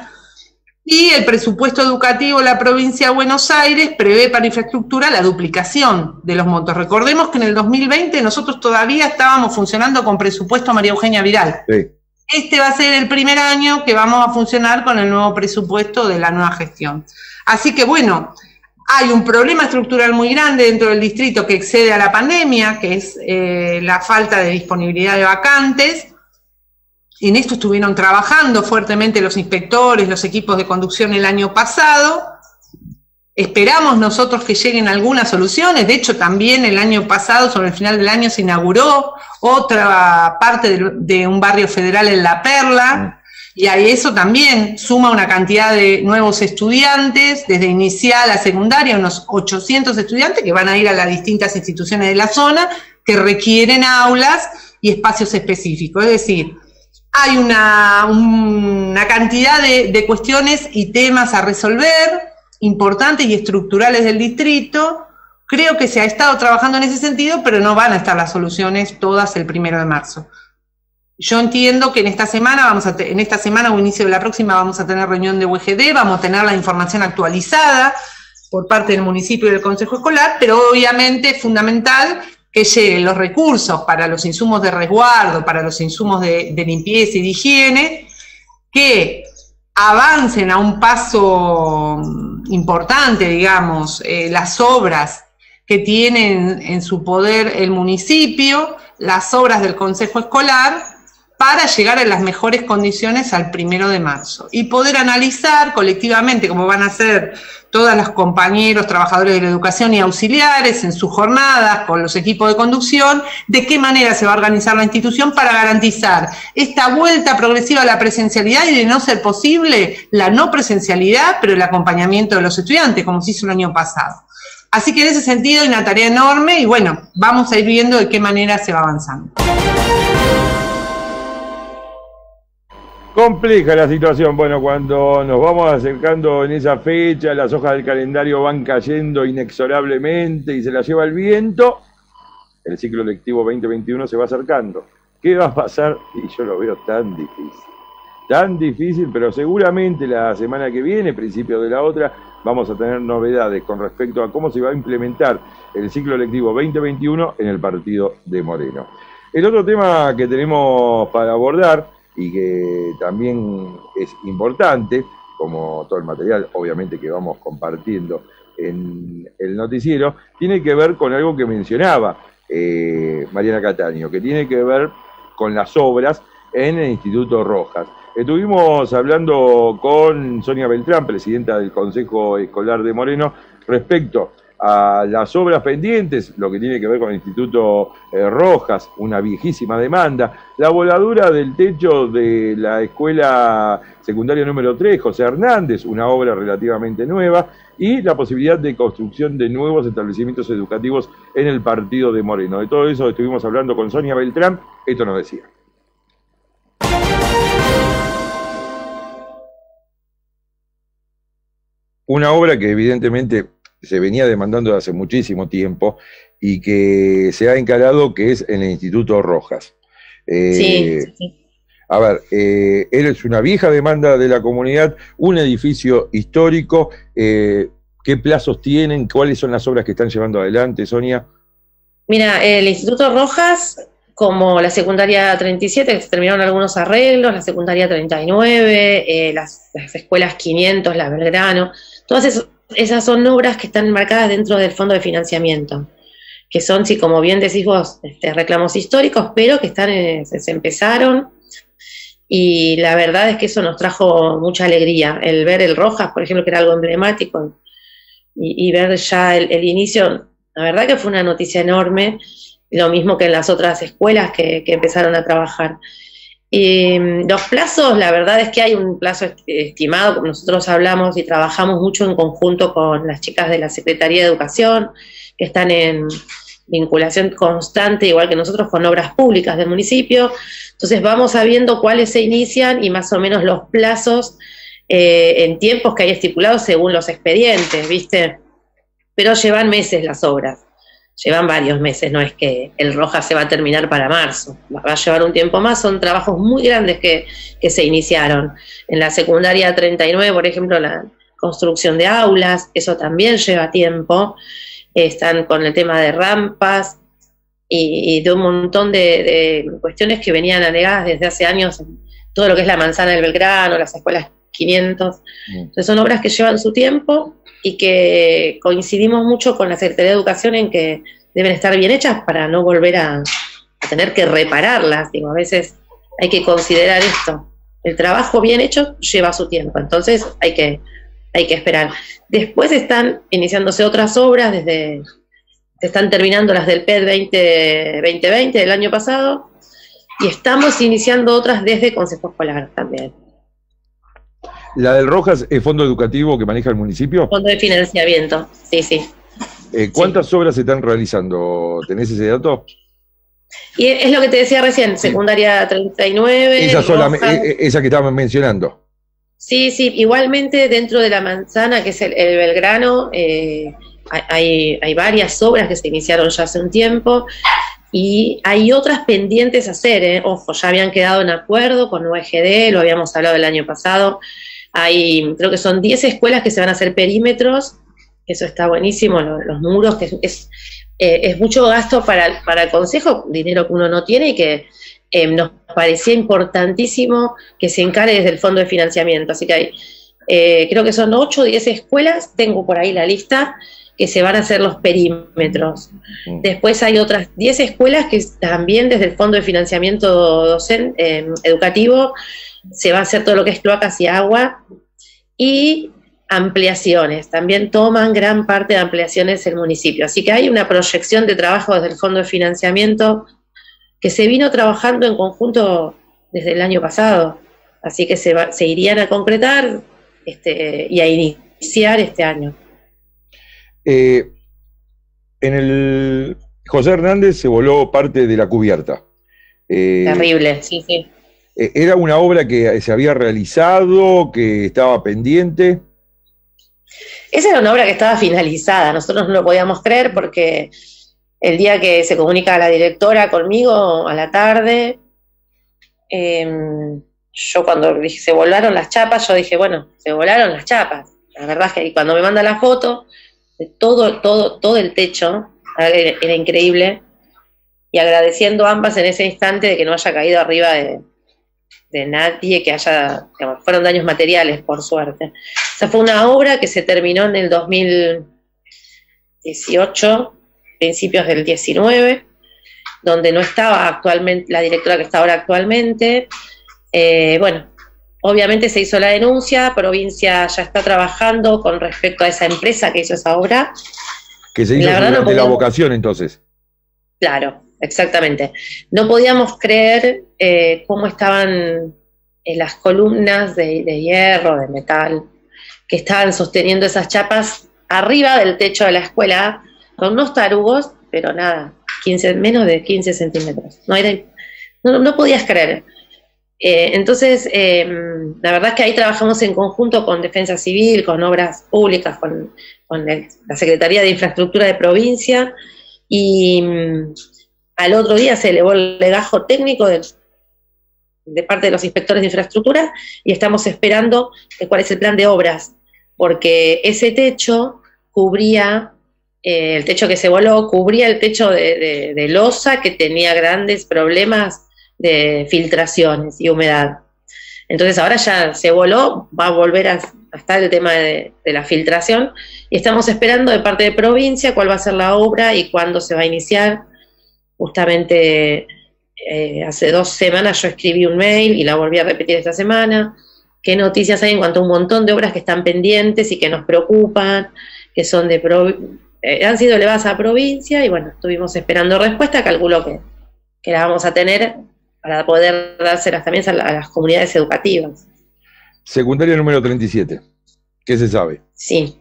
Y el presupuesto educativo de la provincia de Buenos Aires prevé para infraestructura la duplicación de los montos. Recordemos que en el dos mil veinte nosotros todavía estábamos funcionando con presupuesto María Eugenia Vidal. Sí. Este va a ser el primer año que vamos a funcionar con el nuevo presupuesto de la nueva gestión. Así que bueno, hay un problema estructural muy grande dentro del distrito que excede a la pandemia, que es eh, la falta de disponibilidad de vacantes. En esto estuvieron trabajando fuertemente los inspectores, los equipos de conducción el año pasado. Esperamos nosotros que lleguen algunas soluciones. De hecho, también el año pasado, sobre el final del año, se inauguró otra parte de, de un barrio federal en La Perla. Y a eso también suma una cantidad de nuevos estudiantes, desde inicial a secundaria, unos ochocientos estudiantes que van a ir a las distintas instituciones de la zona, que requieren aulas y espacios específicos. Es decir, hay una, una cantidad de, de cuestiones y temas a resolver, importantes y estructurales del distrito. Creo que se ha estado trabajando en ese sentido, pero no van a estar las soluciones todas el primero de marzo. Yo entiendo que en esta semana, vamos a en esta semana o inicio de la próxima, vamos a tener reunión de U E G D, vamos a tener la información actualizada por parte del municipio y del Consejo Escolar, pero obviamente es fundamental que lleguen los recursos para los insumos de resguardo, para los insumos de, de limpieza y de higiene, que avancen a un paso importante, digamos, eh, las obras que tienen en su poder el municipio, las obras del Consejo Escolar, para llegar a las mejores condiciones al primero de marzo y poder analizar colectivamente, como van a hacer todos los compañeros, trabajadores de la educación y auxiliares en sus jornadas con los equipos de conducción, de qué manera se va a organizar la institución para garantizar esta vuelta progresiva a la presencialidad y, de no ser posible, la no presencialidad, pero el acompañamiento de los estudiantes, como se hizo el año pasado. Así que en ese sentido hay una tarea enorme y bueno, vamos a ir viendo de qué manera se va avanzando. Compleja la situación. Bueno, cuando nos vamos acercando en esa fecha, las hojas del calendario van cayendo inexorablemente y se las lleva el viento, el ciclo lectivo veinte veintiuno se va acercando. ¿Qué va a pasar? Y yo lo veo tan difícil. Tan difícil, pero seguramente la semana que viene, principio de la otra, vamos a tener novedades con respecto a cómo se va a implementar el ciclo lectivo veinte veintiuno en el partido de Moreno. El otro tema que tenemos para abordar y que también es importante, como todo el material obviamente que vamos compartiendo en el noticiero, tiene que ver con algo que mencionaba eh, Mariana Cataño, que tiene que ver con las obras en el Instituto Rojas. Estuvimos hablando con Sonia Beltrán, presidenta del Consejo Escolar de Moreno, respecto a las obras pendientes, lo que tiene que ver con el Instituto eh, Rojas, una viejísima demanda, la voladura del techo de la escuela secundaria número tres, José Hernández, una obra relativamente nueva, y la posibilidad de construcción de nuevos establecimientos educativos en el partido de Moreno. De todo eso estuvimos hablando con Sonia Beltrán, esto nos decía. Una obra que evidentemente se venía demandando de hace muchísimo tiempo y que se ha encarado, que es en el Instituto Rojas. Eh, sí, sí. A ver, eh, es una vieja demanda de la comunidad, un edificio histórico. Eh, ¿Qué plazos tienen? ¿Cuáles son las obras que están llevando adelante, Sonia? Mira, el Instituto Rojas, como la secundaria treinta y siete, que se terminaron algunos arreglos, la secundaria treinta y nueve, eh, las, las escuelas quinientos, la Belgrano, todas esas Esas son obras que están marcadas dentro del fondo de financiamiento, que son, sí, como bien decís vos, este, reclamos históricos, pero que están en, se, se empezaron, y la verdad es que eso nos trajo mucha alegría, el ver el Rojas, por ejemplo, que era algo emblemático, y, y ver ya el, el inicio, la verdad que fue una noticia enorme, lo mismo que en las otras escuelas que, que empezaron a trabajar. Y los plazos, la verdad es que hay un plazo estimado, como nosotros hablamos y trabajamos mucho en conjunto con las chicas de la Secretaría de Educación, que están en vinculación constante, igual que nosotros, con obras públicas del municipio. Entonces vamos sabiendo cuáles se inician y más o menos los plazos eh, en tiempos que hay estipulados según los expedientes, ¿viste? Pero llevan meses las obras. Llevan varios meses, no es que el Rojas se va a terminar para marzo, va a llevar un tiempo más, son trabajos muy grandes que, que se iniciaron. En la secundaria treinta y nueve, por ejemplo, la construcción de aulas, eso también lleva tiempo, están con el tema de rampas y, y de un montón de, de cuestiones que venían anegadas desde hace años, en todo lo que es la manzana del Belgrano, las escuelas quinientos, entonces son obras que llevan su tiempo y que coincidimos mucho con la Secretaría de Educación en que deben estar bien hechas para no volver a, a tener que repararlas. Digo, a veces hay que considerar esto. El trabajo bien hecho lleva su tiempo, entonces hay que, hay que esperar. Después están iniciándose otras obras, desde se están terminando las del P E D veinte veinte del año pasado, y estamos iniciando otras desde Consejo Escolar también. ¿La del Rojas es fondo educativo que maneja el municipio? Fondo de financiamiento, sí, sí. Eh, ¿Cuántas sí. obras se están realizando? ¿Tenés ese dato? Y es lo que te decía recién, sí. Secundaria treinta y nueve. Esa, sola, esa que estaban mencionando. Sí, sí, igualmente dentro de la manzana, que es el, el Belgrano, eh, hay, hay varias obras que se iniciaron ya hace un tiempo, y hay otras pendientes a hacer, ¿eh? Ojo, ya habían quedado en acuerdo con U E G D, lo habíamos hablado el año pasado. Hay, creo que son diez escuelas que se van a hacer perímetros, eso está buenísimo, los, los muros, que es, es, eh, es mucho gasto para, para el consejo, dinero que uno no tiene y que eh, nos parecía importantísimo que se encare desde el fondo de financiamiento. Así que hay, eh, creo que son ocho o diez escuelas, tengo por ahí la lista, que se van a hacer los perímetros. Después hay otras diez escuelas que también desde el Fondo de Financiamiento Docente, eh, Educativo se va a hacer todo lo que es cloacas y agua, y ampliaciones, también toman gran parte de ampliaciones el municipio. Así que hay una proyección de trabajo desde el Fondo de Financiamiento que se vino trabajando en conjunto desde el año pasado, así que se, va, se irían a concretar este, y a iniciar este año. Eh, en el José Hernández se voló parte de la cubierta. Eh, Terrible, sí, sí. ¿Era una obra que se había realizado, que estaba pendiente? Esa era una obra que estaba finalizada, nosotros no lo podíamos creer porque el día que se comunica la directora conmigo, a la tarde, eh, yo cuando dije, se volaron las chapas, yo dije, bueno, se volaron las chapas. La verdad es que cuando me manda la foto, de todo, todo, todo el techo, era, era increíble, y agradeciendo a ambas en ese instante de que no haya caído arriba de, de nadie, que haya, digamos, fueron daños materiales, por suerte. Esa fue una obra que se terminó en el dos mil dieciocho, principios del diecinueve, donde no estaba actualmente la directora que está ahora actualmente. Eh, bueno, obviamente se hizo la denuncia, provincia ya está trabajando con respecto a esa empresa que hizo esa obra. Que se hizo La verdad durante no podíamos- la vocación, entonces. Claro, exactamente. No podíamos creer eh, cómo estaban eh, las columnas de, de hierro, de metal, que estaban sosteniendo esas chapas arriba del techo de la escuela, con unos tarugos, pero nada, quince, menos de quince centímetros. No, era, no, no podías creer. Eh, entonces, eh, la verdad es que ahí trabajamos en conjunto con Defensa Civil, con Obras Públicas, con, con el- la Secretaría de Infraestructura de Provincia, y mm, al otro día se elevó el legajo técnico del- de parte de los inspectores de infraestructura, y estamos esperando eh, cuál es el plan de obras, porque ese techo cubría, eh, el techo que se voló, cubría el techo de, de- de losa que tenía grandes problemas de filtraciones y humedad. Entonces ahora ya se voló, va a volver a, a estar el tema de, de la filtración, y estamos esperando de parte de provincia cuál va a ser la obra y cuándo se va a iniciar. Justamente eh, hace dos semanas yo escribí un mail y la volví a repetir esta semana. ¿Qué noticias hay en cuanto a un montón de obras que están pendientes y que nos preocupan, que son de provi- eh, han sido elevadas a provincia? Y bueno, estuvimos esperando respuesta, calculo que, que la vamos a tener para poder dárselas también a, la- a las comunidades educativas. Secundaria número treinta y siete. ¿Qué se sabe? Sí.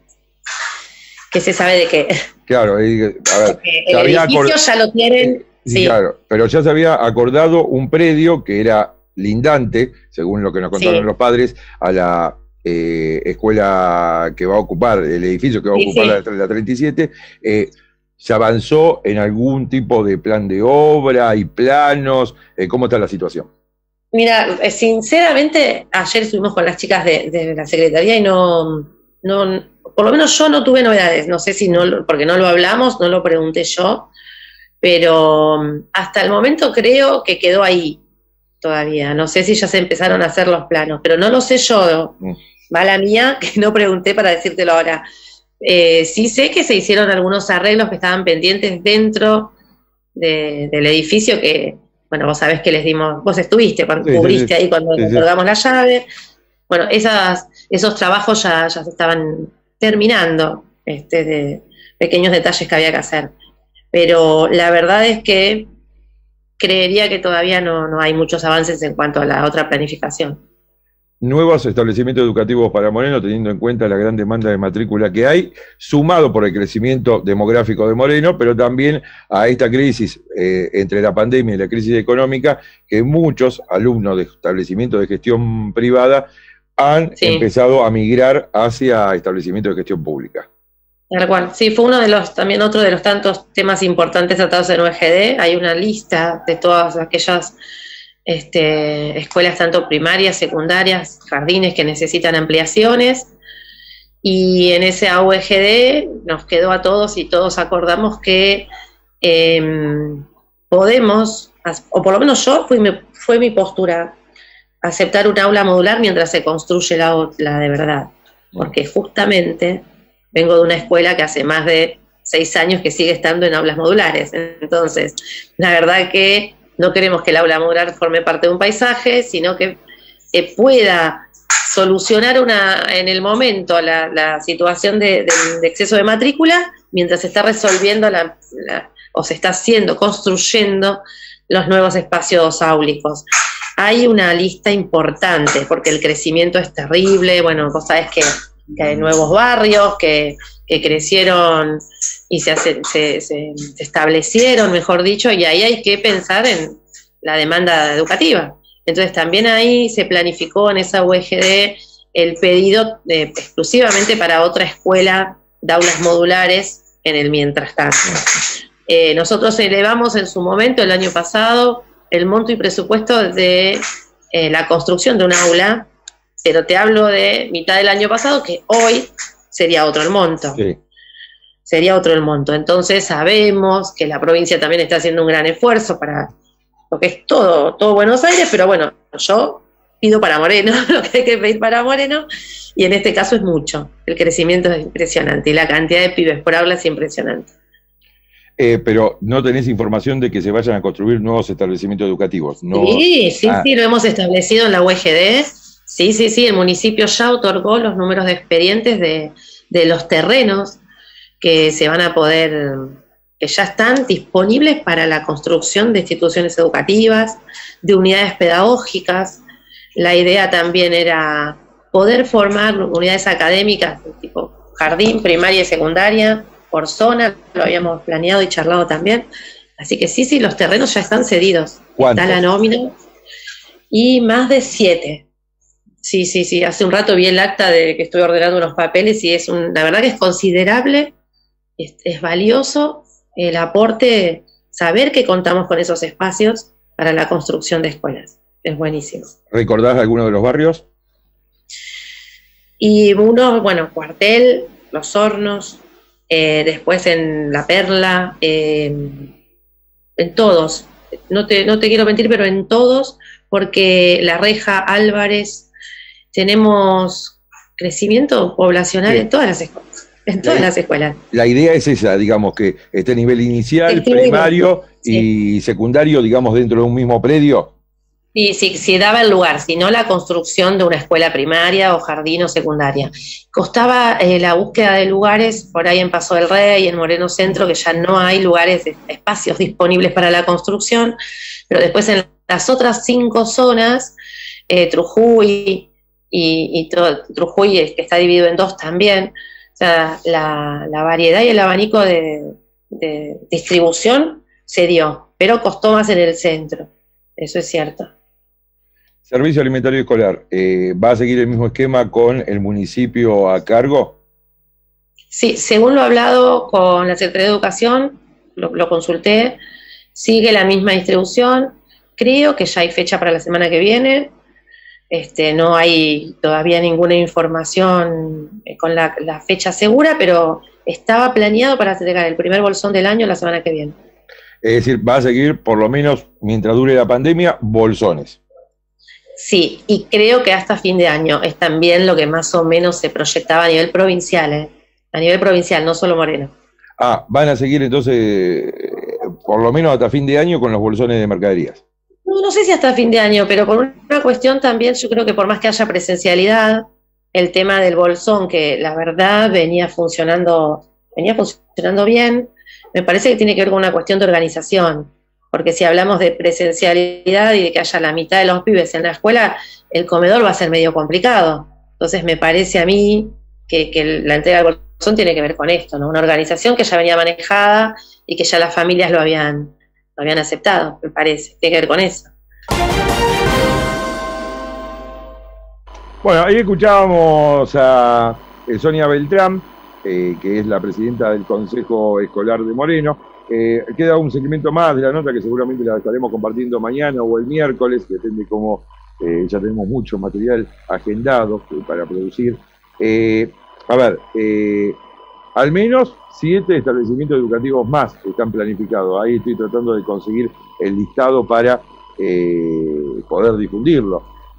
¿Qué se sabe de qué? Claro, eh, a ver, se El había edificio acor- ya lo tienen. Sí, Sí. claro, pero ya se había acordado un predio que era lindante, según lo que nos contaron Sí. los padres, a la eh, escuela que va a ocupar, el edificio que va a Sí, ocupar sí. la, la treinta y siete. Eh, ¿se avanzó en algún tipo de plan de obra y planos? Eh, ¿Cómo está la situación? Mira, eh, sinceramente, ayer estuvimos con las chicas de, de la secretaría y no, no, por lo menos yo no tuve novedades. No sé si no, lo- porque no lo hablamos, no lo pregunté yo, pero mm, hasta el momento creo que quedó ahí todavía. No sé si ya se empezaron a hacer los planos, pero no lo sé yo. Va la mía, que no pregunté para decírtelo ahora. Eh, sí sé que se hicieron algunos arreglos que estaban pendientes dentro de- del edificio que, bueno, vos sabés que les dimos, vos estuviste, cuando Sí, sí, cubriste sí. ahí cuando Sí, sí. otorgamos la llave. Bueno, esas, esos trabajos ya, ya se estaban terminando, este, de pequeños detalles que había que hacer. Pero la verdad es que creería que todavía no, no hay muchos avances en cuanto a la otra planificación. Nuevos establecimientos educativos para Moreno, teniendo en cuenta la gran demanda de matrícula que hay, sumado por el crecimiento demográfico de Moreno, pero también a esta crisis eh, entre la pandemia y la crisis económica, que muchos alumnos de establecimientos de gestión privada han Sí. empezado a migrar hacia establecimientos de gestión pública. Tal cual. Sí, fue uno de los, también otro de los tantos temas importantes tratados en U E G D. Hay una lista de todas aquellas este, escuelas, tanto primarias, secundarias, jardines, que necesitan ampliaciones. Y en ese U E G D nos quedó a todos y todos acordamos que eh, podemos, o por lo menos yo, fue mi, fue mi postura, aceptar un aula modular mientras se construye la, o- la de verdad. Porque justamente vengo de una escuela que hace más de seis años que sigue estando en aulas modulares. Entonces, la verdad que no queremos que el aula modular forme parte de un paisaje, sino que eh, pueda solucionar una, en el momento la, la situación de, de, de exceso de matrícula, mientras se está resolviendo la, la, o se está haciendo, construyendo los nuevos espacios áulicos. Hay una lista importante, porque el crecimiento es terrible. Bueno, vos sabés que, que hay nuevos barrios que, que crecieron y se, hace, se, se, se establecieron, mejor dicho, y ahí hay que pensar en la demanda educativa. Entonces también ahí se planificó en esa U E G D el pedido de, exclusivamente para otra escuela de aulas modulares en el mientras tanto. Eh, nosotros elevamos en su momento, el año pasado, el monto y presupuesto de eh, la construcción de un aula, pero te hablo de mitad del año pasado, que hoy sería otro el monto. Sí. Sería otro el monto. Entonces sabemos que la provincia también está haciendo un gran esfuerzo para, porque es todo, todo Buenos Aires, pero bueno, yo pido para Moreno, lo que hay que pedir para Moreno, y en este caso es mucho. El crecimiento es impresionante, y la cantidad de pibes por aula es impresionante. Eh, pero no tenés información de que se vayan a construir nuevos establecimientos educativos, ¿no? Sí, sí, ah. sí, lo hemos establecido en la U E G D. Sí, sí, sí, el municipio ya otorgó los números de expedientes de, de los terrenos que se van a poder, que ya están disponibles para la construcción de instituciones educativas, de unidades pedagógicas. La idea también era poder formar unidades académicas, tipo jardín, primaria y secundaria, por zona, lo habíamos planeado y charlado también. Así que sí, sí, los terrenos ya están cedidos. ¿Cuántos? Está la nómina. Y más de siete. Sí, sí, sí. Hace un rato vi el acta de que estoy ordenando unos papeles y es un, la verdad que es considerable, es, es valioso el aporte, saber que contamos con esos espacios para la construcción de escuelas. Es buenísimo. ¿Recordás alguno de los barrios? Y uno, bueno, Cuartel, Los Hornos, eh, después en La Perla, eh, en todos. No te, no te quiero mentir, pero en todos, porque La Reja, Álvarez, tenemos crecimiento poblacional. Bien. En todas las escuelas. En todas la, las escuelas. La idea es esa, digamos, que esté a nivel inicial, sí, primario sí. y secundario, digamos, dentro de un mismo predio. Sí, sí, sí, daba el lugar, si no la construcción de una escuela primaria o jardín o secundaria. Costaba eh, la búsqueda de lugares por ahí en Paso del Rey, en Moreno Centro, que ya no hay lugares, espacios disponibles para la construcción, pero después en las otras cinco zonas, eh, Trujuy y, y todo, Trujuy que está dividido en dos también, o sea, la, la variedad y el abanico de, de distribución se dio, pero costó más en el centro, eso es cierto. Servicio Alimentario Escolar, eh, ¿va a seguir el mismo esquema con el municipio a cargo? Sí, según lo hablado con la Secretaría de Educación, lo, lo consulté, sigue la misma distribución, creo que ya hay fecha para la semana que viene, este, no hay todavía ninguna información con la, la fecha segura, pero estaba planeado para entregar el primer bolsón del año la semana que viene. Es decir, va a seguir, por lo menos mientras dure la pandemia, bolsones. Sí, y creo que hasta fin de año es también lo que más o menos se proyectaba a nivel provincial, ¿eh? A nivel provincial, no solo Moreno. Ah, van a seguir entonces, por lo menos hasta fin de año, con los bolsones de mercaderías. No, no sé si hasta fin de año, pero por una cuestión también, yo creo que por más que haya presencialidad, el tema del bolsón, que la verdad venía funcionando, venía funcionando bien, me parece que tiene que ver con una cuestión de organización. Porque si hablamos de presencialidad y de que haya la mitad de los pibes en la escuela, el comedor va a ser medio complicado. Entonces me parece a mí que, que la entrega del bolsón tiene que ver con esto, ¿no? Una organización que ya venía manejada y que ya las familias lo habían, lo habían aceptado, me parece. Tiene que ver con eso. Bueno, ahí escuchábamos a Sonia Beltrán, eh, que es la presidenta del Consejo Escolar de Moreno. Eh, queda un segmento más de la nota que seguramente la estaremos compartiendo mañana o el miércoles, depende cómo, eh, ya tenemos mucho material agendado eh, para producir. Eh, a ver, eh, al menos siete establecimientos educativos más están planificados. Ahí estoy tratando de conseguir el listado para eh, poder difundirlo.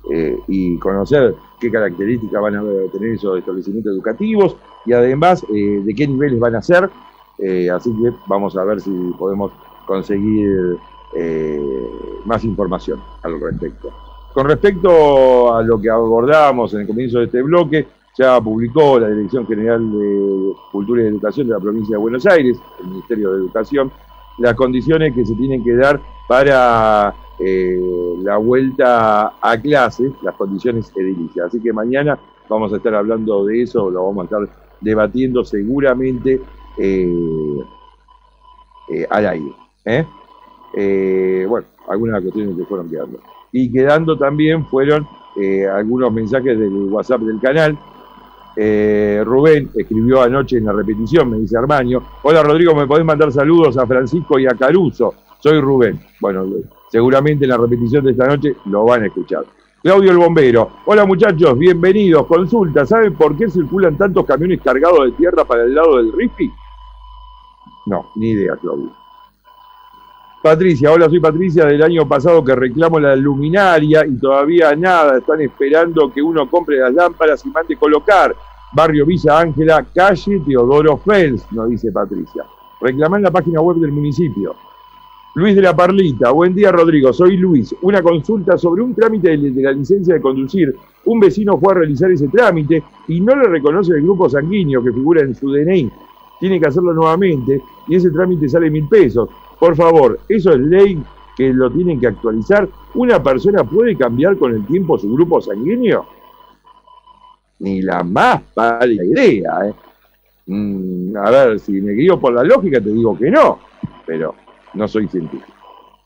eh, y conocer qué características van a tener esos establecimientos educativos y además eh, de qué niveles van a ser. Eh, así que vamos a ver si podemos conseguir eh, más información al respecto. Con respecto a lo que abordamos en el comienzo de este bloque, ya publicó la Dirección General de Cultura y Educación de la provincia de Buenos Aires, el Ministerio de Educación, las condiciones que se tienen que dar para eh, la vuelta a clases, las condiciones edilicias. Así que mañana vamos a estar hablando de eso, lo vamos a estar debatiendo seguramente eh, eh, al aire. ¿eh? Eh, bueno, algunas cuestiones que fueron quedando. Y quedando también fueron eh, algunos mensajes del WhatsApp del canal. Eh, Rubén escribió anoche en la repetición, me dice Armaño: hola Rodrigo, ¿me podés mandar saludos a Francisco y a Caruso? Soy Rubén. Bueno, seguramente en la repetición de esta noche lo van a escuchar. Claudio el Bombero: hola muchachos, bienvenidos. Consulta, ¿saben por qué circulan tantos camiones cargados de tierra para el lado del Rifi? No, ni idea, Claudio. Patricia: hola, soy Patricia, del año pasado que reclamo la luminaria y todavía nada, están esperando que uno compre las lámparas y mande colocar. Barrio Villa Ángela, calle Teodoro Fels, nos dice Patricia. Reclamá en la página web del municipio. Luis de la Parlita: buen día Rodrigo, soy Luis. Una consulta sobre un trámite de, de la licencia de conducir. Un vecino fue a realizar ese trámite y no le reconoce el grupo sanguíneo que figura en su D N I. Tiene que hacerlo nuevamente y ese trámite sale mil pesos. Por favor, ¿eso es ley que lo tienen que actualizar? ¿Una persona puede cambiar con el tiempo su grupo sanguíneo? Ni la más pálida idea, ¿eh? Mm, a ver, si me guío por la lógica te digo que no, pero no soy científico.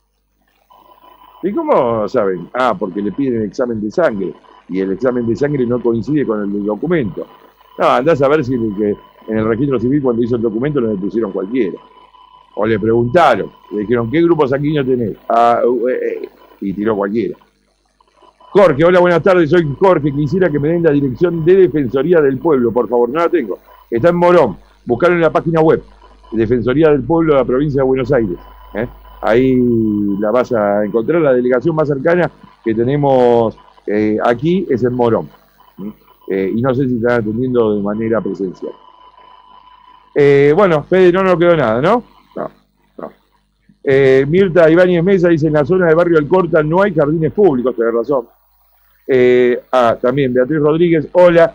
¿Y cómo saben? Ah, porque le piden el examen de sangre y el examen de sangre no coincide con el del documento. No, andás a ver si el que en el registro civil cuando hizo el documento no le pusieron cualquiera. O le preguntaron, le dijeron, ¿qué grupo sanguíneo tenés? Ah, eh, eh, y tiró cualquiera. Jorge: hola, buenas tardes, soy Jorge, quisiera que me den la dirección de Defensoría del Pueblo, por favor. No la tengo, está en Morón, buscarlo en la página web, Defensoría del Pueblo de la provincia de Buenos Aires. ¿eh? Ahí la vas a encontrar, la delegación más cercana que tenemos eh, aquí es en Morón. Eh, y no sé si están atendiendo de manera presencial. Eh, bueno, Fede, no nos quedó nada, ¿no? No, no. Eh, Mirta Ibáñez Mesa dice: en la zona del barrio Alcorta no hay jardines públicos, tenés razón. Eh, ah, también Beatriz Rodríguez: hola.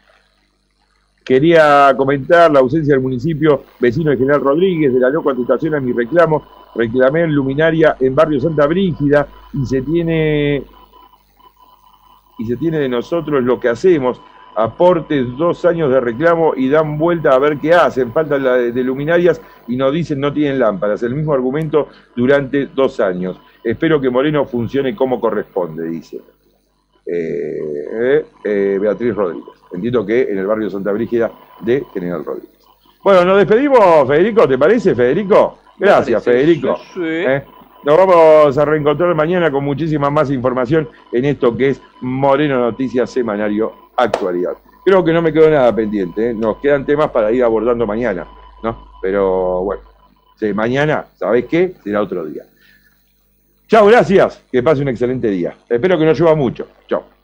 Quería comentar la ausencia del municipio vecino de General Rodríguez, de la no contestación a mi reclamo. Reclamé en luminaria en barrio Santa Brígida y se tiene y se tiene de nosotros lo que hacemos. Aportes dos años de reclamo y dan vuelta a ver qué hacen. Falta la de, de luminarias y nos dicen no tienen lámparas. El mismo argumento durante dos años. Espero que Moreno funcione como corresponde, dice eh, eh, Beatriz Rodríguez. Entiendo que en el barrio Santa Brígida de General Rodríguez. Bueno, nos despedimos, Federico, ¿te parece, Federico? Gracias, Federico. Sí, sí. ¿Eh? Nos vamos a reencontrar mañana con muchísima más información en esto que es Moreno Noticias Semanario Actualidad. Creo que no me quedó nada pendiente, ¿eh? Nos quedan temas para ir abordando mañana, ¿no? Pero bueno, sí, mañana, ¿sabés qué? Será otro día. Chao, gracias, que pase un excelente día. Espero que no llueva mucho. Chao.